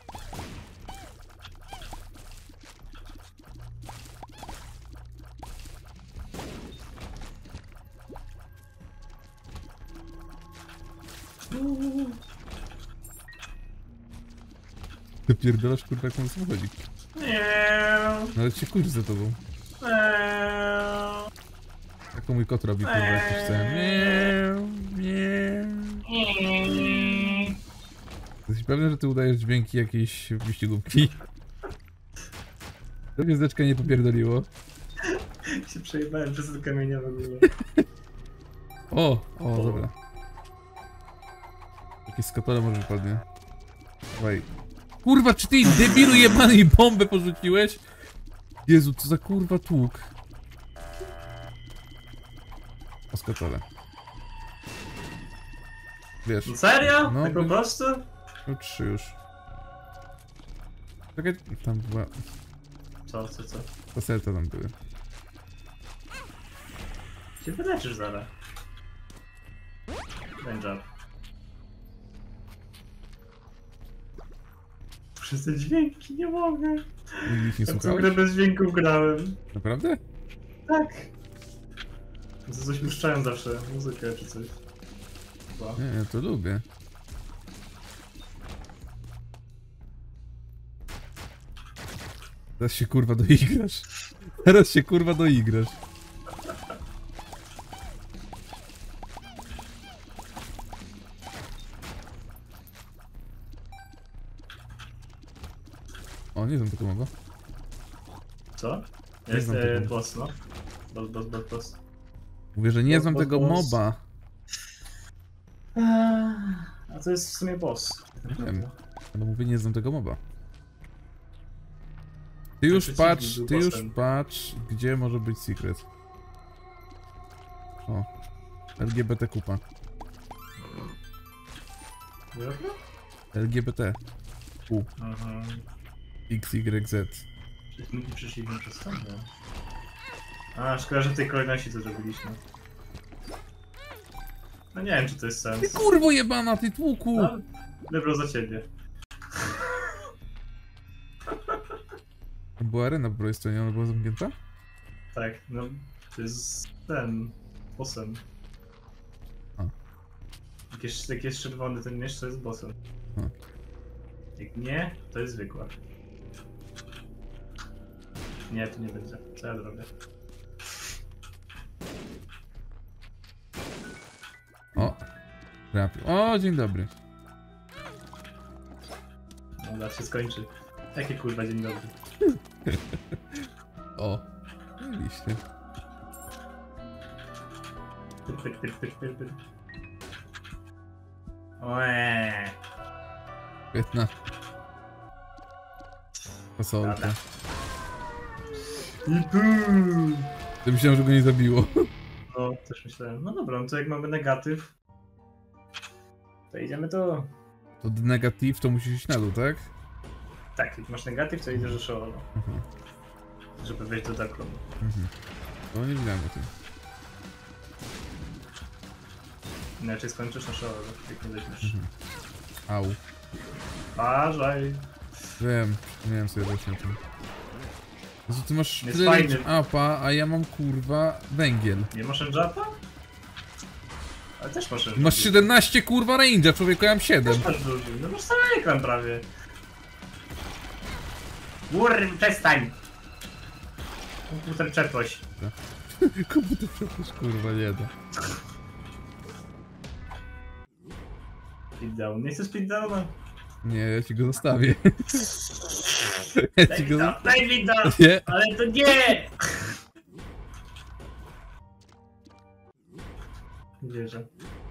Ty pierdolasz, kurwa, jak on samochodzik. Nie. Nawet się kurz za tobą. Eee. Jak to mój kot robi, kurwa, jak coś chce. Miau, miau. Jesteś pewny, że ty udajesz dźwięki jakiejś wyścigówki? To gwiazdeczka nie popierdoliło. Się przejebałem przez te kamienia w ogóle. O, o, dobra. Jakieś skatole może wypadnie. Dawaj. Kurwa, czy ty debilu jebany i bombę porzuciłeś? Jezu, co za kurwa tłuk. O skatole. Wiesz. No serio? No, tak po by- prostu? No trzy już. Czekaj, tam była... Co, co, co? Kaselta tam były. Się wyleczysz zaraz. Będzie. Przez te dźwięki nie mogę. Nigdy ich nie Ja w tą słuchałeś? grę bez dźwięków grałem. Naprawdę? Tak. To coś puszczałem zawsze, muzykę czy coś. Chyba. Nie, ja to lubię. Teraz się kurwa doigrasz. Teraz się kurwa doigrasz. O, nie znam tego mowa. Co? Nie Jest znam e, tego. boss, no. Boss, boss, boss, boss. Mówię, że nie Boss, znam boss, tego boss. moba. Eee, A to jest w sumie boss. Wiem. Ale mówię, nie znam tego moba. Ty już przeciwnik patrz, był ty już bossem. patrz, gdzie może być secret. O. L G B T kupa. Jaka? L G B T. U. Aha. X, Y, Z. Przeciwniki przeciwne przez to, nie? A, szkoda, że w tej kolejności to zrobiliśmy. No nie wiem, czy to jest Ty sens. kurwo jebana, ty tłuku! No, dobro za ciebie. Była arena po prawej stronie, ona była zamknięta? Tak, no to jest ten bossem. A. Jak jest, jak jest czerwony ten miecz, to jest bossem. A. Jak nie, to jest zwykła. Nie, tu nie będzie. Co ja zrobię? O! Trafił. O, dzień dobry. No, zaraz się skończy. Jakie kurwa dzień dobry. O! Mieliście. Pyr, pyr, pyr, pyr, pyr, pyr. Oeee. Świetna. Fasolka. Dobra. I pum. To myślałem, że go nie zabiło. No, też myślałem. No dobra, no to jak mamy negatyw, to idziemy to. To negatyw to musisz iść na dół, tak? Tak, jak masz negatyw, to idziesz do Sheola, Mhm. żeby wejść do Darkroom. Mhm. To nie wiedziałem o tym. Inaczej skończysz na szale, jak nie weźmiesz. Mhm. Au. Uważaj. Wiem, nie wiem sobie właśnie o tym. Jezu, ty masz Jest tyle fajny. apa, a ja mam kurwa węgiel. Nie masz enjapa? Ale też masz enjapa. Masz siedemnaście kurwa range'a, człowieku, ja mam siedem. Też masz duży, no masz cały ekran prawie. Kurwa, przestań! Komputer czegoś. Komputer przecież kurwa nie da. Speed down. Nie chcę speed downa? Nie, ja ci go zostawię. Ja Daj ci mi go to, zostawię. daj mi to! Nie. Ale to nie! Nie wierzę.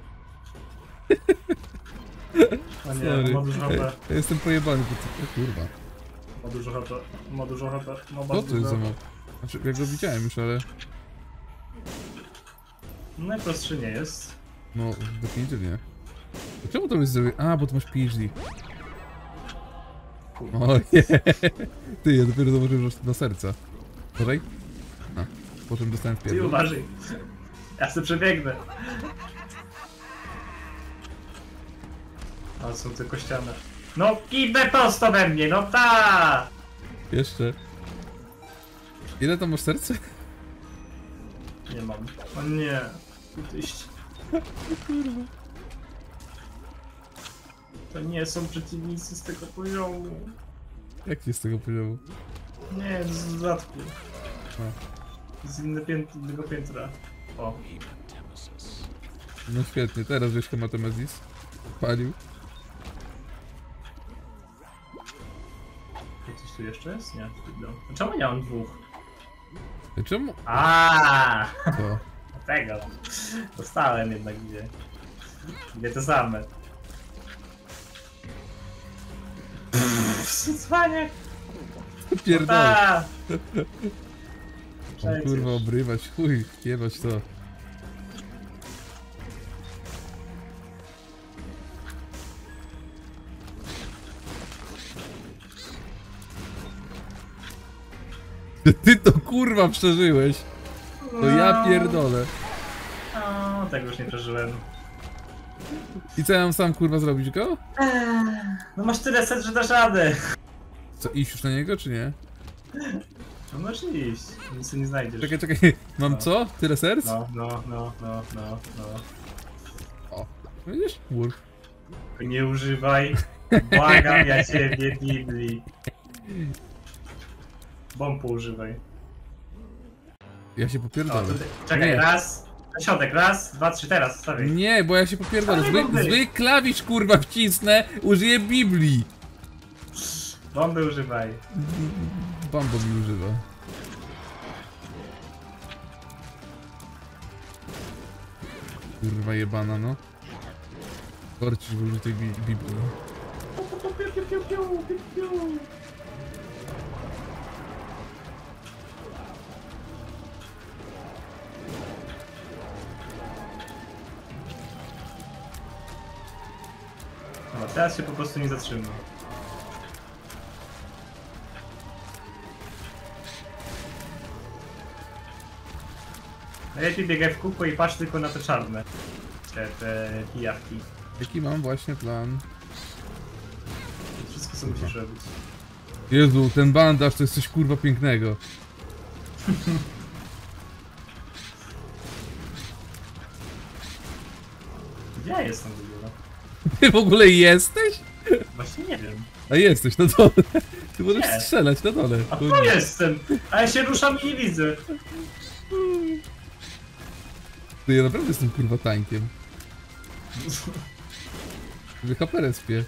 O nie, Sorry. ma dużo H P. Ja jestem pojebany, bo ty... O kurwa. Ma dużo H P. Ma dużo H P. Ma Co bardzo to jest za dużo. mob? Znaczy, ja go widziałem już, ale... Najprostszy nie jest. No, definitywnie. To czemu to jest zrobione? A, bo tu masz P H D. O nie. Ty, ja dopiero zobaczyłem, że na serca. Uważaj. A, potem dostałem w Ty pierdol. uważaj. Ja sobie przebiegnę. A są tylko ściany. No kibę prosto we mnie, no ta! Jeszcze. Ile tam masz serce? Nie mam. O nie. Iść. To nie są przeciwnicy z tego poziomu. Jak ci z tego poziomu? Nie, z dodatku. A. Z inne pięt innego piętra. O. No świetnie, teraz żeś hematemezis palił. Coś tu jeszcze jest? Nie. No. Czemu nie mam dwóch? Ej, czemu? A, Co? tego. Dostałem jednak gdzie. Gdzie to same. Cwaniak! Pierdolę. Ta! O kurwa, obrywać, chuj, jebać to. Ty to kurwa przeżyłeś. To ja pierdolę. No, tego już nie przeżyłem. I co ja mam sam kurwa zrobić go? No masz tyle set, że dasz radę. Co, iść już na niego czy nie? No możesz iść, nic tu nie znajdziesz. Czekaj, czekaj, mam No. co? Tyle serc? No, no, no, no, no, no. O, widzisz? Wolf. Nie używaj. Błagam ja ciebie, Bibli. Bomb używaj. Ja się O, popierdolę. tutaj. Czekaj, Nie. raz. Na środek, raz, dwa, trzy, teraz, stawiaj. Nie, bo ja się popierdolę. Ale Zły, bomby. zły klawisz kurwa wcisnę, użyję Biblii. Bomby używaj. Bambo mi używa. Kurwa jebana, no. Korcisz w użytej bi Biblii. Piu, piu, piu, piu, piu, piu. No, teraz się po prostu nie zatrzyma. Najlepiej biegaj w kółko i patrz tylko na te czarne. Te, te pijawki. Jaki mam właśnie plan? Wszystko co musisz robić. Jezu, ten bandaż to jest coś kurwa pięknego. Gdzie ja jestem w ogóle? Ty w ogóle jesteś? Właśnie nie wiem. A jesteś na dole. Ty możesz Nie. strzelać na dole. A Kurwa. tu jestem! A ja się ruszam i nie widzę. Ty, ja naprawdę jestem kurwa tańkiem. Wy H P respie.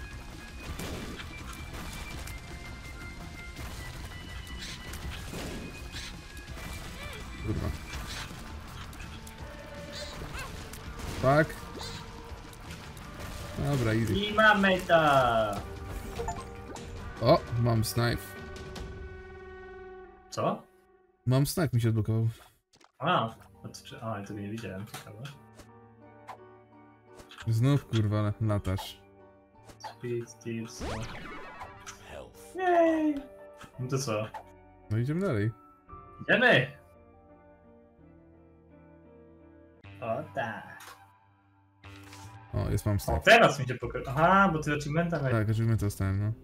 Kurwa. Tak. Dobra, easy. I mamy to! O, mam snipe. Co? Mam snipe, mi się odblokował. A, a, to czy- a ja tego nie widziałem, ciekawe. Znów kurwa latasz. Speed, tips, no. Jej! No to co? No idziemy dalej. Idziemy! O tak. O, jest mam O, staw. teraz mi się pokaże. Aha, bo ty achievementa miałeś. Tak, achievement dostałem, no.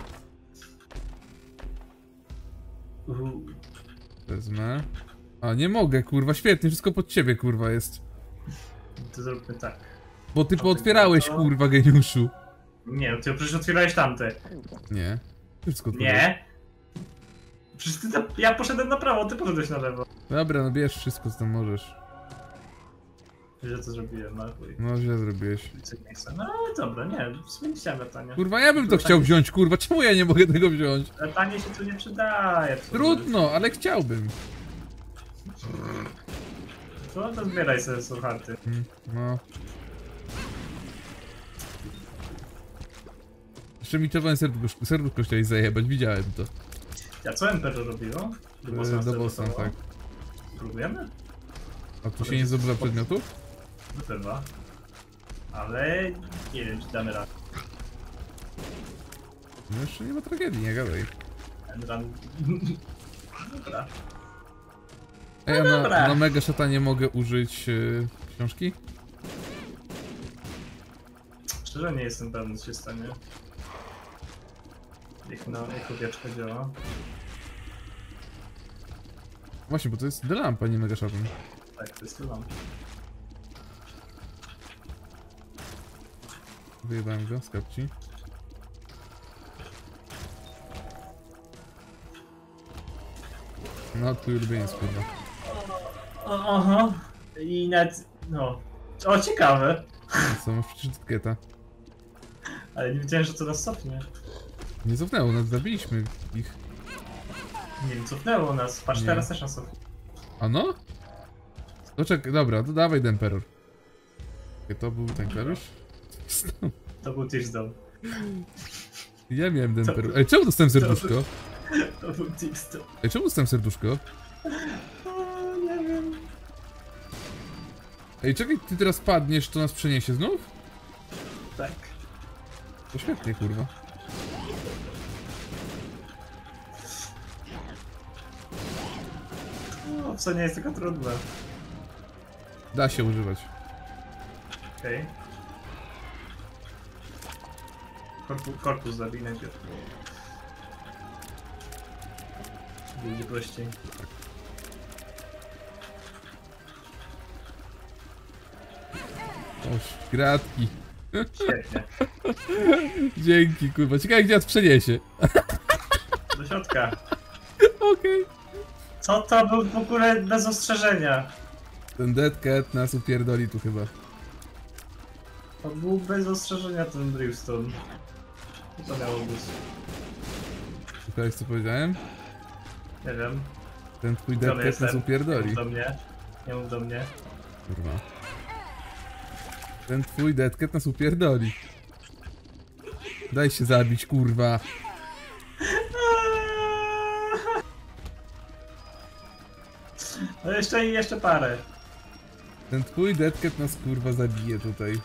Uhu. Wezmę. A, nie mogę, kurwa, świetnie, wszystko pod ciebie, kurwa, jest. To zróbmy tak. Bo ty O, pootwierałeś, to- kurwa, geniuszu. Nie, no ty przecież otwierałeś tamte. Nie. Wszystko otworzyłeś. Nie. Przecież ty, ta- ja poszedłem na prawo, ty poszedłeś na lewo. Dobra, no bierz wszystko, co tam możesz. Źle to zrobiłem, no chuj. No, źle zrobiłeś. Nie chcę. No dobra, nie, w sumie nie chciałem latania. Kurwa, ja bym to chciał wziąć, kurwa, czemu ja nie mogę tego wziąć? Latanie się tu nie przydaje. Trudno, ale chciałbym. To, to zbieraj sobie słuchaty. Mm, No. Jeszcze mi czerwone serduszko, serduszko chciałeś zajebać, widziałem to. A co M P robiło? Do bossa E, Do bossa, startowało? tak. Spróbujemy? A tu się nie zdobywa przedmiotów? No chyba. Ale nie wiem, czy damy radę. No jeszcze nie ma tragedii, nie gadaj. Enran... Dobra. Ej, a dobra. na, na Mega Szatanie mogę użyć yy, książki? Szczerze nie jestem pewny, co się stanie. Jak, na, jak owieczka działa. Właśnie, bo to jest The Lamp, a nie Mega Szatan. Tak, to jest to. Wyjebałem go z kapci. No, twój ulubieniec, kurwa. O, aha. I nawet... no... O, ciekawe. Co, masz przecież dyskieta. Ale nie wiedziałem, że to nas cofnie. Nie cofnęło nas, zabiliśmy ich. Nie wiem, cofnęło nas. Patrz, Nie. teraz też nas cofnie. A no? To czekaj, dobra, to dawaj Demperor. To był Temperor? To był Tearsdown. Ja miałem Demperor. Ej, czemu dostałem serduszko? To był Tearsdown. Ej, czemu dostałem serduszko? O, nie wiem. Ej, czekaj, ty teraz padniesz, to nas przeniesie znów? Tak. To świetnie, kurwa. O, co nie jest taka trudna. Da się używać. Okej. Okay. Korpus, korpus zabij najpierw. Będzie prościej. Oż, gratki. Świetnie. Dzięki, kurwa. Ciekawe, gdzie nas przeniesie. Do środka. Okej. Co to był w ogóle bez ostrzeżenia? Ten Dead Cat nas upierdoli tu chyba. To był bez ostrzeżenia ten Brimstone. Co to miało być? Słuchaj, co powiedziałem? Nie wiem. Ten twój Gdzie Dead on Cat jest nas ten? Nie upierdoli. mów do mnie. Nie mów do mnie. Kurwa. Ten twój Dead Cat nas upierdoli. Daj się zabić, kurwa. No jeszcze i jeszcze parę. Ten twój Dead Cat nas kurwa zabije tutaj.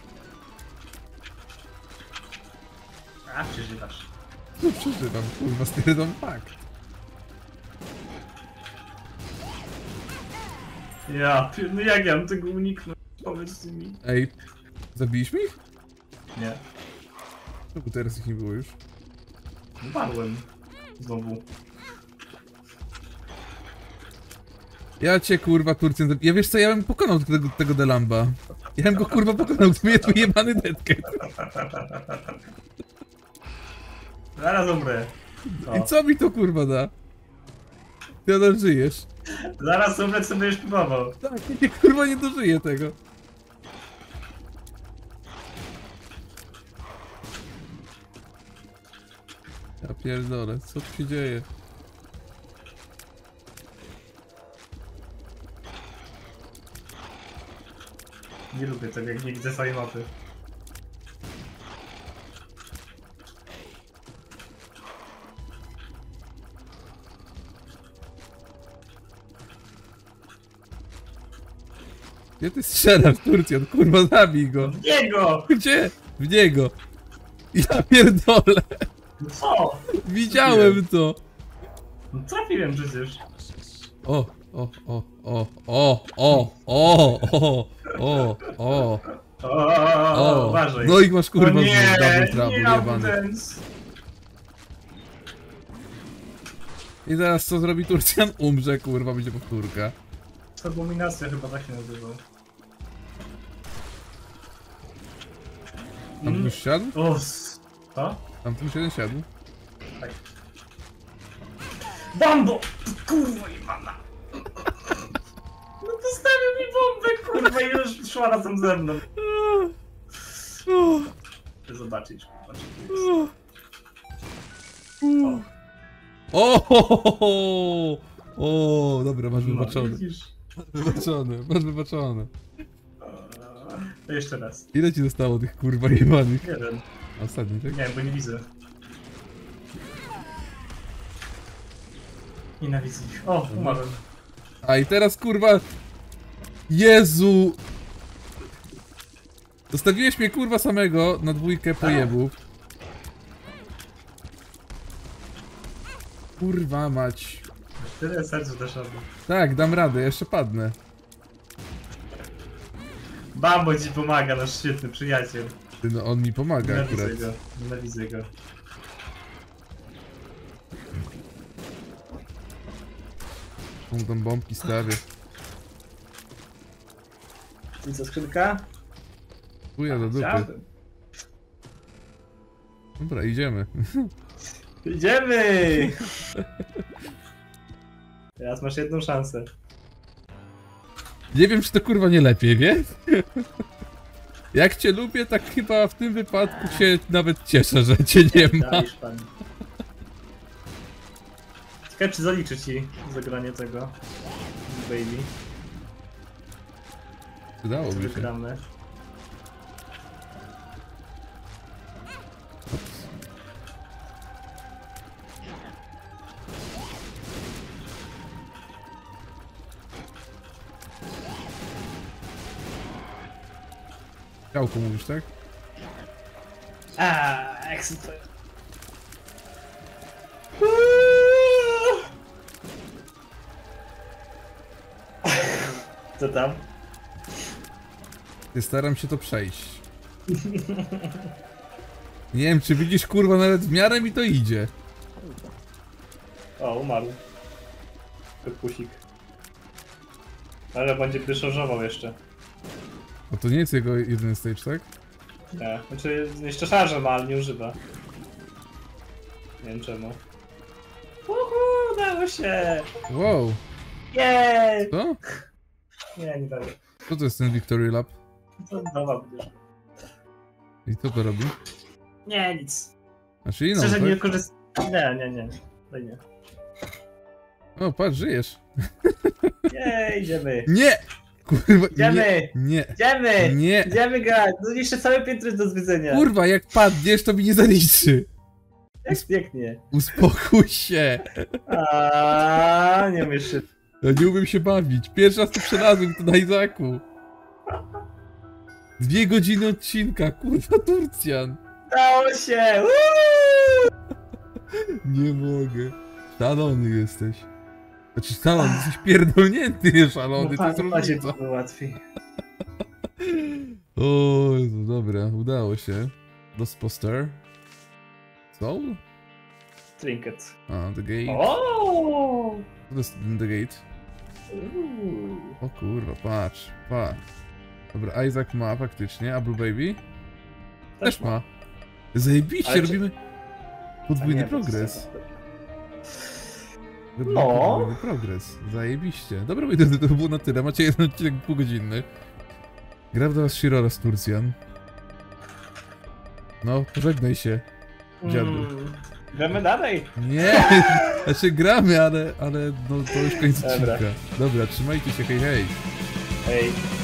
A, przeżywasz. No przeżywam, kurwa, stwierdzam fakt. Ja, pier- no jak ja mam tego uniknąć? Powiedz mi. Ej, zabiliśmy ich? Nie. Czemu teraz ich nie było już? Umarłem. Znowu. Ja cię kurwa Turcjan zab... Ja wiesz co, ja bym pokonał tego, tego Delamba. Ja bym go kurwa pokonał, to mnie tu jebany Dead Cat. Zaraz umrę. O. I co mi to kurwa da? Ty nadal żyjesz. Zaraz umrę, co będziesz próbował. Tak, ja kurwa nie dożyję tego. Ja pierdolę, co tu się dzieje? Nie lubię tego, jak nie widzę swojej mapy. Gdzie ty strzelasz, Turcjan? Kurwa, zabij go! W niego! Gdzie? W niego! Ja pierdolę! No co? Widziałem to! No trafiłem przecież. O, o, o, o, o, o, o, o, o, o, O, o, O, uważaj. no i masz kurwa O znów nie, double trouble, nie jebany. Abundance. I teraz co zrobi Turcjan? Umrze, kurwa, będzie powtórka. Abominacja chyba tak się nazywał. Tam Mm. już siadł? O, s- co? Tam już jeden siadł? Tak. Bambo! Kurwa jebana! No postawił mi bombę, kurwa, i już szła razem ze mną. Chcę zobaczyć, kurwa, czy tu jest. O, O, ho, ho, ho. O, dobra, masz no, wybaczone. widzisz? Wybaczone, masz wybaczone. To jeszcze raz. Ile ci zostało tych kurwa jebanych? Jeden. Ostatni, tak? Nie, bo nie widzę. Nienawidzę ich. O, umarłem. A i teraz kurwa... Jezu! Zostawiłeś mnie kurwa samego na dwójkę pojebów. Kurwa mać. Tyle serc też robię. Tak, dam radę, jeszcze padnę. Bambo ci pomaga, nasz świetny przyjaciel. Ty, no on mi pomaga Nienawidzę akurat. go, nienawidzę go. On tam bombki stawię. I co, skrzynka? Chuja do dupy. Chciałbym. Dobra, idziemy. Idziemy! Teraz masz jedną szansę. Nie wiem, czy to kurwa nie lepiej, wie? Jak cię lubię, tak chyba w tym wypadku się nawet cieszę, że cię nie ma. Dajesz pan. Ciekawe, czy zaliczy ci zagranie tego baby. Przydałoby się. Wygramy. Działko mówisz, tak? A, ekstra. Co tam? Ja staram się to przejść. Nie wiem, czy widzisz, kurwa, nawet w miarę mi to idzie. O, umarł. Pepusik. Ale będzie pyszorzował jeszcze. Bo to nie jest jego jedyny stage, tak? Nie, znaczy jeszcze szarże ma, ale nie używa. Nie wiem czemu. Uhu, udało się! Wow, Jej! co? Nie, nie dało. Co to jest ten Victory Lab? To nowa będziesz. I co to robi? Nie, nic. Znaczy inną, Szczerze nie tak? korzystam. Nie, nie, nie. To nie. O, patrz, żyjesz. Nie, idziemy. Nie! Kurwa, Idziemy! nie, nie, Idziemy! nie. Idziemy grać! No jeszcze całe piętro jest do zwiedzenia. Kurwa, jak padniesz, to mi nie zaliczy. Jak pięknie. Uspokój się. A nie umiesz się. Ja nie umiem się bawić. Pierwszy raz to przelazłem to na Izaku. Dwie godziny odcinka, kurwa, Turcjan. Dało się! Uuu! Nie mogę. Szalony jesteś. Znaczy szalony, jesteś pierdolnięty, szalony, to jest Padzie różnica. było łatwiej. O, Jezu, dobra, udało się. Lost Poster. Soul? Trinket. A, The Gate. O! Co to jest The Gate? Uuu. O kurwa, patrz, patrz. Dobra, Isaac ma faktycznie, a Blue Baby? Też ma. Zajebiście, Ale czy- robimy A podwójny nie, to jest progres. tego. Robimy No. podwójny progres. Zajebiście. Dobra, moi drodzy, to było na tyle. Macie jeden odcinek półgodzinny. Gra do was Shirora z Turcjan. No, pożegnaj się. Dziadu. Mm. Gramy dalej. Nie! Znaczy gramy, ale, ale no to już koniec Dobra. odcinka. Dobra, trzymajcie się, hej hej. Hej.